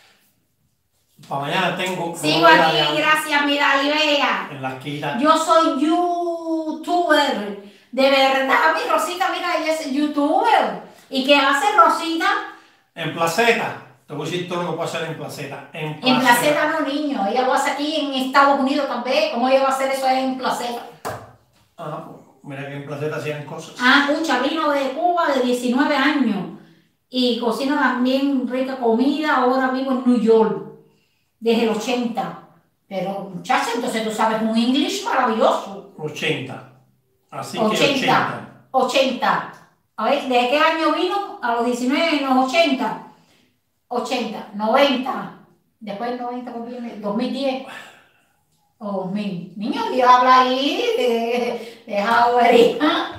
Para mañana tengo... Sigo aquí, gracias, mi Dalibea. En la esquina. Yo soy youtuber. De verdad, mi Rosita, mira, ella es youtuber. ¿Y qué hace Rosita? En Placeta. Te voy a decir todo lo que puedo hacer en Placeta. En Placeta no, niño. Ella lo hace aquí en Estados Unidos también. ¿Cómo ella va a hacer eso en Placeta? Ah, pues mira que en Placeta hacían cosas. Ah, pucha, vino de Cuba de 19 años. Y cocina también rica comida. Ahora vivo en New York. Desde el 80. Pero, muchacha, entonces tú sabes un inglés maravilloso. 80. Así 80. que 80. 80. A ver, ¿de qué año vino? A los 19, en los 80. 80, 90. Después del 90, ¿cómo viene? 2010. O 2000. Niño, Dios habla ahí. Deja ver. Hija,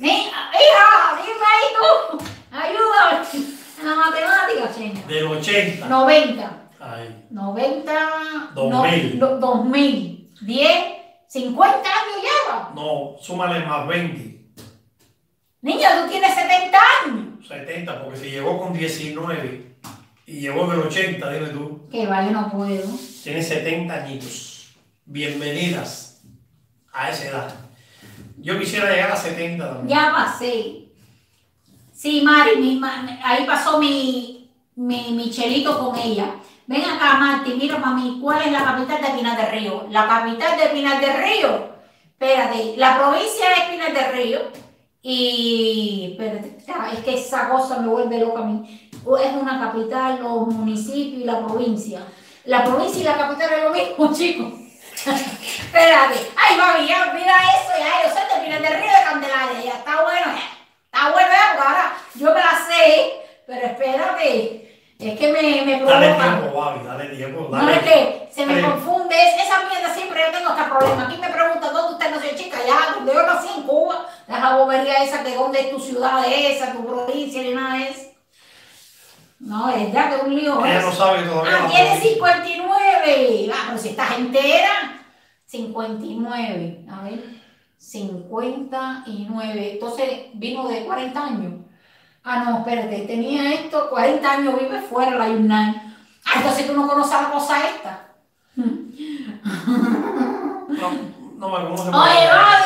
dime ahí tú. Ayúdame. En la matemática, señor. Del 80. 90. Ay. 90. 2000. 2000. 10. 50 años lleva. No, súmale más 20. Niña, tú tienes 70 años. 70, porque si llegó con 19 y llegó del 80, dime tú. Que vaya, no puedo. Tiene 70 añitos. Bienvenidas a esa edad. Yo quisiera llegar a 70 también. Ya pasé. Sí, Mari, ahí pasó mi chelito con ella. Ven acá, Marti, mira, mami, ¿cuál es la capital de Pinar del Río? La capital de Pinar del Río. Espérate, la provincia es Pinar del Río. Y, espérate, es que esa cosa me vuelve loca a mí. Es una capital, los municipios y la provincia. La provincia y la capital es lo mismo, chicos. Espérate. Ay, mami, ya, mira eso, ya, yo soy de Pinar del Río de Candelaria. Ya, está bueno, ya. Está bueno, ya, porque ahora yo me la sé, pero espérate. Es que me provoca. Dale tiempo, Babi, dale tiempo. Dale. No, es que se me confunde. Esa mierda siempre yo tengo este problema. Aquí me preguntan dónde usted nació, chica, ya, donde yo nací en Cuba. La bobería esa, que dónde es tu ciudad esa, tu provincia, ni nada de eso. No, es ya que es un lío. Ella no sabe todavía. Tiene 59. Ah, pero si estás entera. 59. A ver. 59. Entonces vino de 40 años. Ah, no, espérate, tenía esto, 40 años vive fuera la Yunnan. Ah, entonces tú no conoces la cosa esta. No, ¿cómo se Oye,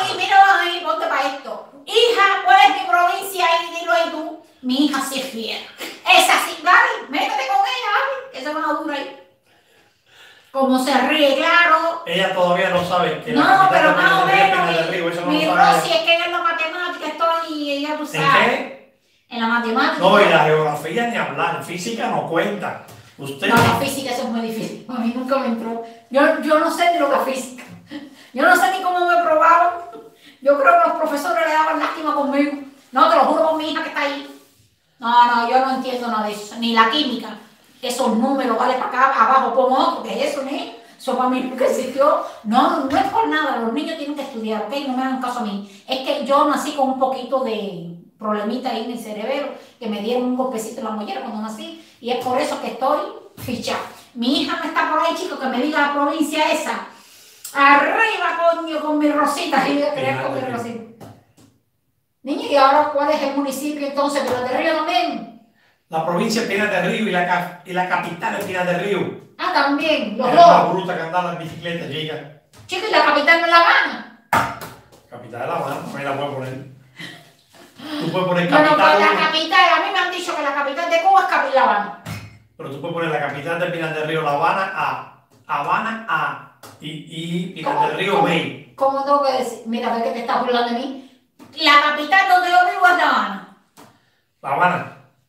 sabes que No, la capital pero de más o Pinar del Río es menos, Pinar del Río, eso no mi lo sabes. Rosy, es que en la matemática estoy, ya tú ¿En sabes. qué? En la matemática. No, y la geografía ni hablar, física no cuenta. Usted No, la física eso es muy difícil. A mí nunca me entró. Yo no sé ni lo que es física. Yo no sé ni cómo me probaban. Yo creo que los profesores le daban lástima conmigo. No, te lo juro con mi hija que está ahí. No, yo no entiendo nada de eso. Ni la química. Esos números, vale para acá, abajo, pon otro. ¿Qué es eso, ni? Eso para mí nunca existió. No es por nada. Los niños tienen que estudiar, ¿ok? No me hagan caso a mí. Es que yo nací con un poquito de problemita ahí en el cerebro, que me dieron un golpecito en la mollera cuando nací. Y es por eso que estoy fichada. Mi hija no está por ahí, chicos, que me diga la provincia esa. Arriba, coño, con mi Rosita. Y voy a creer con mi Rosita. Niña, ¿y ahora cuál es el municipio entonces? ¿Pinar del Río también? la provincia es Pinar del Río y la capital es Pinar del Río. Ah, también, los Es la dos. bruta que andaba en bicicleta, chica. Chicos, ¿y la capital no es La Habana? Capital de La Habana, me la voy a poner. Tú puedes poner Bueno, capital. pues la capital, a mí me han dicho que la capital de Cuba es La Habana. Pero tú puedes poner la capital de Pinar del Río, La Habana A. Habana A. Y Pinar del Río B. ¿Cómo tengo que decir? Mira, ve que te estás burlando de mí. La capital donde yo vivo es La Habana. La Habana.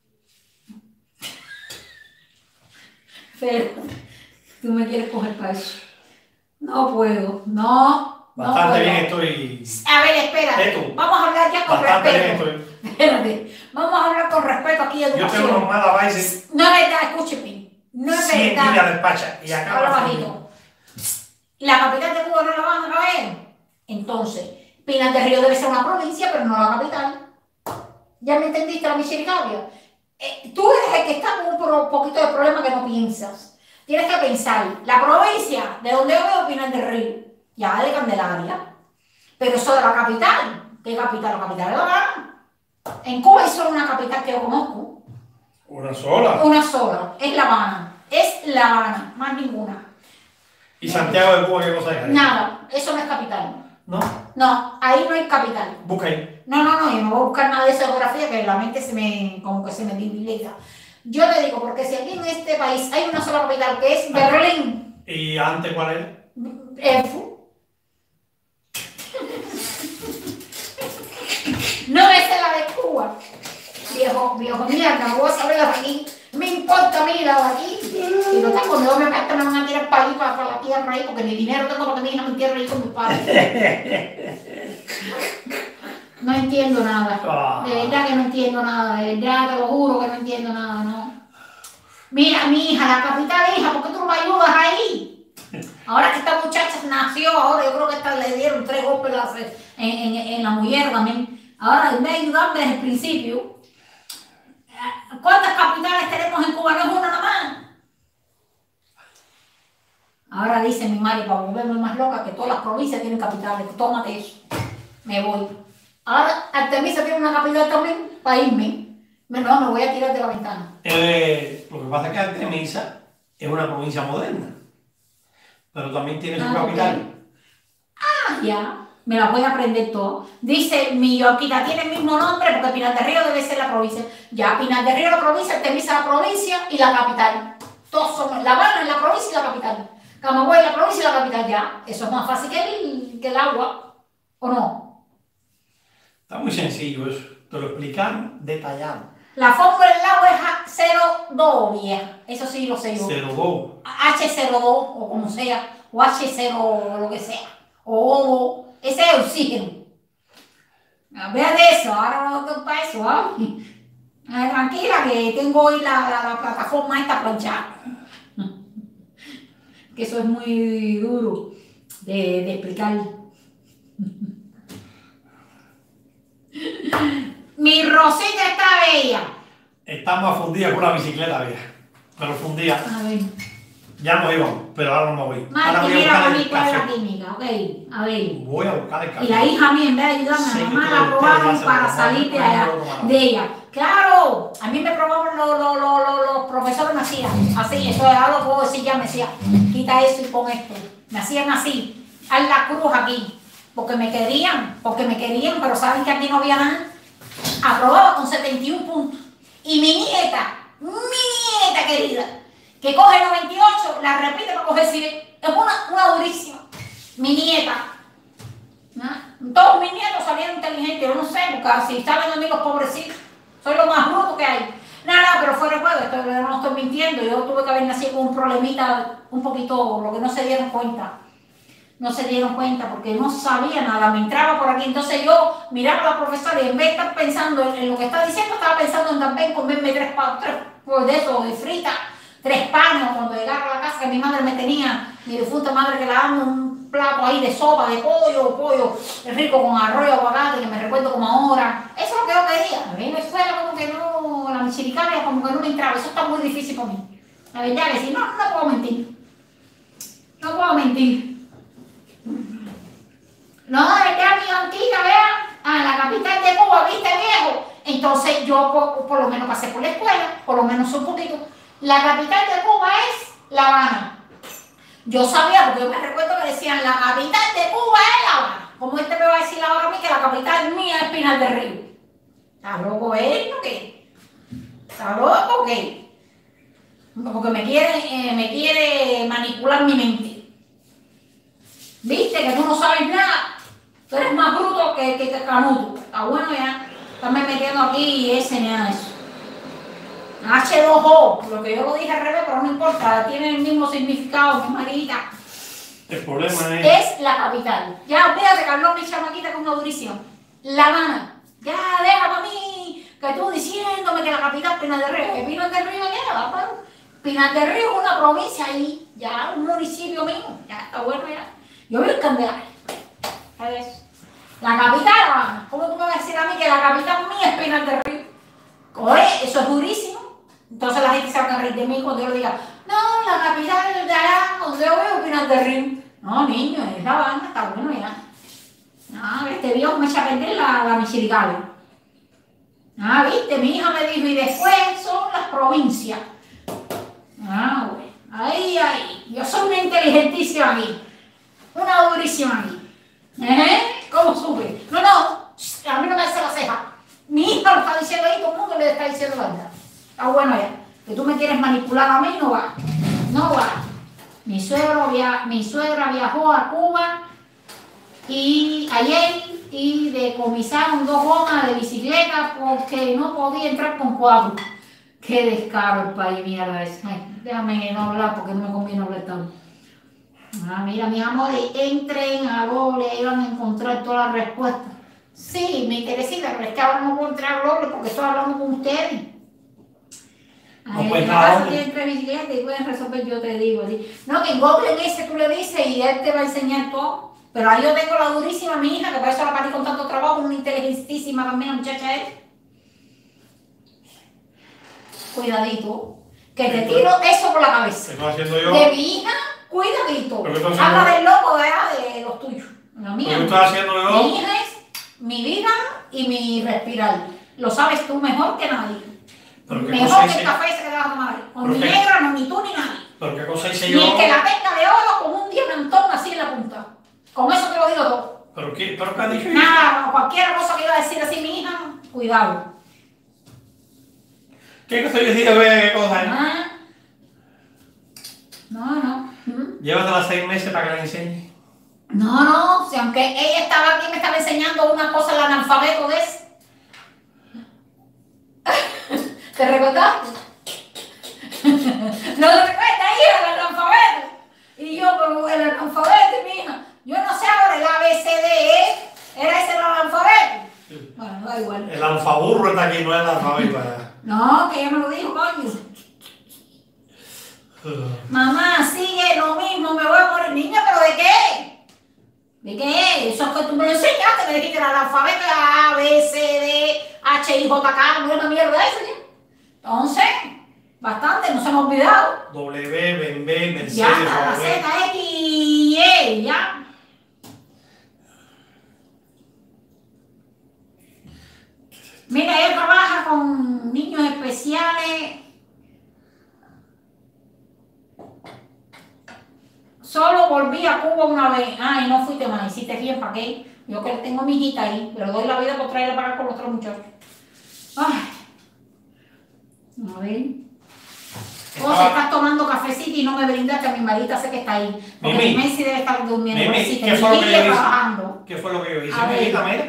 Pero tú me quieres coger para eso. No puedo, no. Bastante no puedo. bien estoy. A ver, espérate. Esto. Vamos a hablar ya con Bastante bien respeto. estoy. Espérate. Vamos a hablar con respeto aquí de Yo educación. tengo unos mala base. No es verdad, escúcheme. No es 100 verdad. días despacha. Y acá Habla va a bajito. La capital de Cuba no la van a caber. Entonces, Pinar del Río debe ser una provincia, pero no la capital. ¿Ya me entendiste la misericordia? Tú eres el que está con un poquito de problema que no piensas. Tienes que pensar, la provincia de donde yo veo Pinar del Río, ya de Candelaria, pero eso de la capital. ¿Qué capital? La capital de La Habana. En Cuba hay solo una capital que yo conozco. una sola. Una sola, es La Habana. Es La Habana, más ninguna. ¿Y Santiago de Cuba qué cosa es? Nada, eso no es capital. No. No, ahí no hay capital. Busca ahí. No, yo no voy a buscar nada de esa geografía que la mente como que se me debilita. Yo te digo, porque si aquí en este país hay una sola capital que es Berlín, ¿Y antes cuál es? Erfurt. No, esa es la de Cuba. Viejo mierda, no voy a saber de aquí. Me importa a mí la de aquí. Y no tengo, no me me van a tirar para ahí, para la tierra ahí, porque ni dinero tengo para que mi hija me entierre ahí con mis padres. No entiendo nada. De verdad que no entiendo nada. De verdad te lo juro que no entiendo nada, ¿no? Mira, mi hija, la capital, hija, ¿por qué tú no me ayudas ahí? Ahora que esta muchacha nació, ahora yo creo que esta le dieron 3 golpes en la mujer también. Ahora, en vez de ayudarme desde el principio, ¿cuántas capitales tenemos en Cuba? No es una nada más. Ahora dice mi madre, para volverme más loca, que todas las provincias tienen capitales. Tómate eso. Me voy. Ahora Artemisa tiene una capital también para irme. No, me voy a tirar de la ventana. Lo que pasa es que Artemisa es una provincia moderna, pero también tiene su capital. Okay. Ah, ya. Me la voy a aprender todo. Dice, mi Yorquita tiene el mismo nombre porque Pinar del Río debe ser la provincia. Ya, Pinar del Río la provincia, Artemisa la provincia y la capital. Todos son, La Habana es la provincia y la capital. Camagüey la provincia y la capital, ya. Eso es más fácil que el agua, ¿o no? Está muy sencillo eso. Te lo explicaron detallado. La fórmula del agua es H02, vieja. Eso sí lo sé yo. 02. H02 o como sea, o H0 lo que sea. O O, ese es el oxígeno. Vea de eso, ahora no tengo para eso. Tranquila que tengo hoy la plataforma esta planchada. Que eso es muy duro de explicar. Mi Rosita está bella. Está más fundida con una bicicleta vieja. Pero fundida. A ver. Ya nos íbamos, pero ahora no me voy. Ahora Martín, voy a mira buscar a mí el cuál es la café. química, ok. A ver. Voy a buscar el café. Y la hija mía, en vez de ayudarme, Sí, a mi mamá que la ustedes probaron hacen para lo salir de, normal, de ella. Claro, a mí me probaron los profesores, me hacían así, eso ya lo puedo decir, ya me decían, quita eso y pon esto. Me hacían así, haz la cruz aquí, porque me querían, pero saben que aquí no había nada. Aprobaba con 71 puntos. Y mi nieta querida, que coge 98, la repite para coger 100. Es una durísima. mi nieta. ¿No? Todos mis nietos salieron inteligentes, yo no sé, porque si salen a mí los pobrecitos, soy lo más bruto que hay. Nada, pero fuera de juego, yo no estoy mintiendo, yo tuve que haber nacido con un problemita un poquito, lo que no se dieron cuenta. No se dieron cuenta porque no sabía nada, me entraba por aquí, entonces yo miraba a la profesora y en vez de estar pensando en lo que está diciendo, estaba pensando en también comerme tres pues de eso, de frita, 3 panes, cuando llegara a la casa que mi madre me tenía, mi difunta madre que la amo, un plato ahí de sopa, de pollo rico con arroz y aguacate, que me recuerdo como ahora, eso es lo que yo quería. A mí me suena como que no, la mexicana como que no me entraba, eso está muy difícil para mí. La verdad que sí, no puedo mentir, no puedo mentir. No, de verdad, mi antigua, vean, a la capital de Cuba, ¿viste, viejo? Entonces yo por lo menos pasé por la escuela, por lo menos un poquito. La capital de Cuba es La Habana. Yo sabía, porque yo me recuerdo que decían, la capital de Cuba es La Habana. Como este me va a decir ahora a mí que la capital mía es Pinar del Río. ¿Está loco él o qué? ¿Está loco o qué? Porque me quiere manipular mi mente. ¿Viste? Que tú no sabes nada. Tú eres más bruto que Canuto. Está bueno ya. Estás metiendo aquí ese ni nada de eso. H2O, lo que yo lo dije al revés, pero no importa, tiene el mismo significado, mi marita. El problema es la capital. Ya, olvídate, Carlos, mi chamaquita, con una durísima. La Habana. Ya, déjame a mí, que tú diciéndome que la capital es Pinar del Río. ¿Qué Pinar del Río ya? Bueno, Pinar del Río es una provincia ahí, ya, un municipio mío. Ya, está bueno ya. Yo vivo en Candelaria. ¿Sabes? La capital, ¿cómo tú me vas a decir a mí que la capital mía es Pinar del Río? Oye, eso es durísimo. Entonces la gente se va a reír de mí cuando yo le diga, no, la capital de allá, donde yo vivo, Pinar del Río. No, niño, es La Habana, está bueno ya. Ah, este viejo me echa a perder la Michiricale. Ah, viste, mi hija me dijo, y después son las provincias. Ah, bueno, ahí, yo soy una inteligentísima aquí. Una durísima aquí. ¿Cómo sube? No, a mí no me hace la ceja. Mi hija lo está diciendo ahí, todo el mundo le está diciendo la verdad. Está bueno ya. Que tú me quieres manipular a mí, no va. No va. Mi suegra viajó a Cuba y ayer y decomisaron 2 gomas de bicicleta porque no podía entrar con 4. Qué descaro el país, mira eso. Déjame no hablar porque no me conviene hablar tanto. Ah, mira, mi amor, entren a Google y van a encontrar todas las respuestas. Sí, me interesa, pero es que ahora no puedo entrar a Google porque estoy hablando con ustedes. En la casa tienen 3 bicicletas y pueden resolver, yo te digo. ¿Sí? No, que en Google en ese tú le dices y él te va a enseñar todo. Pero ahí yo tengo la durísima, mi hija, que por eso la partí con tanto trabajo, una inteligentísima también, la muchacha es. Cuidadito, que te tiro eso por la cabeza. ¿Qué estoy haciendo yo? De mi hija, cuidadito. Habla del loco de los tuyos. La mía. ¿Qué estás haciendo yo? Mi hija es mi vida y mi respirar. Lo sabes tú mejor que nadie. Mejor que el café ese que te vas a tomar. Con mi negra, no, ni tú ni nadie. ¿Pero qué cosa hice yo? Ni el que la tenga de oro con un diamantón así en la punta. Con eso te lo digo todo. ¿Pero qué has dicho? Nada, cualquier cosa que iba a decir así mi hija, cuidado. ¿Qué cosa yo diciendo? ¿Qué cosa es? No. Llévatela 6 meses para que la enseñe. No, si aunque ella estaba aquí me estaba enseñando una cosa el analfabeto de ese. ¿Te recordaste? ¿No te recuerdas, hija, el analfabeto? Y yo, pero el analfabeto, mi hija, yo no sé ahora el ABCDE, ¿era ese el analfabeto? Sí. Bueno, da igual. El alfaburro está aquí, no es el alfabeto. No, que ella me lo dijo, coño. Mamá, sigue lo mismo, me voy a morir. Niña, ¿pero de qué? ¿De qué? Eso es que tú me lo enseñaste, me dijiste el alfabeto, A, B, C, D, H, I, J, K, no es una mierda eso, ¿ya? Entonces, bastante, nos hemos olvidado. W, B, Mercedes, ya, la Z, X, Y, ya. Mira, él trabaja con niños especiales. Solo volví a Cuba una vez. Ay, no fuiste más, hiciste bien, ¿para qué? Yo que tengo a mi hijita ahí, pero doy la vida por traerla para acá con los 3 muchachos. Ay. A ver. O si estás tomando cafecito y no me brindaste, a mi marita sé que está ahí. Porque Mimi, Messi debe estar durmiendo. Mimi, Si te ¿qué fue lo que yo hice? trabajando. ¿Qué fue lo que yo hice? A ver. Mijita, mira.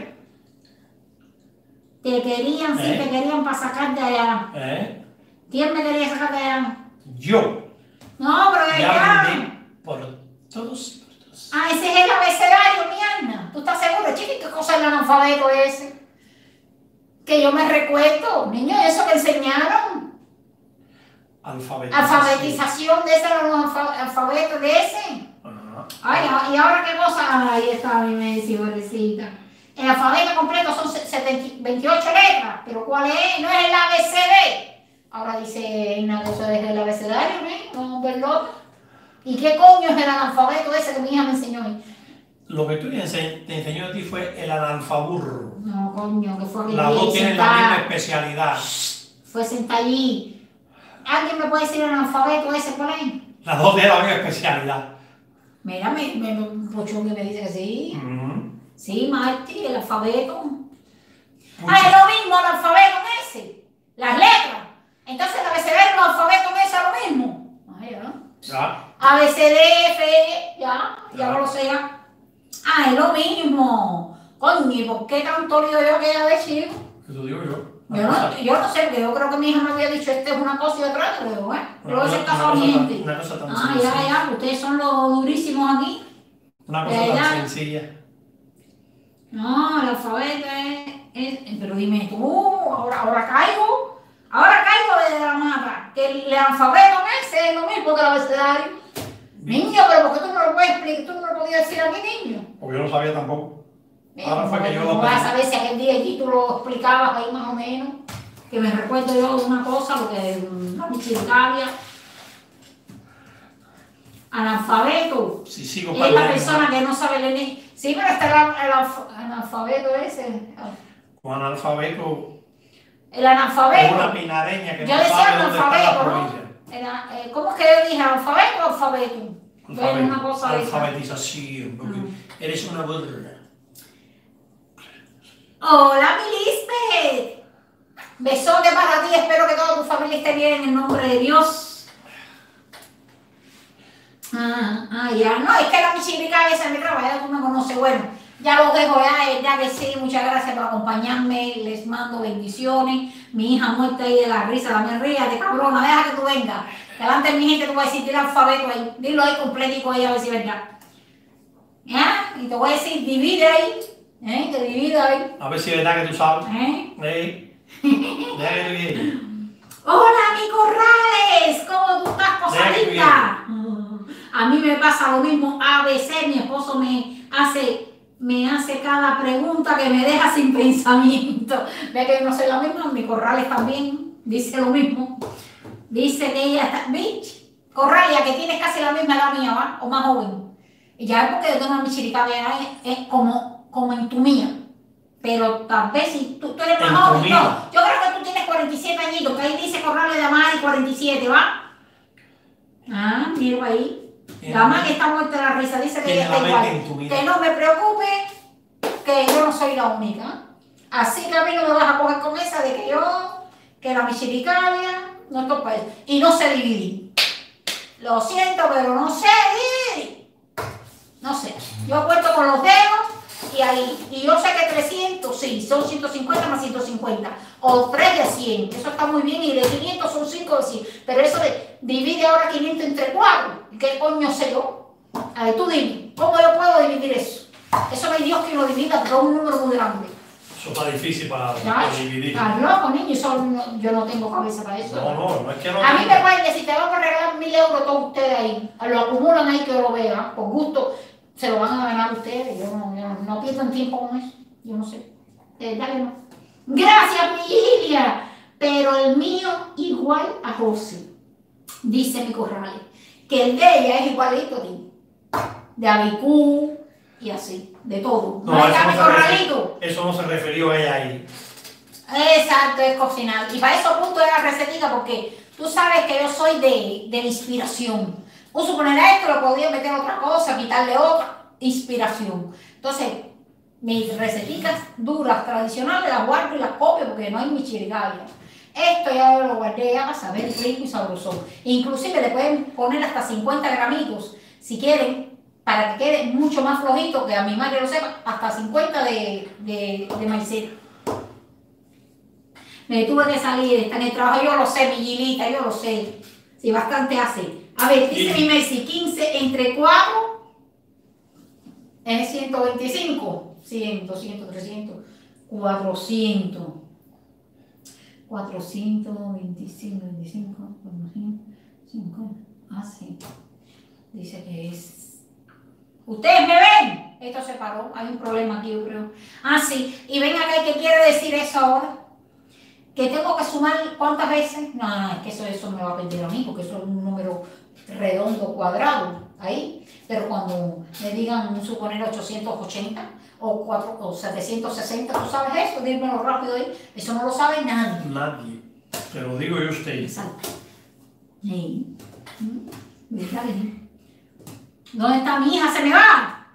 Te querían, sí, te querían para sacar de allá. ¿Quién me quería sacar de allá? Yo. No, pero de Ya allá. brindé por todos y por todos. Ah, ese es el abecedario, mi alma. ¿Tú estás seguro, chiqui? ¿Qué cosa es el analfabeto ese? Que yo me recuerdo, niño, eso que enseñaron. Alfabetización de ese, alfabeto de ese. Ajá. Ay, ¿y ahora qué cosa? Ahí está mi Messi, pobrecita. El alfabeto completo son 28 letras, pero ¿cuál es? No es el ABCD. Ahora dice una cosa es el abecedario, ¿no? Vamos a verlo. ¿Y qué coño es el analfabeto ese que mi hija me enseñó hoy? Lo que tú te enseñó a ti fue el analfaburro. No, coño, que fue que Las dos tienen la misma especialidad. Fue sentar allí. ¿Alguien me puede decir el analfabeto ese cuál es? Las dos tienen la misma especialidad. Mira, Pochón que me dice que sí. Sí, Marti, el alfabeto. Ah, es lo mismo el alfabeto ese. Las letras. Entonces el abecedario y el alfabeto ese es lo mismo. Ah, ya. Ya. A, B, C, D, F, ya no lo sé ya. Ah, es lo mismo. Coño, ¿y por qué tanto lío yo que ya chico? Eso digo yo. Yo no sé, porque yo creo que mi hija me había dicho este es una cosa y otra, pero bueno, yo lo he caso a mi gente. Una cosa tan ya, ustedes son los durísimos aquí. Una cosa tan sencilla. No, el alfabeto pero dime tú, ahora caigo de la mata, que el alfabeto ese es lo mismo que el abecedario. Niño, pero ¿por qué tú no lo puedes explicar? ¿Tú no lo podías decir a mi niño? Porque yo no sabía tampoco. Ahora fue que yo no lo vas a saber si aquel día allí tú lo explicabas ahí más o menos, que me recuerdo yo de una cosa, lo que la michiricabia. Analfabeto. Si sigo es la persona que no sabe leer. Sí, pero está el analfabeto ese. Un analfabeto. El analfabeto. Es una pinareña que yo no decía sabe dónde está la analfabeto, provincia. ¿no? ¿Cómo es que yo dije? ¿Analfabeto o alfabeto? Una cosa alfabetización, porque eres una burra. Hola, mi Lisbeth. Besote para ti, espero que toda tu familia esté bien en el nombre de Dios. Ya, no, es que la michirica esa me trabaja, tú me conoces, bueno, ya los dejo ya que sí, muchas gracias por acompañarme, les mando bendiciones, mi hija muerta ahí de la risa, también ríate, cabrona, deja que tú vengas, delante de mi gente te voy a decir, tira el alfabeto ahí, dilo ahí completico ahí a ver si es verdad, ¿ya? Y te voy a decir, divide ahí, que divide ahí. A ver si es verdad que tú sabes. Hola, mi Corrales, ¿cómo tú estás, cosadita? A mí me pasa lo mismo, ABC, mi esposo me hace cada pregunta que me deja sin pensamiento. Ve que yo no soy la misma, mi Corrales también dice lo mismo. Dice que ella está, bitch, Corralia, que tienes casi la misma edad mía, ¿va? O más joven. Y ya es porque yo tengo una michiricabia, es como en tu mía. Pero tal vez si tú eres más joven, no. Yo creo que tú tienes 47 añitos, que ahí dice Corrales de Amari 47, ¿va? Mira ahí. La mamá que está muerta de la risa dice que ella está igual. Que no me preocupe, que yo no soy la única. Así que a mí no me vas a coger con esa de que la michiricabia, no estoy para eso. Y no sé dividir. Lo siento, pero no sé dividir. No sé. Yo cuento con los dedos y ahí. Y yo sé que 300, sí, son 150 más 150. O 3 de 100. Eso está muy bien. Y de 500 son 5 de 100. Pero eso de divide ahora 500 entre 4. ¿Qué coño sé yo? A ver, tú dime, ¿cómo yo puedo dividir eso? Eso no hay Dios que lo divida, porque es un número muy grande. Eso está difícil para dividir. Estás loco, niño, yo no tengo cabeza para eso. No es que no. A mí me pueden decir, te vamos a regalar 1000 euros todos ustedes ahí. Lo acumulan ahí que yo lo vea, por gusto, se lo van a ganar ustedes. Yo no pierdan tiempo con eso, yo no sé. De verdad que no. Gracias, mi Lilia, pero el mío igual a José, dice mi Corrales. Que el de ella es igualito a ti, de Abicú y así, de todo. No, eso no se refirió a ella ahí. Exacto, es cocinar. Y para eso punto de la recetica, porque tú sabes que yo soy de inspiración. Uso poner esto, lo podía meter otra cosa, quitarle otra, inspiración. Entonces, mis receticas duras, tradicionales, las guardo y las copio porque no hay michirigabia. Esto ya lo guardé ya para saber rico y sabroso. Inclusive le pueden poner hasta 50 gramitos, si quieren, para que quede mucho más flojito, que a mi madre lo sepa, hasta 50 de maicena. Me tuve que salir, está en el trabajo, yo lo sé, mi Gilita, yo lo sé. Sí, bastante hace. A ver, dice mi Messi, 15 entre 4 es 125. 100, 200, 300, 400. 425, 25, 50. Ah, sí. Dice que es. ¿Ustedes me ven? Esto se paró. Hay un problema aquí, yo creo. Ah, sí. Y ven acá, ¿qué quiere decir eso ahora? Que tengo que sumar cuántas veces. No, es que eso me va a perder a mí, porque eso es un número redondo cuadrado ahí. Pero cuando me digan, suponer 880 o 760, ¿tú sabes eso? Dímelo rápido ahí. Eso no lo sabe nadie. Nadie. Te lo digo yo a usted. Exacto. Sí. ¿Dónde está mi hija? ¡Se me va!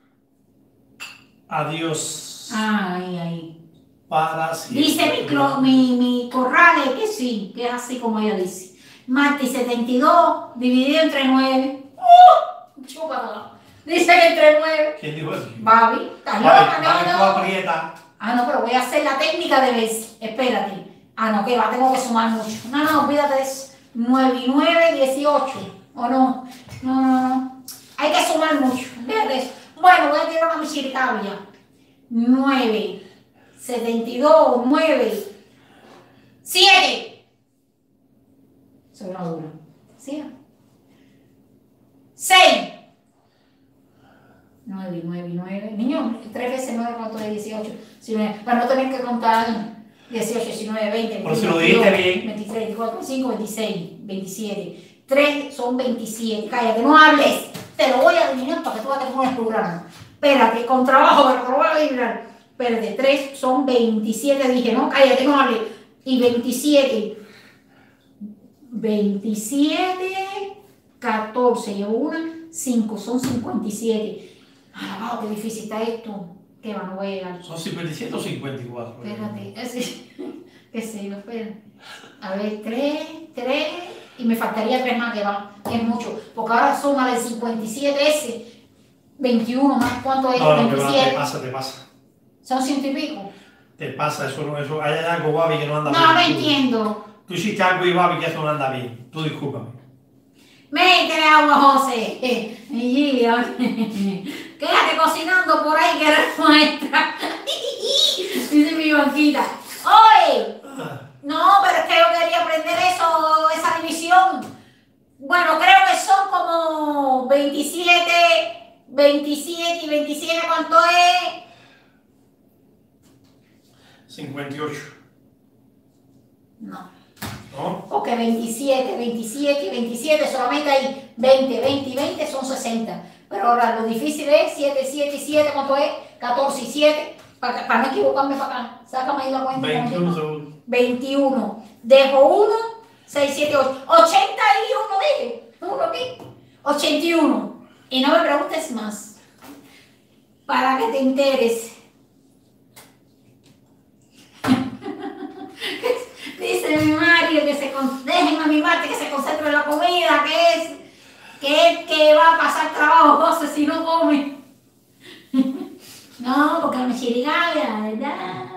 Adiós. Ahí. Para siempre. Dice mi corral que sí, que es así como ella dice. Marti 72 dividido entre 9. Chúpala. Dice que entre 9. ¿Quién dijo eso? Babi, ¿estás loca? Tú aprieta. Ah, no, pero voy a hacer la técnica de vez. Espérate. Ah, no, que va, tengo que sumar mucho. No, olvídate de eso. 9 y 9, 18. ¿O no? No. Hay que sumar mucho. Fíjate eso. Bueno, voy a tirar una misericordia. 9. 72, 9, 7. Soy una dura. ¿Sí? 6. 9, 9. Niño, 3 veces 9, ¿cuánto es? 18. Para no tener que contar 18, 19, 20, 21, Por si lo dijiste bien. 23, 24, 25, 26, 27. 3 son 27. Cállate, no hables. Te lo voy a adivinar para que tú te pongas el programa. Espérate, con trabajo, pero te lo voy a adivinar. Espérate, 3 son 27, dije, no, cállate, no hable. Y 27, 14, llevo una, 5, son 57. Alabado, qué difícil está esto. ¿Qué va? No voy a llegar. ¿Son 57 o 54? Espérate, qué sé yo, espérate. A ver, 3, y me faltaría 3 más que va, que es mucho. Porque ahora suma del 57 ese, 21 más, ¿cuánto es? No, 27. te pasa. Son 100 y pico. Te pasa, eso, hay algo, Babi, que no anda bien. No entiendo. Tú hiciste algo y Babi, que eso no anda bien. Tú discúlpame. Métele agua, José. Quédate cocinando por ahí, que eres maestra. Dice mi banquita. Oye, no, pero es que yo quería aprender eso, esa división. Bueno, creo que son como 27 y 27, ¿cuánto es? 58. No. ¿No? Porque 27 y 27, solamente hay 20 y 20 son 60. Pero ahora lo difícil es 7 y 7, ¿cuánto es? 14 y 7, para no equivocarme para acá. Sácame ahí la cuenta. 21. 21. Dejo 1, 6, 7, 8. 81 dije. ¿Uno aquí? 81. Y no me preguntes más. Para que te enteres. Dice mi Mario que dejen a mi Marte que se concentre en la comida, que va a pasar trabajo, José, si no come. No, porque me chirigaya, ¿verdad?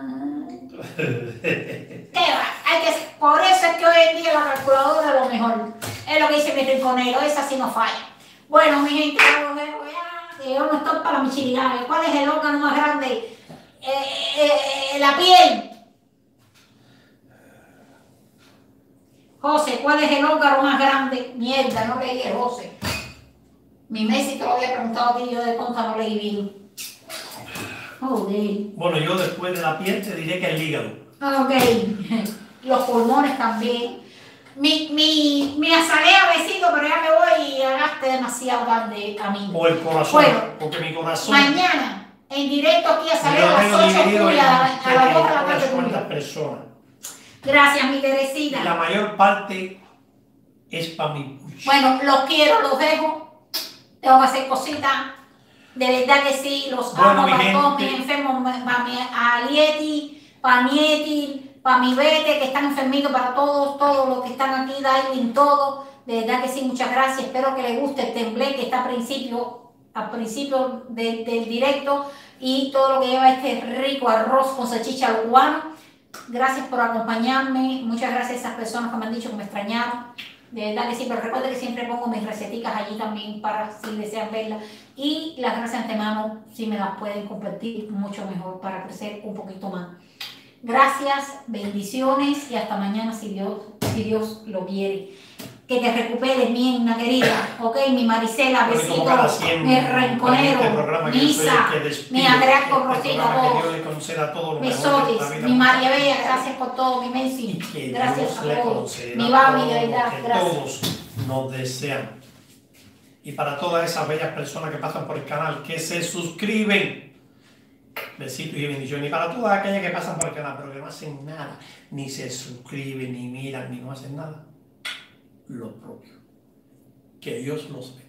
¿Qué va? Por eso es que hoy en día la calculadora es lo mejor. Es lo que dice mi rinconero, esa sí no falla. Bueno, mi gente, yo no estoy para mi chirigaya. ¿Cuál es el órgano más grande? La piel. José, ¿cuál es el órgano más grande? Mierda, no leí el José. Mi Messi te lo había preguntado a ti, yo de tonta no leí bien. Joder. Bueno, yo después de la piel te diré que el hígado. Ok. Los pulmones también. Mi azalea besito, pero ya me voy y hagaste demasiado tarde camino. O el corazón, bueno, porque mi corazón... Mañana, en directo aquí a Azalea a las 8 tuyas, a las 2 de la tarde tuya. Personas. Gracias, mi Teresita. Y la mayor parte es para mi pucha. Bueno, los quiero, los dejo. Tengo que hacer cositas. De verdad que sí, los amo para todos mis enfermos, para mi Alieti, para Nietil, para mi Vete, que están enfermitos, para todos los que están aquí, Darwin, todo. De verdad que sí, muchas gracias. Espero que les guste el temblé que está al principio del directo y todo lo que lleva este rico arroz con salchicha al cubano. Gracias por acompañarme. Muchas gracias a esas personas que me han dicho que me extrañaron. De verdad que sí, pero recuerden que siempre pongo mis receticas allí también para si desean verlas. Y las gracias de antemano, si me las pueden compartir, mucho mejor para crecer un poquito más. Gracias, bendiciones y hasta mañana si Dios lo quiere. Que te recuperes, mi Edna querida, ok, mi Marisela, besito, mi Renconero, Misa, mi Andrea Rosita, todos, besotes, mi María Bella, gracias por todo, mi Messi, gracias a todos, mi Babi, de verdad, gracias. Todos nos desean. Y para todas esas bellas personas que pasan por el canal, que se suscriben, besitos y bendiciones. Y para todas aquellas que pasan por el canal, pero que no hacen nada, ni se suscriben, ni miran, ni no hacen nada, lo propio. Que Dios los bendiga.